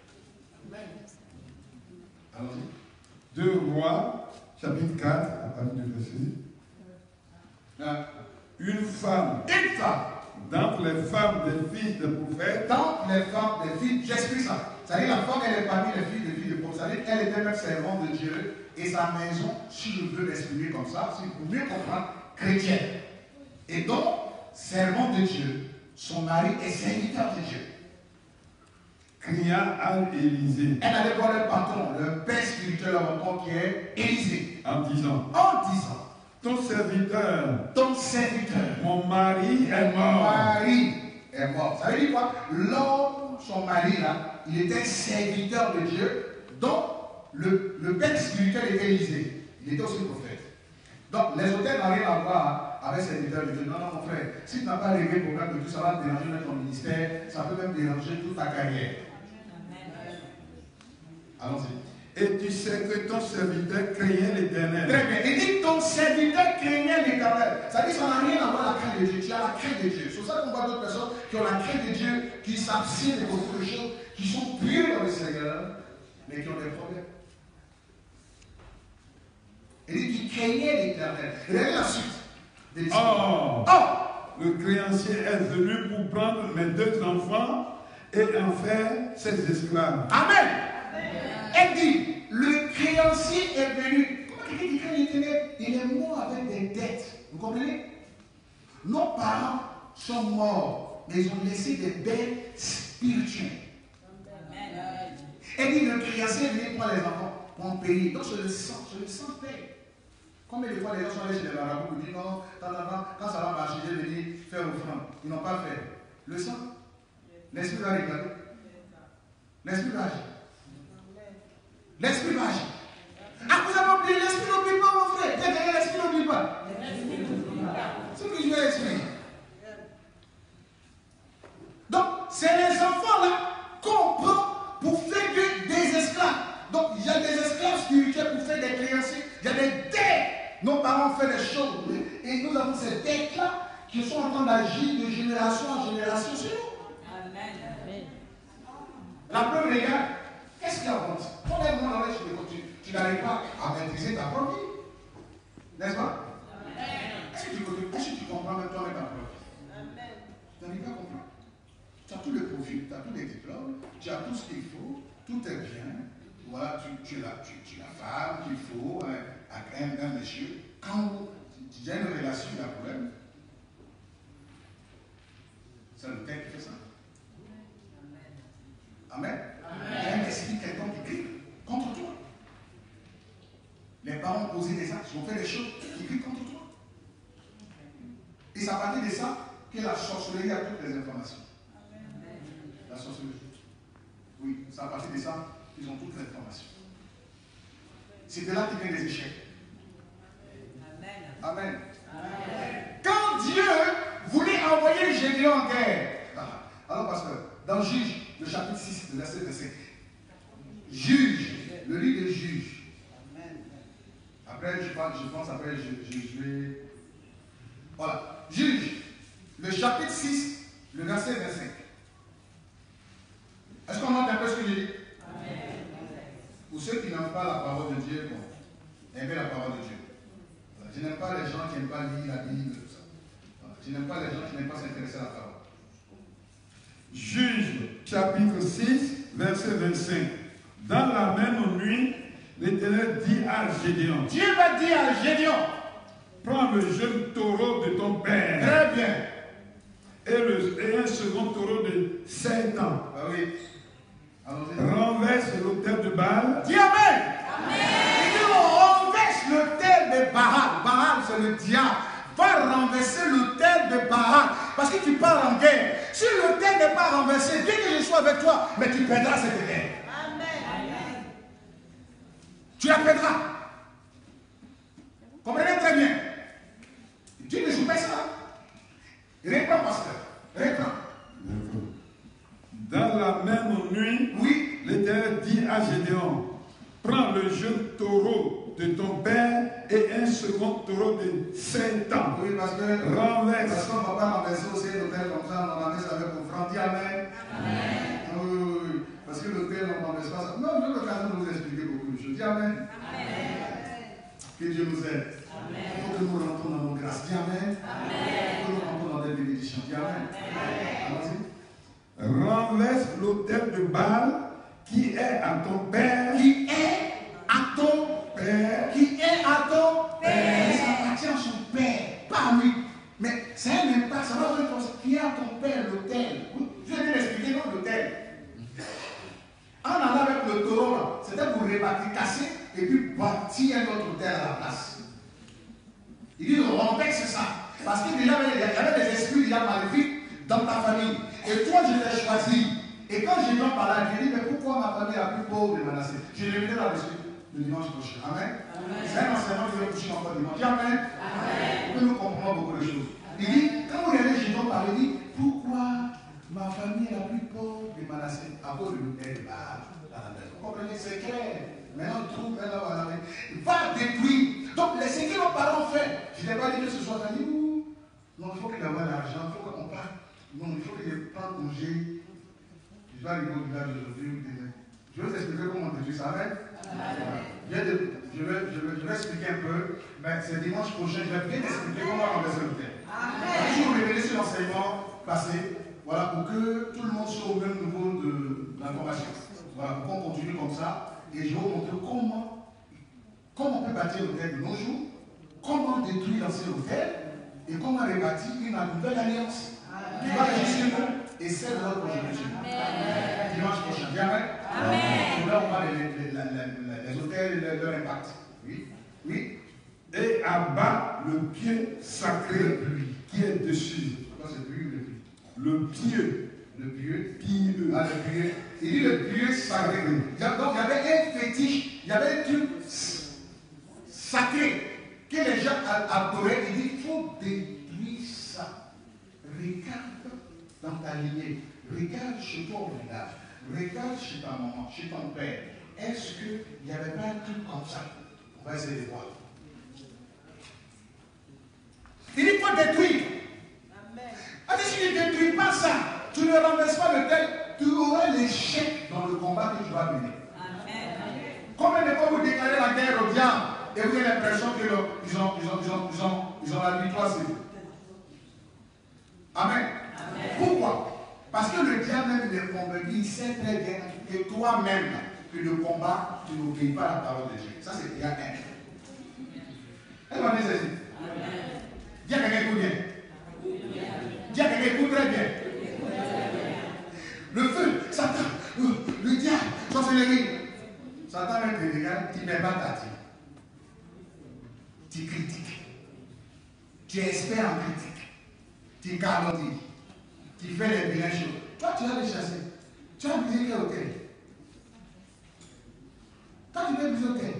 Allons-y. deux Rois, chapitre quatre, à partir du verset. Hein? Une femme, Une femme, d'entre les femmes des fils des prophètes, dans les femmes des filles, j'explique ça. C'est-à-dire la femme, elle est parmi les filles des filles de prophètes. C'est-à-dire qu'elle était même servante de Dieu et sa maison, si je veux l'exprimer comme ça, c'est pour mieux comprendre, chrétienne. Et donc, servante de Dieu, son mari est serviteur de Dieu. cria à Élisée Elle allait voir le patron, le père spirituel avant qui est Élisée, en disant, en disant, ton serviteur, ton serviteur, mon mari est mon mort. mari est mort. Ça veut dire quoi? L'homme, son mari là, il était serviteur de Dieu, donc le, le père spirituel était Élisée. Il était aussi prophète. Donc les hôtels n'ont rien à voir avec serviteur de Dieu. Non, non, mon frère, si tu n'as pas réglé le problème de tout, ça va déranger même ton ministère, ça peut même déranger toute ta carrière. Allons-y. Et tu sais que ton serviteur craignait l'Éternel. Très bien. Il dit ton serviteur craignait l'Éternel. Ça dit que ça n'a rien à voir avec la crainte de Dieu. Tu as la crainte de Dieu. C'est pour ça qu'on voit d'autres personnes qui ont la crainte de Dieu, qui s'abstiennent de beaucoup de choses, qui sont pures dans le Seigneur, mais qui ont des problèmes. Il dit qu'il craignait l'Éternel. Regardez la suite. Or, Oh, le créancier est venu pour prendre mes deux enfants et en faire ses esclaves. Amen. Elle dit, le créancier est venu. Comment quelqu'un qui craint l'Éternel? Il est mort avec des dettes. Vous comprenez? Nos parents sont morts, mais ils ont laissé des dettes spirituelles. Elle dit, le créancier est venu prendre les enfants pour en payer. Donc je le sens, je le sens paye. Combien de fois les gens sont allés chez les marabouts pour dire non, quand ça va marcher, je vais venir faire offrande. Ils n'ont pas fait. Le sang, l'esprit va regarder. L'esprit va agir. L'esprit va agir. Ah, vous avez oublié, l'esprit n'oublie pas, mon frère. Bien, l'esprit n'oublie pas. C'est ce que je vais expliquer. Donc, c'est les enfants-là qu'on prend pour faire des, des esclaves. Donc, il y a des esclaves spirituels pour faire des créanciers. Il y a des dettes. Nos parents ont fait des choses. Et nous avons ces dettes-là qui sont en train d'agir de génération en génération sur nous. Amen. La preuve, regarde. Qu'est-ce qu'il y a en compte? Quand on est dans la tu, tu n'arrives pas à maîtriser ta propre vie. N'est-ce pas? Est-ce que, est que tu comprends même toi-même ta propre vie? Tu n'arrives pas à comprendre. Tu as tout le profil, tu as tous les diplômes, tu as tout ce qu'il faut, tout est bien. Voilà, tu, tu, as, tu, tu as la femme qu'il faut, avec un, un monsieur. Quand tu as une relation, il y a un problème. C'est le texte qui fait ça. Amen. Il y a un esprit quelqu'un qui crie contre toi. Les parents ont posé des actes, ils ont fait des choses qui crient contre toi. Et c'est à partir de ça que la sorcellerie a toutes les informations. La sorcellerie. Oui, c'est à partir de ça qu'ils ont toutes les informations. C'est de là qu'ils viennent des échecs. Amen. Amen. Amen. Quand Dieu voulait envoyer Gédéon en guerre, alors pasteur, dans Juge, le chapitre six, le verset vingt-cinq, Juge, le livre de Juge. Après, je pense, je pense après, je, je, je vais. Voilà. Juge, le chapitre six, le verset vingt-cinq. Est-ce qu'on entend un peu ce que je dis? Amen. Pour ceux qui n'aiment pas la parole de Dieu, bon, aimez la parole de Dieu. Voilà. Je n'aime pas les gens qui n'aiment pas lire la Bible, tout ça. Voilà. Je n'aime pas les gens qui n'aiment pas s'intéresser à la parole. Juge, chapitre six, verset vingt-cinq. Dans la même nuit, l'Éternel dit à Gédéon. Dieu va dire à Gédéon. Prends le jeune taureau de ton père. Très bien. Et, le, et un second taureau de sept ans. Ah oui. Renverse l'autel de Baal. Dis Amen. Amen. Et dit on renverse l'autel de Baal. Baal, c'est le diable. Va renverser l'autel de Baal. Parce que tu pars en guerre. Si l'autel n'est pas renversé, bien que je sois avec toi, mais tu perdras cette guerre. Amen. Tu la perdras. Comprenez très bien. Dieu ne joue pas ça. Réprends, pasteur. Réprends. Dans la même nuit, oui, l'Éternel dit à Gédéon, prends le jeune taureau de ton père et un second taureau de sept ans. bas. Oui, parce que Renverse. parce qu'on ne va pas renverser aussi un hôtel comme ça, on va renverser avec offrande. Dis amen. Amen. Oui, oui, oui. Parce que l'hôtel, on ne renverse pas ça. Non, je veux l'occasion de vous expliquer beaucoup de choses. Dis amen. Amen. Que Dieu nous aide. Amen. Il faut que nous rentrons dans nos grâces. Dis amen. Amen. Il faut que nous rentrons dans des bénédictions. Dis amen. Amen. Renverse l'autel de Baal qui est à ton père. Qui est à ton Père. Qui est à ton père. Ça appartient à son père, pas à lui. Mais c'est un impact, ça va être comme ça. Qui est à ton père l'autel. Je vais l'expliquer, non, l'autel. En allant avec le taureau, là, c'était pour rebâtir, casser et puis bâtir un autre autel à la place. Il dit, renverse ça. Parce qu'il y avait des esprits déjà maléfiques dans ta famille. Et toi, je l'ai choisi. Et quand j'ai viens par là, je dis, mais pourquoi ma famille est la plus pauvre de Manassé? Je l'ai mis là-dessus le dimanche prochain. Amen. C'est un enseignement que je vais coucher encore dimanche. Amen. Amen. Nous comprenons beaucoup de choses. Il dit, quand vous regardez Gédon parler, il dit, pourquoi ma famille est la plus pauvre de Manassé? À cause de l'hôtel de Baal dans la maison. Vous comprenez? C'est clair. Maintenant, on trouve, maintenant, voilà. Va détruire. Donc, les ce que nos parents font, je n'ai pas dit que ce soit un livre. Non, il faut qu'il y ait l'argent, il faut qu'on parte. Non, il faut que je prenne congé. Je dois arriver au village aujourd'hui ou demain. Je vais vous expliquer comment on détruit ça. Amen. Je vais, je, vais, je, vais, je vais expliquer un peu, mais c'est dimanche prochain, je vais bien expliquer comment renverser le thème. Je vais vous révéler sur l'enseignement passé, voilà, pour que tout le monde soit au même niveau d'information. Voilà, pour qu'on continue comme ça, et je vais vous montrer comment, comment on peut bâtir l'hôtel de nos jours, comment détruire l'ancien hôtel, et comment rebâtir une nouvelle alliance qui va régir sur nous et celle de notre génération. Dimanche prochain. Bien, Amen. Amen. Là, on parle des, les, les, les, les hôtels et leur impact. Oui. Oui. Et abat le pied sacré qui est dessus. C'est le pied. Le pied. Le pied. Pieux. Ah, le pied. Il dit le pied sacré. Donc, il y avait un fétiche, il y avait un truc sacré que les gens adoraient. Il dit il faut détruire ça. Regarde dans ta lignée. Regarde chez toi au village. Regarde chez ta maman, chez ton père. Est-ce qu'il n'y avait pas un truc comme ça? On va essayer de voir. Il dit qu'il faut détruire. Amen. Si tu ne détruis pas ça, tu ne renverses pas le tel, tu auras l'échec dans le combat que tu vas mener. Amen. Combien de fois vous déclarez la guerre au diable et vous avez l'impression qu'ils ont, ils ont, ils ont, ils ont, ils ont, ils ont la victoire sur vous? Amen. Amen. Pourquoi? Parce que le diable même il est convaincu, il sait très bien que toi-même, que le combat, tu n'obéis pas à la parole de Dieu. Ça, c'est déjà un. Elle va dire ceci. Dis à quelqu'un écoute bien. Dis à quelqu'un écoute très bien. Le feu, Satan, le, le diable, sorcellerie. Satan même te regarde, tu n'es pas tati. Tu critiques. Tu es expert en critique. Tu calomnies. Tu fais les vilains choses. Toi, tu vas les chasser. Tu as brisé quel hôtel? Toi, tu vas briser hôtel.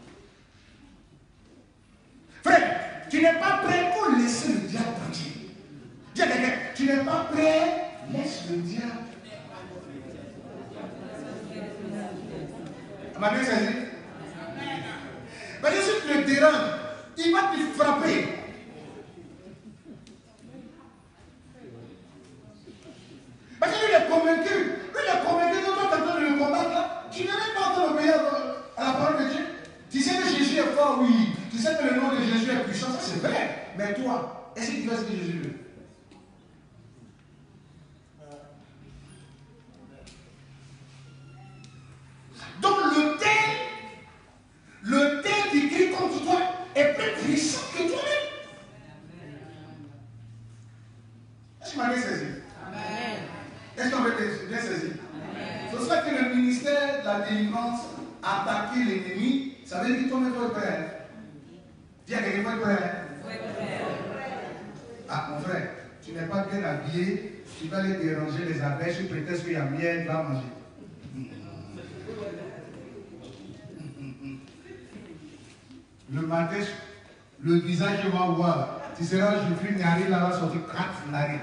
Frère, tu n'es pas prêt pour laisser le diable tranquille. Dis à quelqu'un, tu n'es pas prêt, laisse le diable. Tu m'as bien saisi? Mais si tu le déranges, il va te frapper. Parce que lui, il est convaincu. Lui, il est convaincu que toi, tu es en train de le combattre là. Tu n'es même pas en train d'obéir à la parole de Dieu. Tu sais que Jésus est fort, oui. Tu sais que le nom de Jésus est puissant, ça c'est vrai. Mais toi, est-ce que tu fais ce que Jésus veut? Donc le tel, le tel qui crie contre toi est plus puissant que toi-même. Est-ce que tu m'as bien saisi? Amen. Est-ce qu'on veut bien saisi? C'est ça que le ministère de la délivrance a attaqué l'ennemi. Ça veut dire que toi-même, toi, frère. Dis à quelqu'un, toi, frère. Ah, mon frère, tu n'es pas bien habillé, tu vas aller déranger les abeilles sur prétexte qu'il y a miel, tu vas manger. Le matin, le visage que tu vas voir, tu seras joufflu, narine, là, va sortir quatre narines.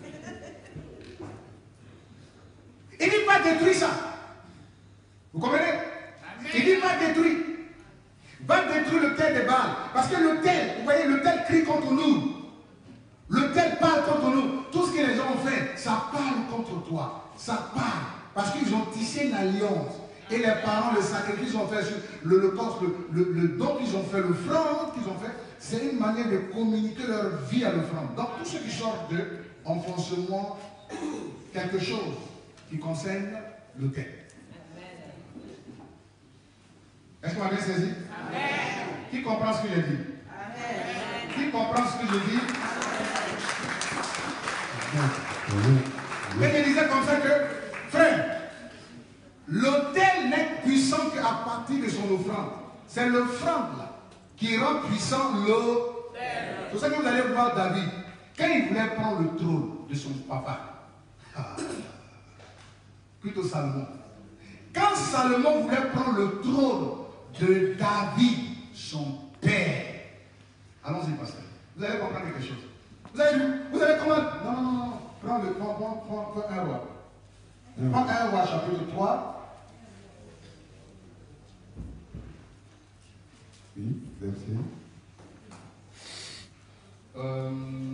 Il dit pas détruire ça. Vous comprenez? Il dit pas détruire. va détruire l'autel des Baals. Parce que l'autel, vous voyez, l'autel crie contre nous. L'autel parle contre nous. Tout ce que les gens ont fait, ça parle contre toi. Ça parle. Parce qu'ils ont tissé une alliance. Et les parents, le sacrifice qu'ils ont fait, l'holocauste, le, le, le don qu'ils ont fait, l'offrande qu'ils ont fait, c'est une manière de communiquer leur vie à l'offrande. Donc tout ce qui sort d'eux en forcément quelque chose qui concerne l'autel. Est-ce qu'on a bien saisi? Amen. Qui comprend ce que je dis? Amen. Qui comprend ce que je dis? Mais je disais comme ça que, frère, l'autel n'est puissant qu'à partir de son offrande. C'est l'offrande là qui rend puissant l'autel. C'est pour ça que vous allez voir David, quand il voulait prendre le trône de son papa, ah, plutôt Salomon. Quand Salomon voulait prendre le trône de David, son père. Allons-y, pasteur. Vous allez comprendre quelque chose. Vous avez vu? Vous avez comment? Non, non, non, non. Prends le, prends, prends, prends, prends un roi. Prends un roi, chapitre trois. Oui, verset. Euh,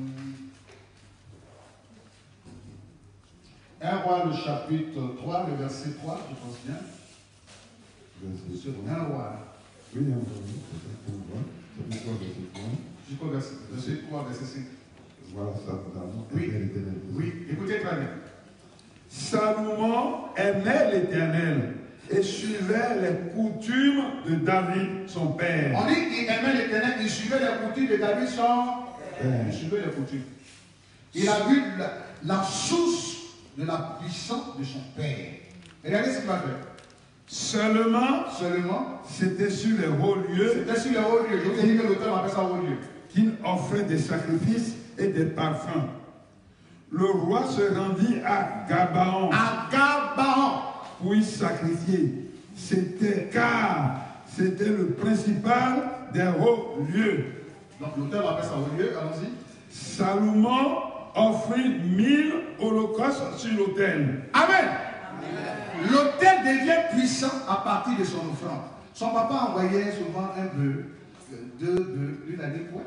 un roi, le chapitre trois, le verset trois, je pense bien. Sur un roi. Oui, un roi, c'est un roi. Chapitre trois, verset trois. Jusqu'au verset, verset trois, verset cinq. Voilà, ça, dans oui, oui, écoutez très bien. Salomon aimait l'Éternel et suivait les coutumes de David, son père. On dit qu'il aimait l'Éternel, il suivait les coutumes de David, son père. Il suivait les coutumes. Il a vu la, la source de la puissance de son père. Regardez ce qu'il va faire. Seulement, Seulement, c'était sur les hauts lieux. C'était sur les hauts lieux. Je vous ai dit que l'auteur appelle ça hauts lieux. Qu'il offrait des sacrifices et des parfums. Le roi se rendit à Gabaon. À Gabaon. Pour y sacrifier. C'était car c'était le principal des hauts lieux. Donc l'auteur appelle ça hauts lieux. Allons-y. Salomon offrit mille holocaustes sur l'autel. Amen. L'autel devient puissant à partir de son offrande. Son papa envoyait souvent un bœuf, deux bœufs, une année quoi.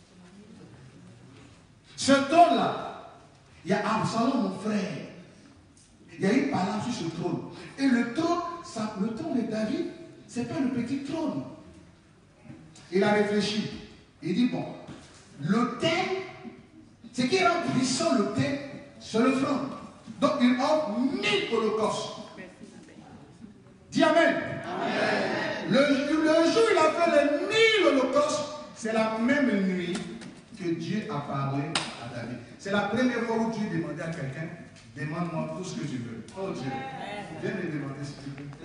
Ce trône-là, il y a Absalom, mon frère. Il y a une parole sur ce trône. Et le trône, ça, le trône de David, ce n'est pas le petit trône. Il a réfléchi. Il dit, bon, l'autel, ce qui rend puissant l'autel, c'est l'offrande. Donc il offre mille holocaustes. Dis Amen. Amen. Le, le jour où il a fait les mille holocaustes, c'est la même nuit que Dieu a parlé à David. C'est la première fois où Dieu demandait à quelqu'un, demande-moi tout ce que tu veux. Oh Dieu, viens me demander ce que tu veux.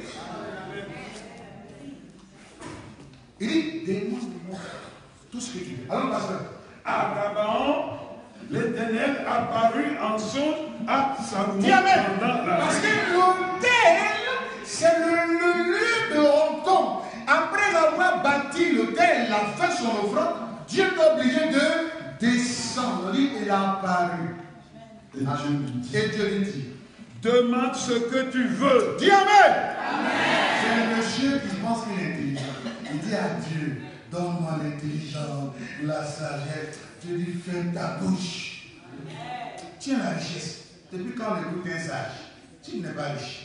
Il dit, demande-moi tout ce que tu veux. Alors, pasteur. À Gabaon, l'Éternel apparut en songe à Salomon. Dis Amen. Parce que l'autel, c'est le, le lieu de rencontre. Après avoir bâti l'autel, il a fait son offrande, Dieu est obligé de descendre. Il a apparu. Et Dieu lui dit, Et Dieu lui dit, demande ce que tu veux. dis Amen. Amen. C'est le monsieur qui pense qu'il est intelligent. Il dit à Dieu, donne-moi l'intelligence, la sagesse. Dieu lui ferme ta bouche. Tiens la richesse. Depuis quand on écoute un sage, tu n'es pas riche.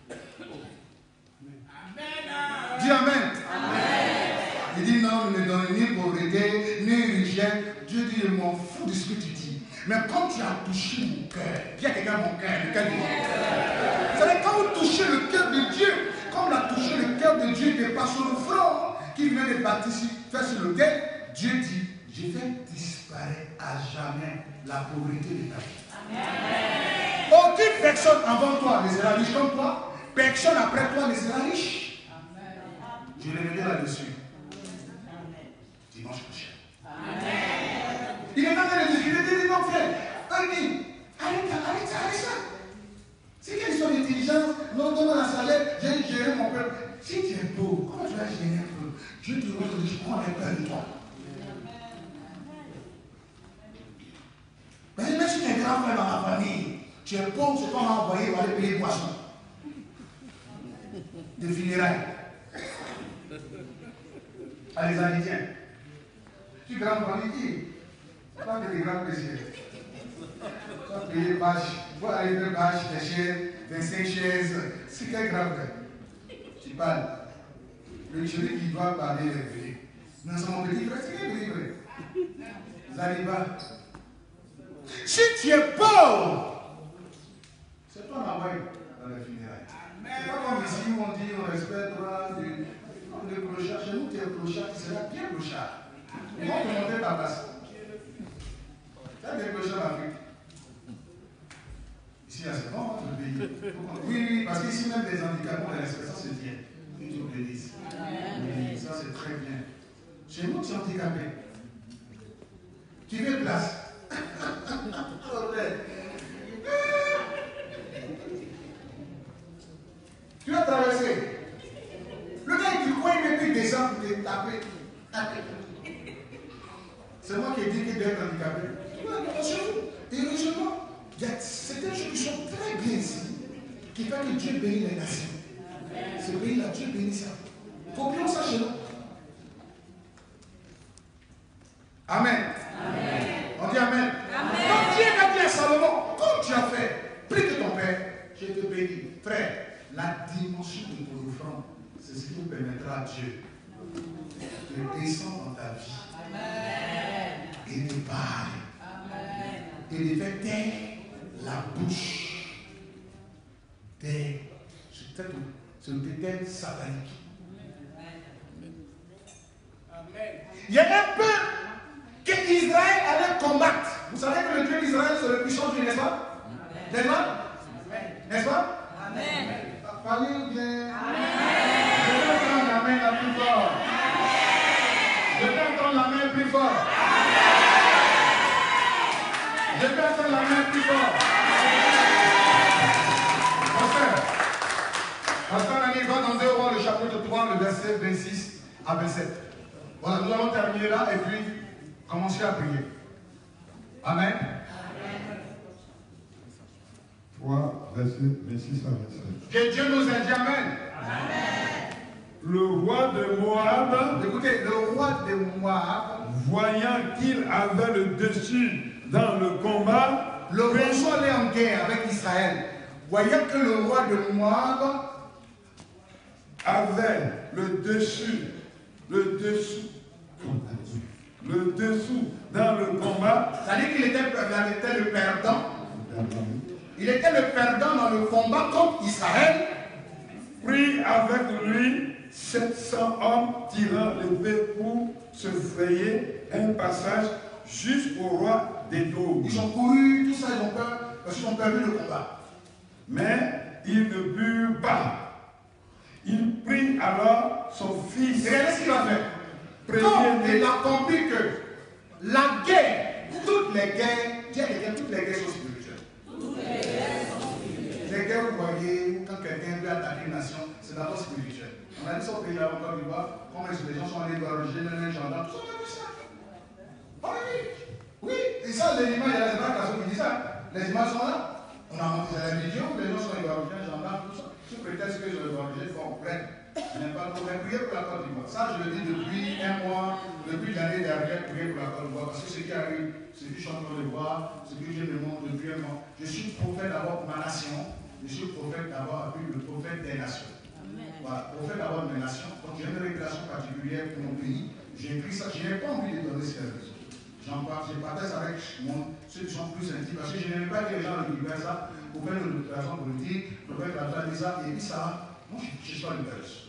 Dis Amen. Amen. Il dit non, ne me donne ni pauvreté, ni richesse. Dieu dit, je m'en fous de ce que tu dis. Mais quand tu as touché mon cœur, dis à quelqu'un mon cœur, le cœur de mon cœur. Vous savez, quand vous touchez le cœur de Dieu, comme il a touché le cœur de Dieu de par son offrande, qui vient de baptiser, faire sur lequel Dieu dit, je vais disparaître à jamais la pauvreté de ta vie. Amen. Aucune personne avant toi ne sera riche comme toi, personne après toi ne sera riche. Je reviendrai là-dessus. Dimanche prochain. Amen. Il est en train de discuter, il dit non frère, arrête, arrête, arrête, arrête ça. C'est quelle histoire d'intelligence, non, donne la salaire, j'ai géré mon peuple. Si tu es beau, comment tu vas gérer un peuple? Je te montre que je prends un peur de toi. Mais même si tu es grand frère dans la famille, tu es pauvre, c'est toi qui m'as envoyé pour aller payer poisson. De funérailles. à les Haïtiens. Tu grandes dans l'Église. Pas que des grands plaisirs. Tu vas payer bâche. Tu vas aller de bâche, des chaises, vingt-cinq chaises. C'est quel grave. Tu parles. Le celui qui doit parler est venu. Nous sommes délivrés. C'est quel délivré? Zaliba. Si tu es pauvre, c'est toi la voix dans les funérailles. C'est pas comme ici où on dit on respecte le clochard. Chez nous, tu es clochard, tu seras bien clochard. Ils vont te monter ta place. Tu as des clochards en Afrique. Ici, c'est bon, hein, le pays. Oui, oui, parce qu'ici, même les handicapés, on les respecte, ça c'est bien. Que Dieu le dise. Oui, ça c'est très bien. Chez nous, tu es handicapé. Tu veux place. Tu vas traverser. Le gars du coin, il met descend pour te taper. Taper. C'est moi qui ai dit qu'il doit être handicapé. Et heureusement, il y a certaines choses qui sont très bien ici, qui font que Dieu bénit les nations. Ce pays-là, Dieu bénit ça. Copions ça chez nous. Amen. Amen. On dit Amen. Amen. Donc Dieu a dit à Salomon, comme tu as fait, prie que ton père, je te bénis. Frère, la dimension de ton offrande, c'est ce qui nous permettra à Dieu de descendre dans ta vie. Amen. Et de parler. Amen. Et de faire taire la bouche des ce détail satanique. Amen. Il y a un peu qu'Israël allait combattre. Vous savez que le Dieu d'Israël, c'est le puissant Dieu, n'est-ce pas? N'est-ce pas? N'est-ce pas? Amen. Parlez bien. Amen. Je vais entendre la main la plus fort. Je vais entendre la main plus fort. Je vais entendre la main plus fort. Pasteur, Pasteur Nani va dans deux rois, le chapitre trois, le verset vingt-six à vingt-sept. Voilà, nous allons terminer là et puis commencer à prier. Amen. trois, verset vingt-six à vingt-sept. Que Dieu nous ait dit Amen. Amen. Le roi de Moab, écoutez, le roi de Moab, voyant qu'il avait le dessus dans le combat, le roi allait en guerre avec Israël, voyant que le roi de Moab avait le dessus, le dessous, le dessous dans le combat, c'est-à-dire qu'il était, était le perdant. Il était le perdant dans le combat contre Israël. Prit avec lui sept cents hommes tirant l'épée pour se frayer un passage jusqu'au roi d'Édom. Ils ont couru, tout ça, ils ont peur, parce qu'ils ont perdu le combat. Mais ils ne burent pas. Il prit alors son fils. Regardez ce qu'il a fait. Quand il a compris que la guerre, toutes les guerres, Dieu les guerres, toutes les guerres sont spirituelles. Toutes les guerres sont spirituelles. Les guerres, vous voyez, quand quelqu'un veut attaquer une nation, c'est d'abord spirituel. On a dit ça au pays là, en Côte d'Ivoire, comment est-ce que les gens sont allés voir les gendarmes, tout ça, on a vu ça. On a vu. Oui, et ça, les images, il y a les images qui disent ça. Les images sont là. On a monté la vidéo, les gens sont allés voir les gendarmes, tout ça. Sous prétexte que je les vois, il faut qu'on prenne. Je n'aime pas trop prier pour la Côte d'Ivoire. Ça, je le dis depuis un mois, depuis l'année dernière, prier pour la Côte d'Ivoire. Parce que ce qui arrive, ce que je suis en train de voir, ce que je me montre depuis un mois. Je suis prophète d'abord pour ma nation. Je suis prophète d'abord, puis le prophète des nations. Voilà, prophète d'abord de mes nations. Donc j'ai une révélation particulière pour mon pays. J'ai écrit ça, je n'ai pas envie de donner ces révélations. J'en parle, je partage avec mon, ceux qui sont plus intimes, parce que je n'aime pas que les gens récupèrent ça pour faire une déclaration politique, pour faire la ça, et puis ça, moi je ne suis pas libération.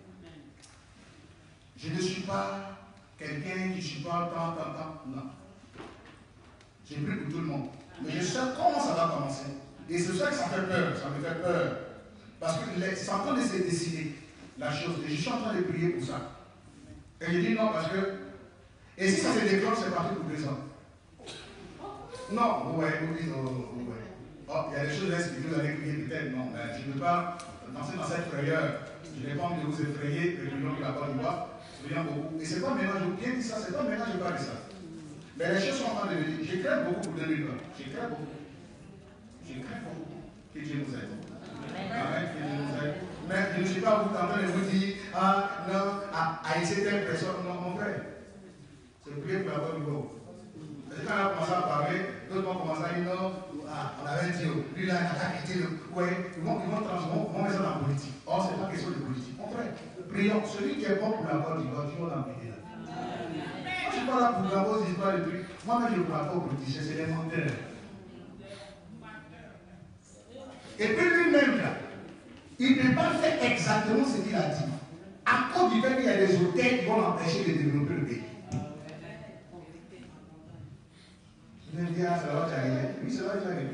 Je ne suis pas quelqu'un qui supporte tant, tant, tant, non. J'ai pris pour tout le monde. Mais je sais comment ça va commencer. Et c'est ça que ça me fait peur, ça me fait peur. Parce que c'est en train de se décider la chose. Et je suis en train de prier pour ça. Et je dis non parce que, et si ça se déclenche, c'est parti pour deux ans. Non, vous voyez, vous dites, oh, vous voyez. Oh, il y a des choses que vous allez prier peut-être, non. Mais je ne veux pas danser dans cette frayeur. Je n'ai pas envie de vous effrayer, le million de la Côte d'Ivoire. Beaucoup. Et c'est pas maintenant, je bien dit ça, c'est pas maintenant que je parle de ça. Mais les choses sont en train de venir. J'écris beaucoup pour deux mille vingt. J'écris beaucoup. J'écris beaucoup. Que Dieu nous aide. Amen. Que Dieu nous aide. Mais je ne suis pas en train de vous dire, ah non, à, à haïssez telle personne. Non, mon frère. C'est prier pour avoir du bon. Quand on a commencé à parler, d'autres vont commencer à dire non, ah, on avait dit, lui là, il n'a pas quitté le. Ouais, ils vont, ils vont transformer, ils vont mettre ça dans la politique. Or, ce n'est pas question de politique. Mon frère, prions. Celui qui est bon pour la Côte d'Ivoire, Dieu va l'embêter là. Moi, je ne suis pas là pour la grosse histoire de trucs. Moi-même, je ne crois pas aux politiciens, c'est des menteurs. Et puis lui-même là, il ne peut pas faire exactement ce qu'il a dit. À cause du fait qu'il y a des hôtels qui vont l'empêcher de développer le pays. Je vais dire, ça va t'arriver. Oui, ça va t'arriver.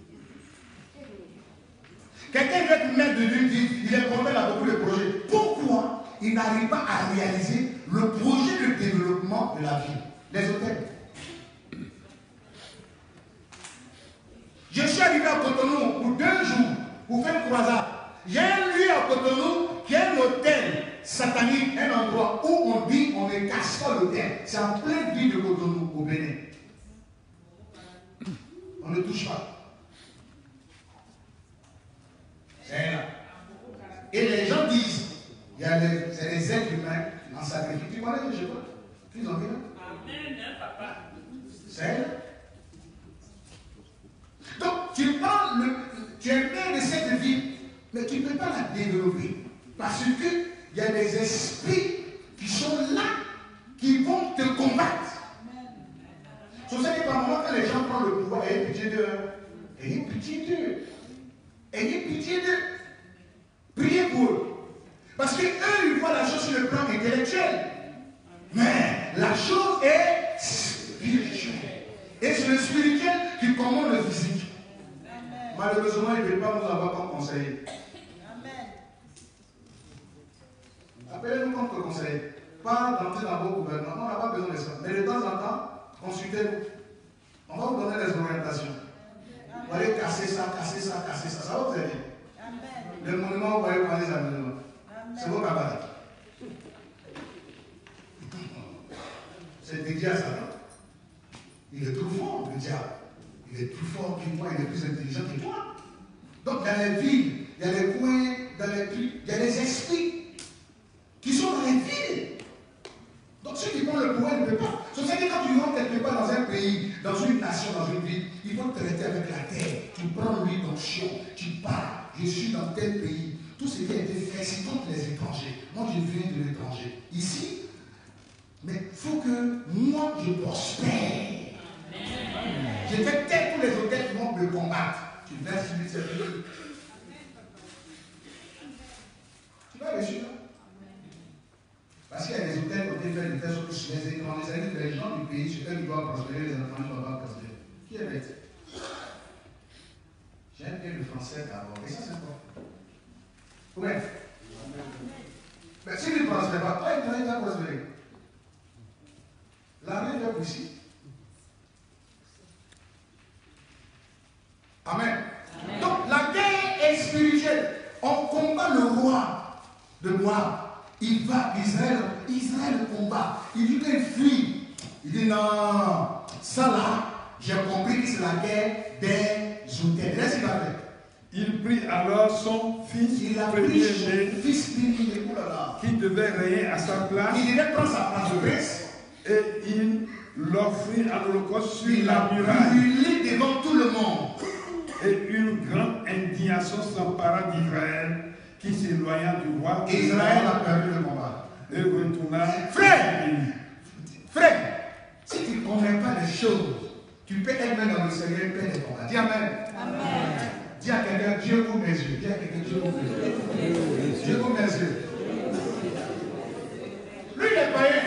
Quelqu'un veut mettre de lui, dit, il est convaincu à beaucoup de projets. Pourquoi il n'arrive pas à réaliser le projet de développement de la ville? Les hôtels. Je suis arrivé à Cotonou pour deux jours pour faire une croisade. J'ai un lieu à Cotonou qui est un hôtel satanique, un endroit où on dit on ne casse pas l'hôtel. C'est en pleine ville de Cotonou, au Bénin. On ne touche pas. C'est là. Et les gens disent, il y a les, c'est les êtres humains en sacrifice. Tu connais, je ne sais pas. Tu en viens? Amen, papa. C'est là. Donc, tu parles, le, tu es maire de cette ville, mais tu ne peux pas la développer. Parce qu'il y a des esprits qui sont là, qui vont te combattre. C'est ça que par moment, quand les gens prennent le pouvoir, ayez pitié d'eux. Ayez pitié d'eux. Ayez pitié d'eux. Priez pour eux. Parce qu'eux, ils voient la chose sur le plan intellectuel. Mais la chose est spirituelle. Et c'est le spirituel qui commande le physique. Malheureusement, ils ne veulent pas nous avoir comme conseiller. Appelez-nous comme conseiller. Pas d'entrer dans vos gouvernements. On n'a pas besoin de ça. Mais de temps en temps, consultez-nous. On va vous donner les orientations. Vous allez casser ça, casser ça, casser ça. Ça va vous aider. Le monument, vous allez prendre les aménagements. C'est vos camarades. C'est dédié à ça, non? Il est trop fort, le diable. Il est plus fort que moi, il est plus intelligent que toi. Donc dans les villes, il y a les coins, dans les villes, il y a des esprits qui sont dans les villes. Donc ceux qui prennent le pouvoir ne peuvent pas. C'est ça que quand tu rentres quelque part dans un pays, dans une nation, dans une ville, il faut traiter avec la terre. Tu prends l'onction, tu pars. Je suis dans tel pays. Tout ce qui a été fait, c'est contre les étrangers. Moi, je viens de l'étranger. Ici, mais il faut que moi, je prospère. Je vais taire tous les hôtels qui vont me combattre. Tu verses sur lui, c'est tout. Tu vas réussir. Parce qu'il y a des hôtels qui ont été faits de telle sorte que les étrangers, les gens du pays, sur lesquels ils doivent prospérer, les enfants ne doivent pas prospérer. Qui est bête? J'aime bien le français d'abord. Et ça, c'est quoi? Ouais. Mais si tu ne prospères pas, toi, il va prospérer. L'armée est ici. Amen. Amen. Donc la guerre est spirituelle. On combat le roi de Moab. Il va, Israël, Israël combat. Il dit qu'il fuit. Il dit non, ça là, j'ai compris que c'est la guerre des hôtels. Qu'est-ce qu'il va faire? Il prit alors son fils il a pris son fils qui devait régner à sa place. Il devait prendre sa place de prince. Et il l'offrit en holocauste sur il la a muraille. brûlé devant tout le monde. Et une grande indignation s'empara d'Israël qui s'éloigna du roi. Et Israël a perdu le combat. Et retourna. Frère, frère, si tu ne connais pas les choses, tu peux être même dans le Seigneur et perdre les combats. Dis Amen. Amen. Dis à quelqu'un, Dieu ouvre mes yeux. Dis à quelqu'un, Dieu ouvre mes yeux. Dieu ouvre mes yeux. Lui, il est païen.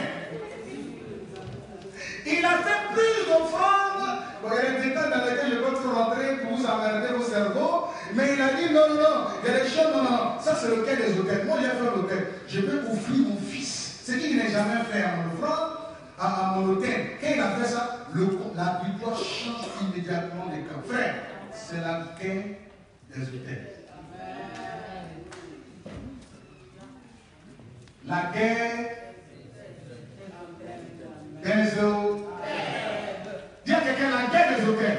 Il a fait plus d'offrandes. Bon, il y a des détails dans lesquels je peux trop rentrer pour vous emmerder vos cerveaux. Mais il a dit non, non, non. Il y a des choses, non, non. Ça, c'est le cas des hôtels. Moi, j'ai fait l'hôtel. Je peux offrir mon fils. Ce qu'il n'a jamais fait à mon offrande, à, à mon hôtel. Quand il a fait ça, le, la victoire change immédiatement les camps. Frère, c'est la guerre des hôtels. La guerre des hôtels. Dis à quelqu'un la guerre des hôtels.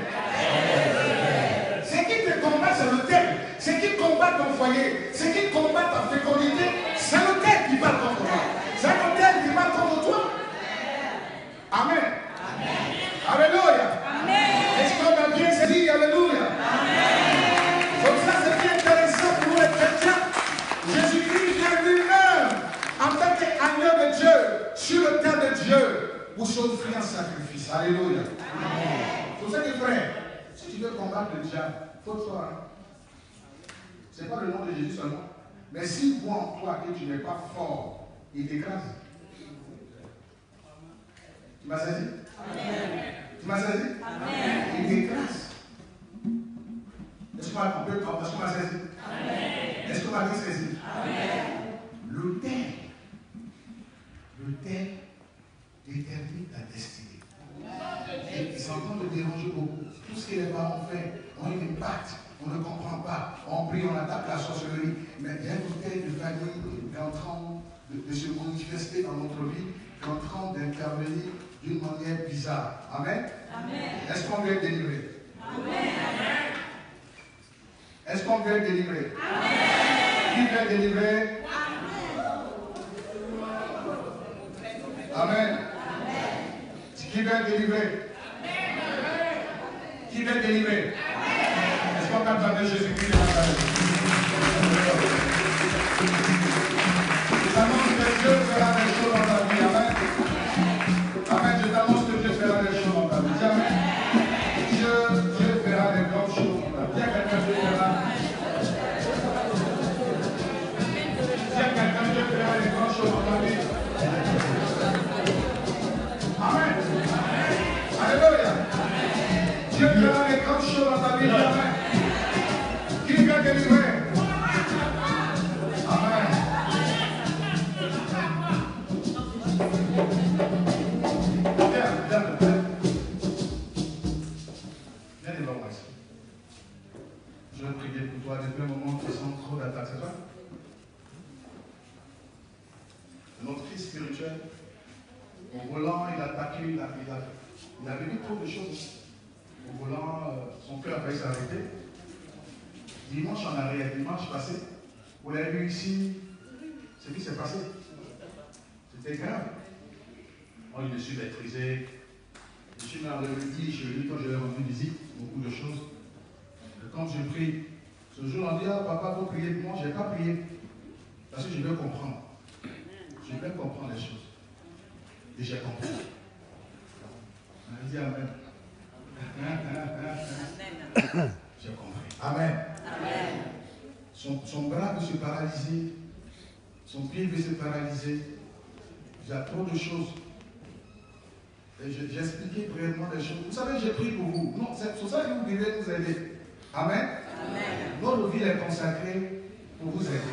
Ce qui te combat, c'est l'hôtel. Ce qui combat ton foyer, ce qui combat ta fécondité, c'est l'hôtel qui bat ton foyer. C'est l'hôtel frère, si tu veux combattre le diable, il faut te faire. Hein? Ce n'est pas le nom de Jésus seulement. Mais si voit en toi que tu n'es pas fort, il t'écrase. Tu m'as saisi? Amen. Tu m'as saisi? Amen. Il t'écrase. Est-ce qu'on m'a compris? Est-ce qu'on m'a saisi? Amen. Est-ce qu'on m'a dit saisi? Amen. L'autel, l'autel détermine ta destinée. Et c'est en train de déranger beaucoup. Tout ce que les parents font ont un impact. On ne comprend pas. On prie, on attaque la sorcellerie. Mais il y a un autel de famille qui est en train de, de se manifester dans notre vie, qui est en train d'intervenir d'une manière bizarre. Amen. Amen. Est-ce qu'on veut être délivré? Amen. Est-ce qu'on veut être délivré? Amen. Qui veut être délivré? Amen. Amen. Qui veut être délivré? Amen. Qui veut être délivré? Amen. Est-ce qu'on peut acclamer Jésus-Christ de Nazareth? Je t'annonce que Dieu fera des choses dans ta vie. Amen. Amen. Je t'annonce que Dieu fera des choses dans ta vie. Amen. Dieu, Dieu fera des grandes choses dans ta vie. Dis à quelqu'un, Dieu fera. Dis à quelqu'un, Dieu fera des grandes choses dans ta vie. Amen. Alléluia. Dieu fera des grandes choses dans ta vie. Amen. Qui va délivrer? Amen. Viens, viens, viens. Viens devant moi ici. Je vais prier pour toi depuis un moment tu sens trop d'attaque, c'est ça? Notre fils spirituel, au volant, il a attaqué, il a, il a, il a vécu trop de choses. Au volant, euh, son cœur a failli s'arrêter. Dimanche en arrière, dimanche passé, vous l'avez vu ici, ce qui s'est passé. C'était grave. Moi, je me suis maîtrisé. Je suis dit chez lui quand je l'ai rendu visite, beaucoup de choses. Et quand je prie, ce jour, on dit, ah, papa, vous priez pour moi. Je n'ai pas prié. Parce que je veux comprendre. Je veux comprendre les choses. Et j'ai compris. On a dit Amen. J'ai compris. Amen. Amen. Son, son bras veut se paralyser. Son pied veut se paralyser. Il y a trop de choses. Et j'ai expliqué brièvement les choses. Vous savez, j'ai prié pour vous. Non, c'est pour ça que vous devez nous aider. Amen. Amen. Notre vie est consacrée pour vous aider.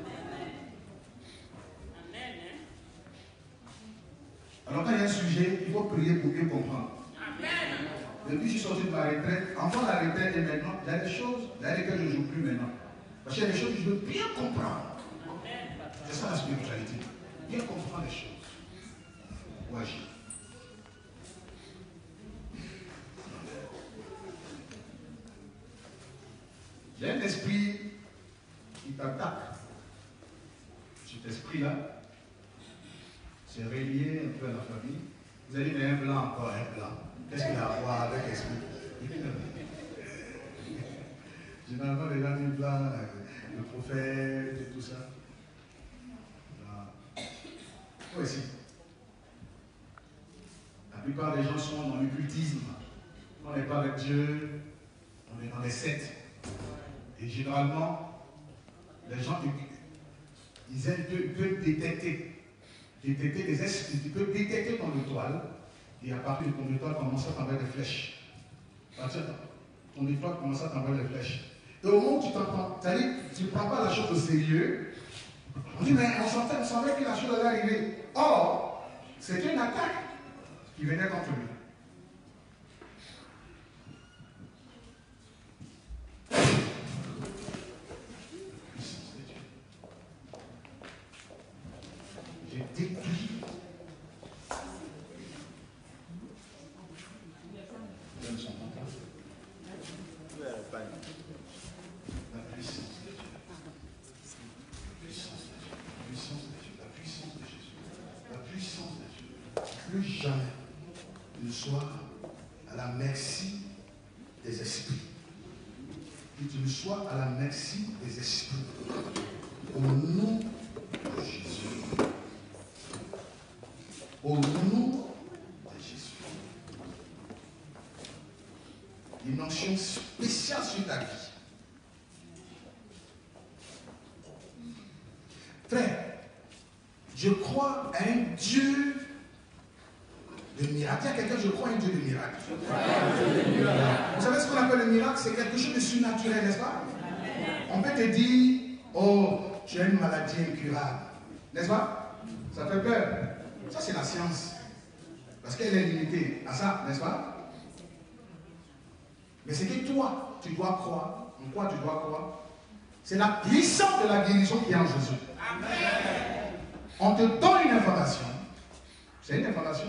Alors quand il y a un sujet, il faut prier pour mieux comprendre. Amen. Depuis que je suis sorti de ma retraite, avant la retraite et maintenant, il y a des choses dans lesquelles je ne joue plus maintenant. Parce qu'il y a des choses que je veux bien comprendre. C'est ça la spiritualité. Bien comprendre les choses. Pour agir. Il y a un esprit qui t'attaque. Cet esprit-là, c'est relié un peu à la famille. Vous allez dire un blanc encore, un blanc. Qu'est-ce qu'il a à voir avec l'esprit? Généralement, les gens disent blanc, le prophète et tout ça. Toi aussi. La plupart des gens sont dans l'occultisme. On n'est pas avec Dieu, on est dans les sectes. Et généralement, les gens, ils aiment, peuvent, peuvent détecter. Détecter des esprits, tu peux détecter ton étoile et à partir de ton étoile, commencer à t'envoyer des flèches. Parce que ton étoile commence à t'envoyer des flèches. Et au moment où tu t'entends, c'est-à-dire tu ne prends pas la chose au sérieux, on dit, mais on sentait, on savait que la chose allait arriver. Or, c'était une attaque qui venait contre lui. J'ai détruit. Donne son contact. La puissance de Dieu. La puissance de Dieu. La puissance de Jésus. La puissance de Dieu. Plus jamais ne sois à la merci des esprits. Que tu ne sois à la merci des esprits. Au nom de Jésus. Au nom de Jésus. une onction spéciale sur ta vie. Frère, je crois à un Dieu de miracle. Il y a quelqu'un, je crois à un Dieu de miracle. Vous savez ce qu'on appelle le miracle? C'est quelque chose de surnaturel, n'est-ce pas? On peut te dire, oh, tu as une maladie incurable. N'est-ce pas? Ça fait peur. Ça, c'est la science. Parce qu'elle est limitée à ça, n'est-ce pas? Mais c'est que toi, tu dois croire. En quoi tu dois croire? C'est la puissance de la guérison qui est en Jésus. Amen. On te donne une information. C'est une information.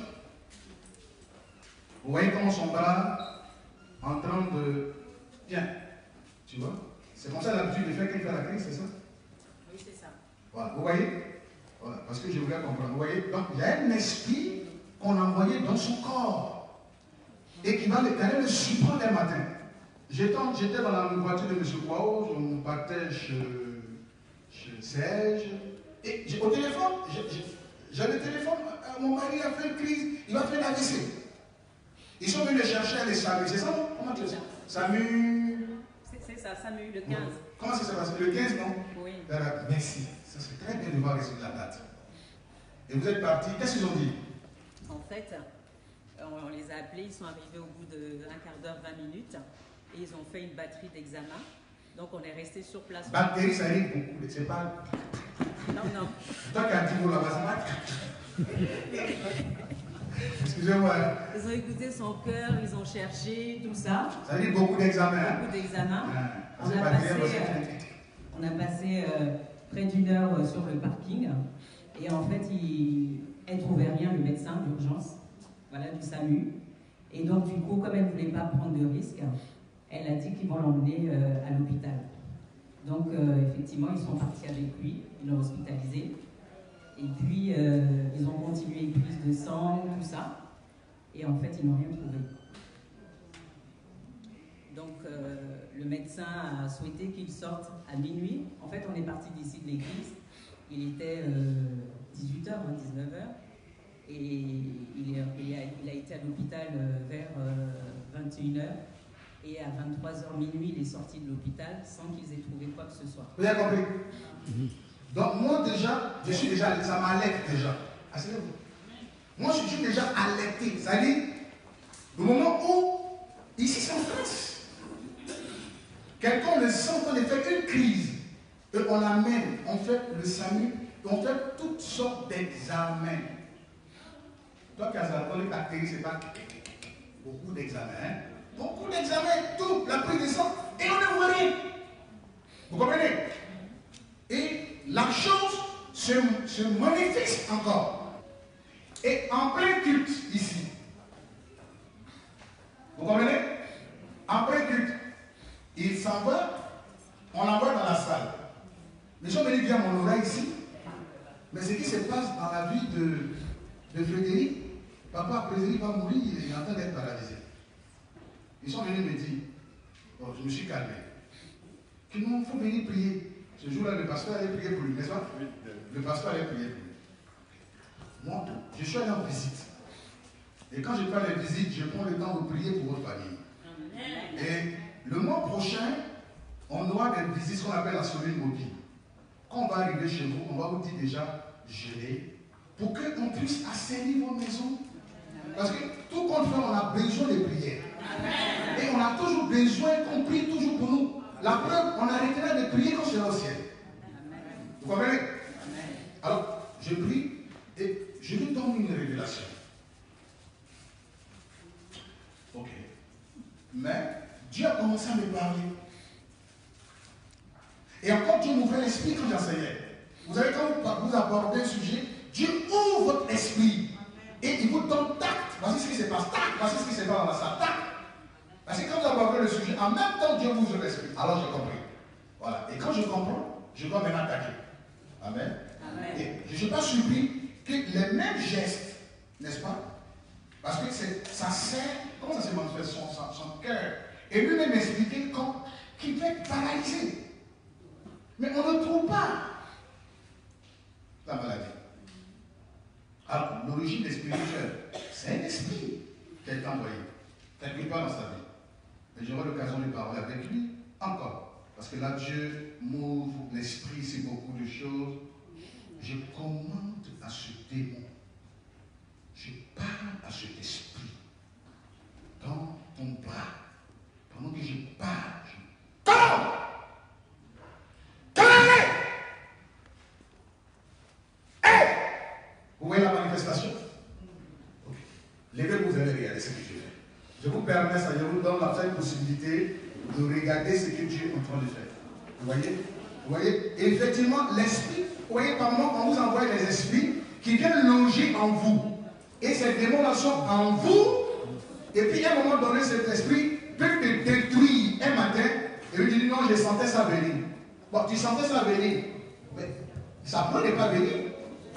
Vous voyez comment son bras en train de... Tiens, tu vois? C'est comme ça l'habitude de faire qu'il fait la crise, c'est ça? Oui, c'est ça. Voilà, vous voyez? Voilà, parce que je voulais comprendre. Vous voyez? Donc, il y a un esprit qu'on a envoyé dans son corps et qui va le, allait le surprendre un matin. J'étais dans la voiture de M. Kwao, je partais chez, chez Serge, et au téléphone, j'ai le téléphone, mon mari a fait une crise, il va faire une A V C. Ils sont venus le chercher à les Samu, c'est ça, non? Comment tu dis ça? Samu. C'est ça, Samu, le quinze. Comment ça s'est passé? Le quinze, non? Oui. Merci, ça serait très bien de voir la date. Et vous êtes partis, qu'est-ce qu'ils ont dit? En fait, on les a appelés, ils sont arrivés au bout d'un quart d'heure, vingt minutes. Et ils ont fait une batterie d'examen. Donc on est resté sur place. Batterie, ça arrive beaucoup. C'est pas. Non, non. Toi qui as dit là-bas, ça va. Excusez-moi. Ils ont écouté son cœur, ils ont cherché, tout ça. Ça dit beaucoup d'examens. Beaucoup d'examens. Ah, on, a passé, euh, on a passé euh, près d'une heure euh, sur le parking. Et en fait, il, elle ne trouvait rien, le médecin d'urgence, voilà, du SAMU. Et donc, du coup, comme elle ne voulait pas prendre de risque, elle a dit qu'ils vont l'emmener euh, à l'hôpital. Donc, euh, effectivement, ils sont partis avec lui, ils l'ont hospitalisé. Et puis, euh, ils ont continué une prise de sang, tout ça. Et en fait, ils n'ont rien trouvé. Donc, euh, le médecin a souhaité qu'il sorte à minuit. En fait, on est parti d'ici de l'église. Il était euh, dix-huit heures, hein, dix-neuf heures. Et il, est, il, a, il a été à l'hôpital euh, vers euh, vingt et une heures. Et à vingt-trois heures minuit, il est sorti de l'hôpital sans qu'ils aient trouvé quoi que ce soit. Vous avez compris? Donc moi déjà, je suis déjà, ça m'alerte déjà. Asseyez-vous. Moi je suis déjà alerté. C'est-à-dire, le moment où, ici c'est en France, quelqu'un le sent qu'on fait une crise, et on l'amène, on fait le SAMU, et on fait toutes sortes d'examens. Toi qui as alcoolique, bactéries, c'est pas beaucoup d'examens. Hein? Beaucoup d'examens, tout, la prise de sang, et on ne voit rien. Vous comprenez? Et la chose se, se manifeste encore. Et en plein culte, ici. Vous comprenez? En plein culte, il s'en va, on l'envoie dans la salle. Les gens me disent bien mon oreille ici. Mais ce qui se passe dans la vie de, de Frédéric, papa, Frédéric va mourir, il est en train d'être paralysé. Ils sont venus me dire, oh, je me suis calmé, qu'il faut venir prier. Ce jour-là, le pasteur allait prier pour lui, n'est-ce pas? Le pasteur allait prier pour lui. Moi, je suis allé en visite. Et quand je fais les visites, je prends le temps de prier pour votre famille. Et le mois prochain, on aura des visites, ce qu'on appelle la semaine mobile. Quand on va arriver chez vous, on va vous dire déjà, gelez, pour qu'on puisse assainir vos maisons. Parce que tout compte fait, on a besoin de prières. Et on a toujours besoin qu'on prie toujours pour nous. La preuve, on arrêtera de prier quand c'est au ciel. Vous comprenez? Alors, je prie et je lui donne une révélation. Ok. Mais Dieu a commencé à me parler. Et encore, Dieu m'ouvrait l'esprit quand j'enseignais. Vous savez, quand vous abordez un sujet, Dieu ouvre votre esprit. Et il vous donne tact. Voici ce qui se passe. Tac. Voici ce qui se passe dans la salle. Tac. Parce que quand vous abordez le sujet, en même temps, Dieu vous ouvre l'esprit. Alors j'ai compris. Voilà. Et quand je comprends, je dois maintenant attaquer. Amen. Amen. Et je ne suis pas surpris que les mêmes gestes, n'est-ce pas? Parce que ça sert, comment ça se manifeste son, son, son cœur. Et lui-même expliqué qu'il peut être paralysé. Mais on ne trouve pas la maladie. Alors, l'origine spirituelle, c'est un esprit qu'elle t'a envoyé, quelque part dans sa vie. Et j'aurai l'occasion de parler avec lui encore. Parce que là, Dieu m'ouvre l'esprit, c'est beaucoup de choses. Je commande à ce démon. Je parle à cet esprit. Dans ton bras. Pendant que je parle, je commande. Commandez. Hey! Vous voyez la manifestation? Okay. Levez-vous, vous allez regarder ce que je fais. Je vous permets, ça, je vous donne la seule possibilité de regarder ce que Dieu est en train de faire. Vous voyez? Vous voyez? Et effectivement, l'esprit, vous voyez, par moment, on vous envoie des esprits qui viennent loger en vous. Et ces démons-là sont en vous. Et puis, à un moment donné, cet esprit peut te détruire un matin. Et lui dit, non, je sentais ça venir. Bon, tu sentais ça venir. Mais ça ne peut pas venir.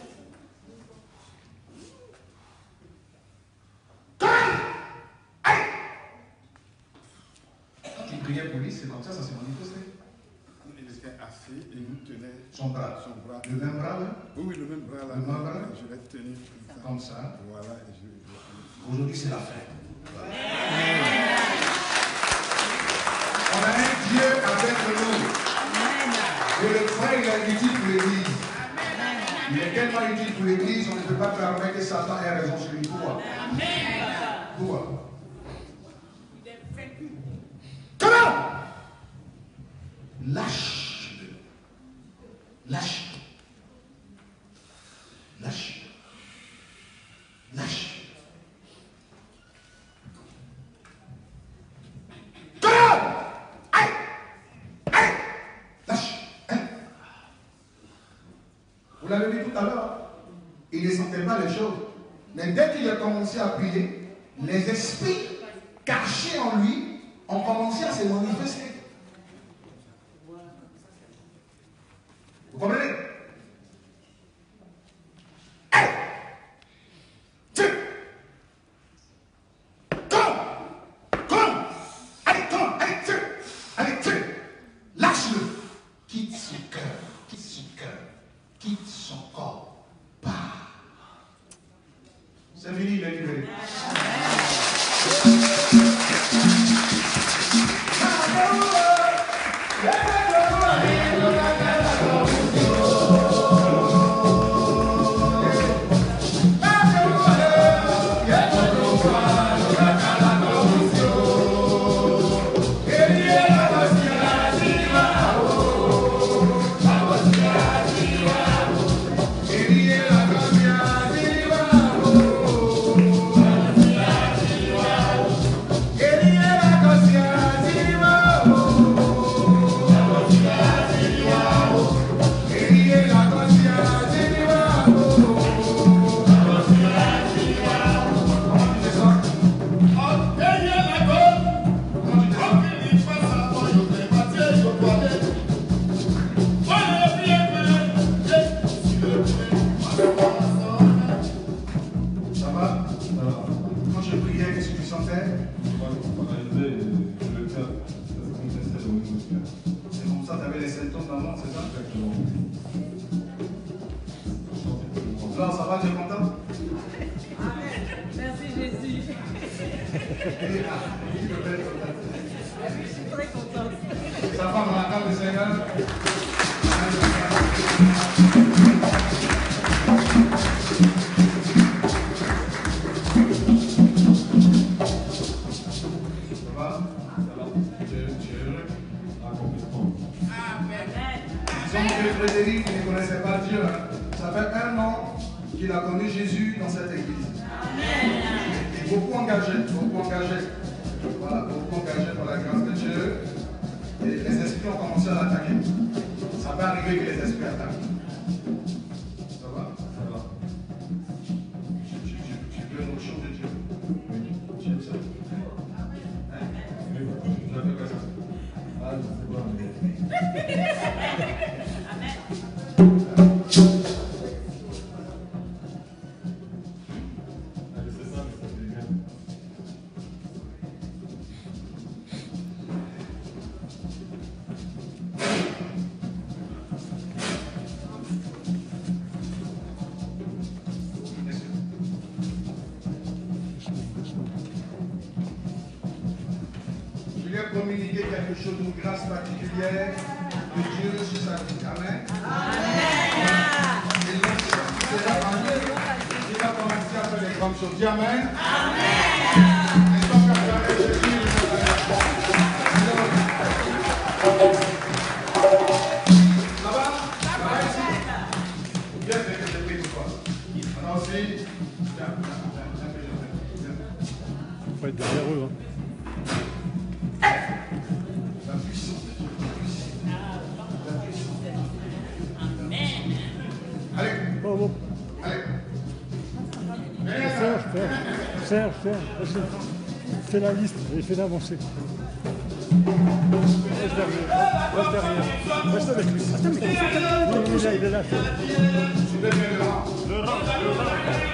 Quand tu priais pour lui, c'est comme ça, ça s'est manifesté. Il était assis et vous tenez son bras. Son bras. Le même bras là? Oui, oui, le même bras là. Le même bras? Je l'ai tenu comme ça. Comme ça. Voilà. Et je... Aujourd'hui, c'est la fin. Voilà. On a un Dieu avec nous. Et le frère, il est utile pour l'Église. Il est tellement utile pour l'Église, on ne peut pas permettre que Satan ait raison sur lui. Pourquoi? Pourquoi? Comment? Lâche-le. Lâche-le. Lâche-le. Lâche-le. Comment? Aïe! Aïe! Lâche! Aïe! Vous l'avez vu tout à l'heure. Il ne sentait pas les choses. Mais dès qu'il a commencé à prier, les esprits cachés en lui ont commencé à se manifester. Vous comprenez? Hey! Tiens! Comme! Comme! Allez, comme! Allez, tiens! Allez, tiens! Lâche-le! Quitte son cœur, quitte son cœur, quitte son corps. Pars! C'est fini, il est libéré. communiquer quelque chose, une grâce particulière de Dieu sur sa vie. Amen. Et l'onction qui sera en lui, il va commencer à faire les grandes choses. Dis Amen. Et donc, après, je dis, ça va? Ça va ici? Bien, c'est que je prie pour toi. Alors aussi, viens, viens, viens, viens. Il faut être derrière eux. Hein. La puissance de Dieu. La puissance de Dieu. Amen. Allez. Bon, bon. Allez. Serge, Serge, Serge, Serge, vas-y. Fais la liste et fais l'avancer. Reste derrière. Reste derrière. Reste avec lui. Attends, mais qu'est-ce que tu as? Il est là, il est là. Le rang, le rang.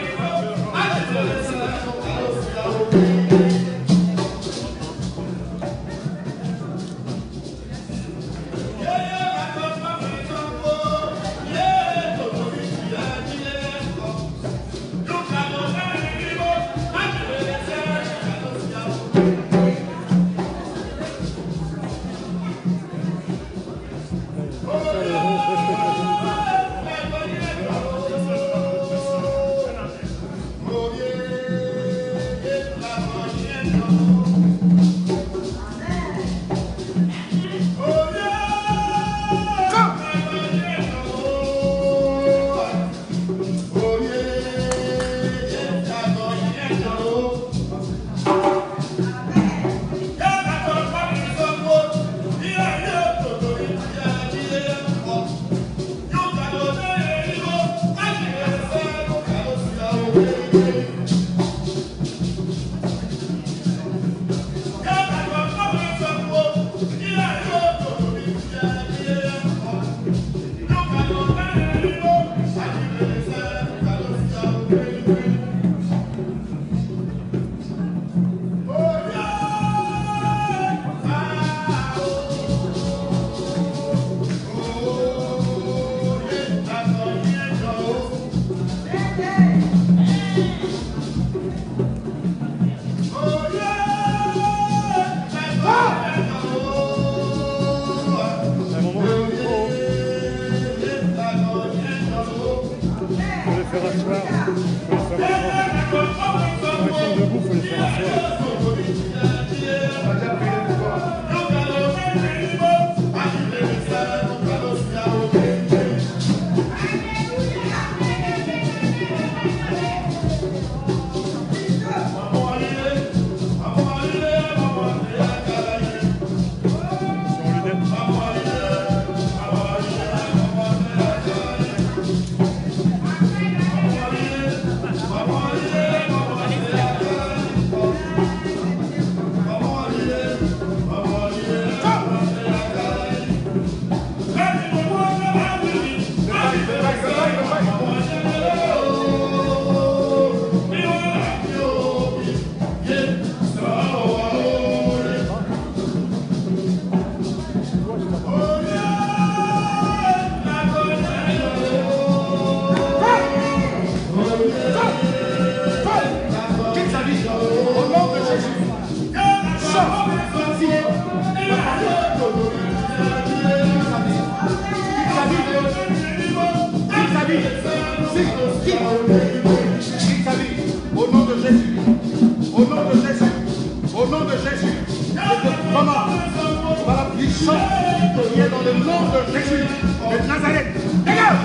Au nom de Jésus, au nom de Jésus, au nom de Jésus, je te commande par la puissance qui est dans le nom de Jésus de Nazareth. Dégage!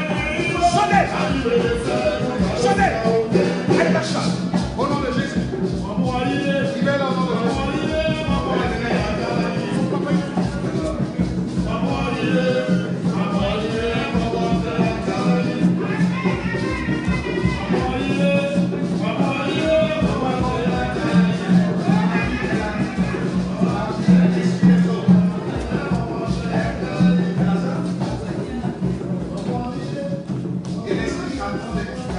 Sautez! Sautez! Allez, lâche ça! Au nom de Jésus. Libère au nom de Jésus. Et l'esprit a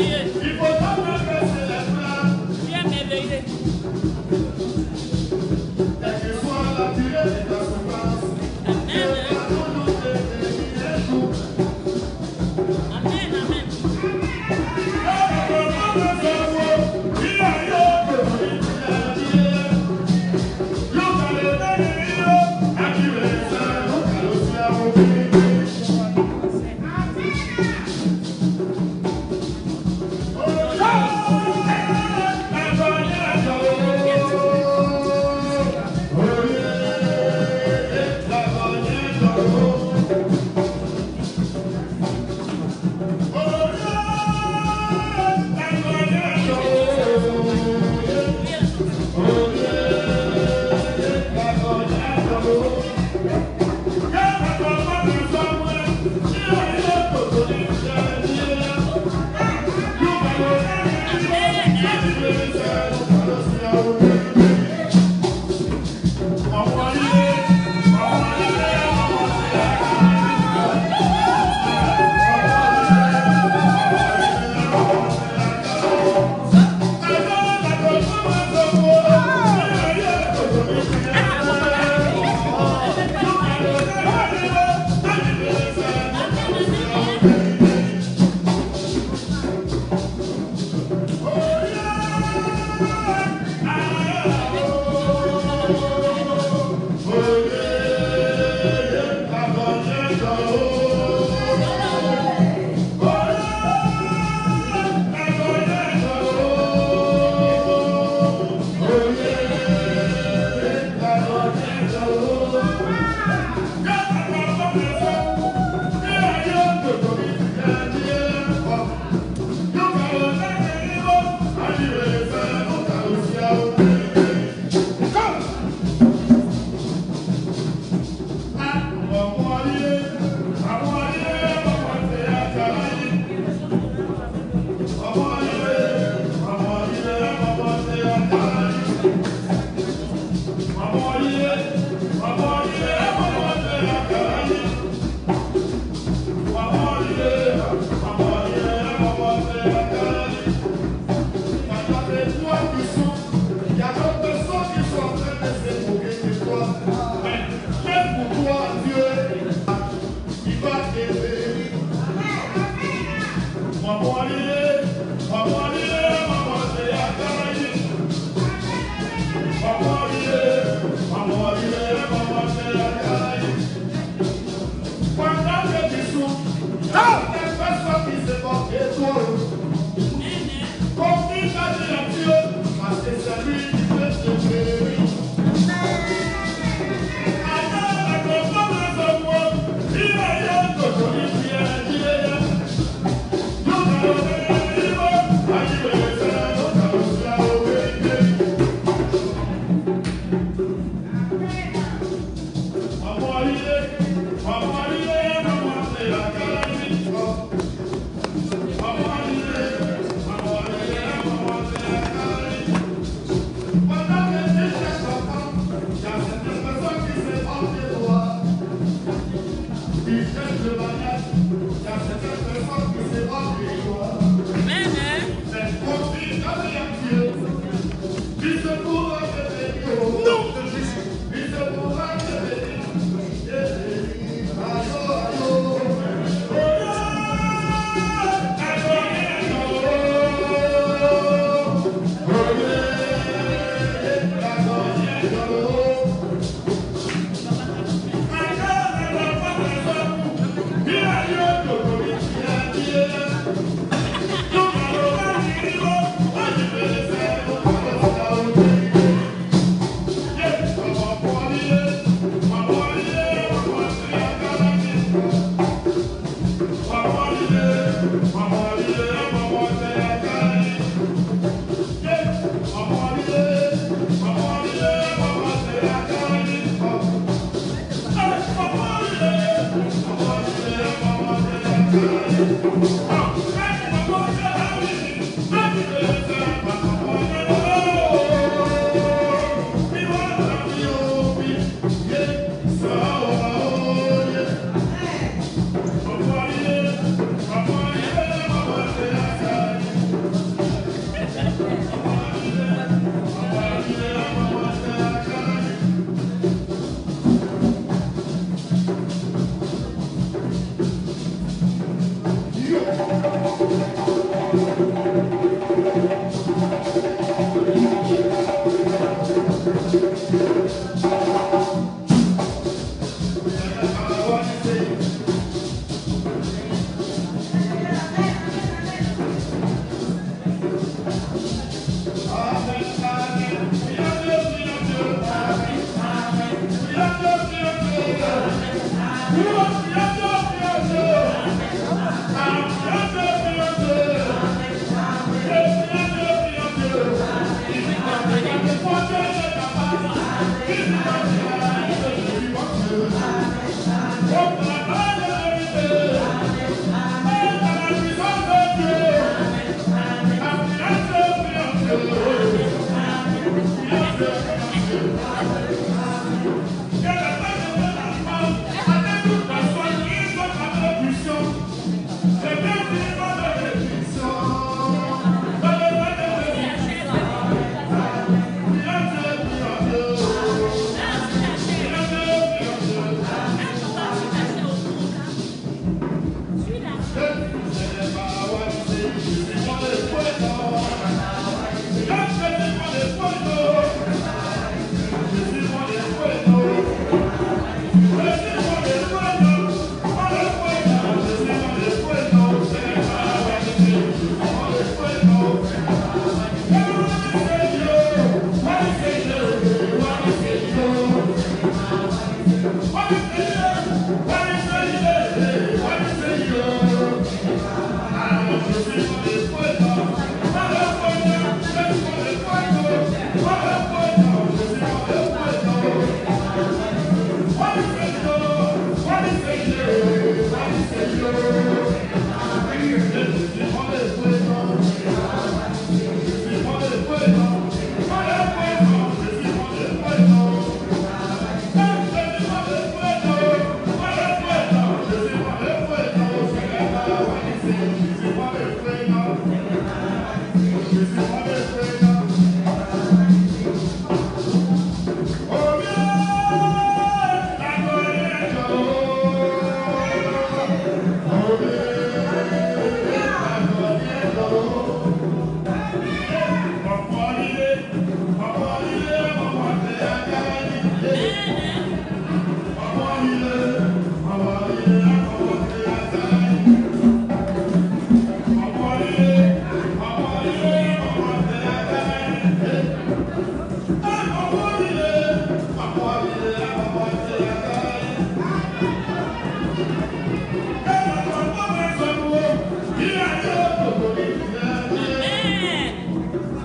Oh!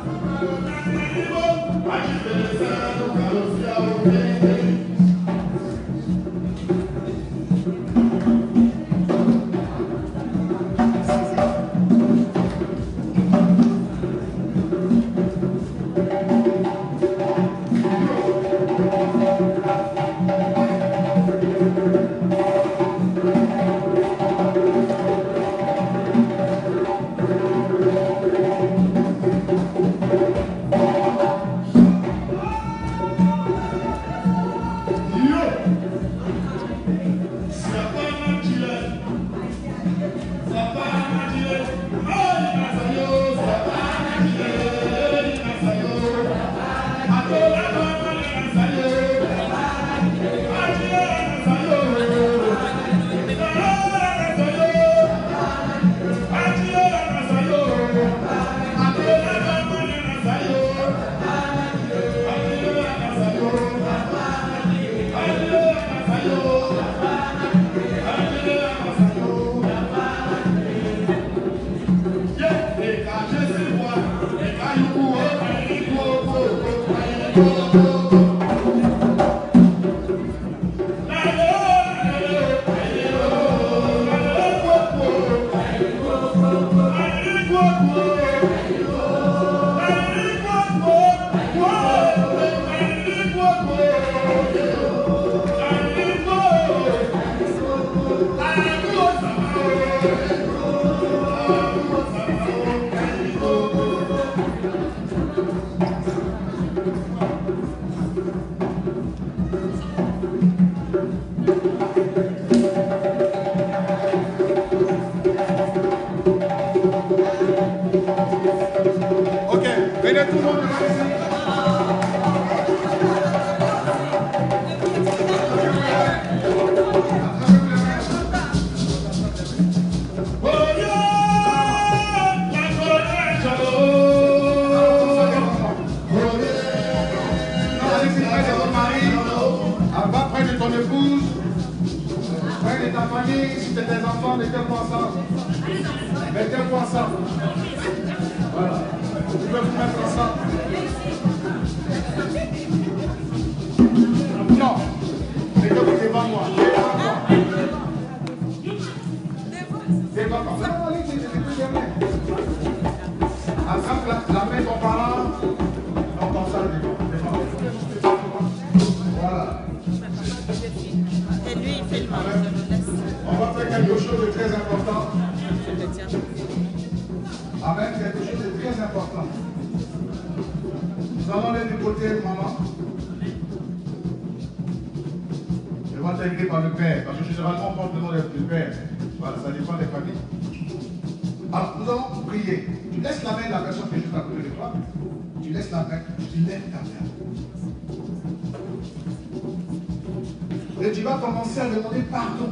Et tu vas commencer à demander pardon.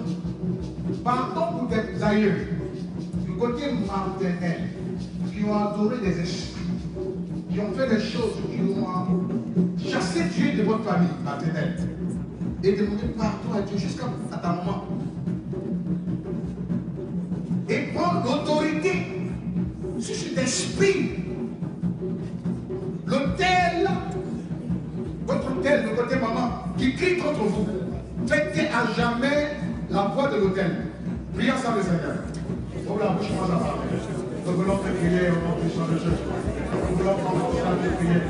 Pardon pour tes aïeux, du côté maternel, qui ont adoré des esprits, qui ont fait des choses, qui ont chassé Dieu de votre famille maternelle. Et demander pardon à Dieu jusqu'à ta maman. Et prendre l'autorité sur cet esprit. L'autel, votre autel, le côté maman, qui crie contre vous. Faites à jamais la voix de l'autel. Prions sans le Seigneur. Ouvre la bouche, moi la parole. Nous voulons te prier au nom puissant de Jésus. Nous voulons commencer à te prier.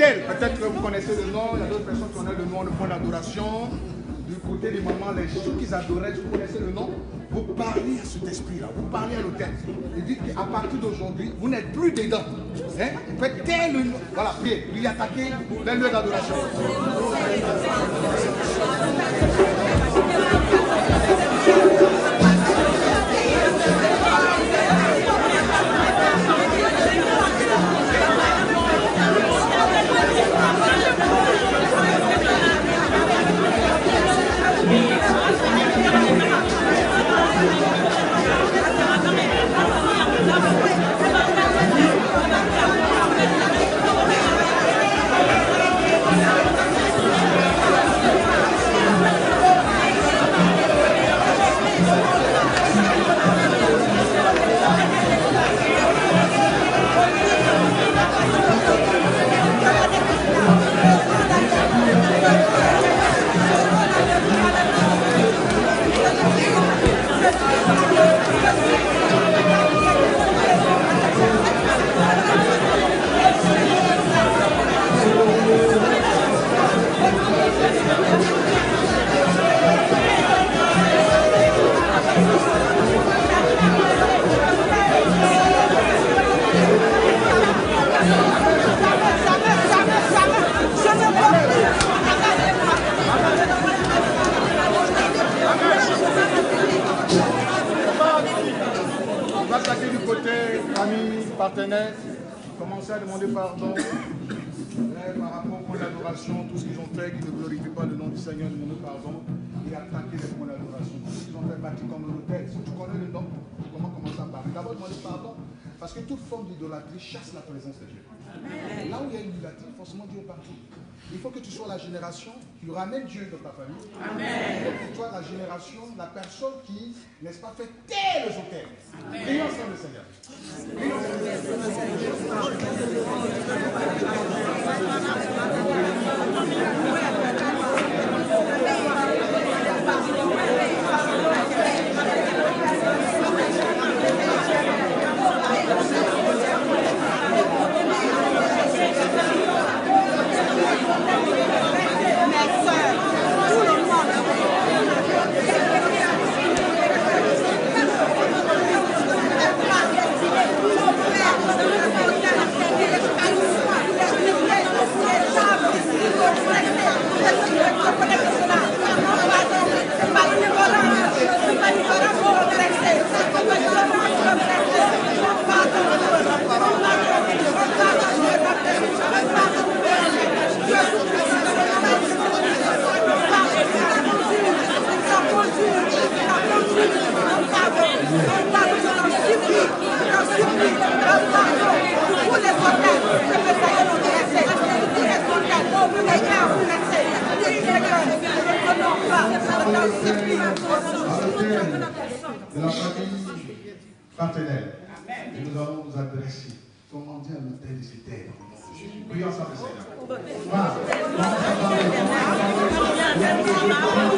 l'hôtel, peut-être que vous connaissez le nom, il y a d'autres personnes qui connaissent le nom, le point d'adoration. Du côté des mamans, les gens qu'ils adoraient, vous connaissez le nom, vous parlez à cet esprit-là, vous parlez à l'autel. Et dites qu'à partir d'aujourd'hui, vous n'êtes plus dedans. Hein? Vous faites tel, voilà, priez, lui attaquer les lieux d'adoration. Partenaires, commencez à demander pardon par rapport au point d'adoration, tout ce qu'ils ont fait qui ne glorifie pas le nom du Seigneur, demandez pardon et attaquer les points d'adoration. Tout ce qu'ils ont fait bâti comme l'autel, si tu connais le nom, comment commencer à parler? D'abord demander pardon, parce que toute forme d'idolâtrie chasse la présence de Dieu. Là où il y a une idolâtrie, forcément Dieu est parti. Il faut que tu sois la génération qui ramène Dieu dans ta famille. Amen. Il faut que tu sois la génération, la personne qui, n'est-ce pas, fait taire les hôtels. Prions ensemble le Seigneur. Prions de la famille partenaire. Et nous allons nous adresser, comment dire, à l'autel des éternes. Prions ensemble, Seigneur.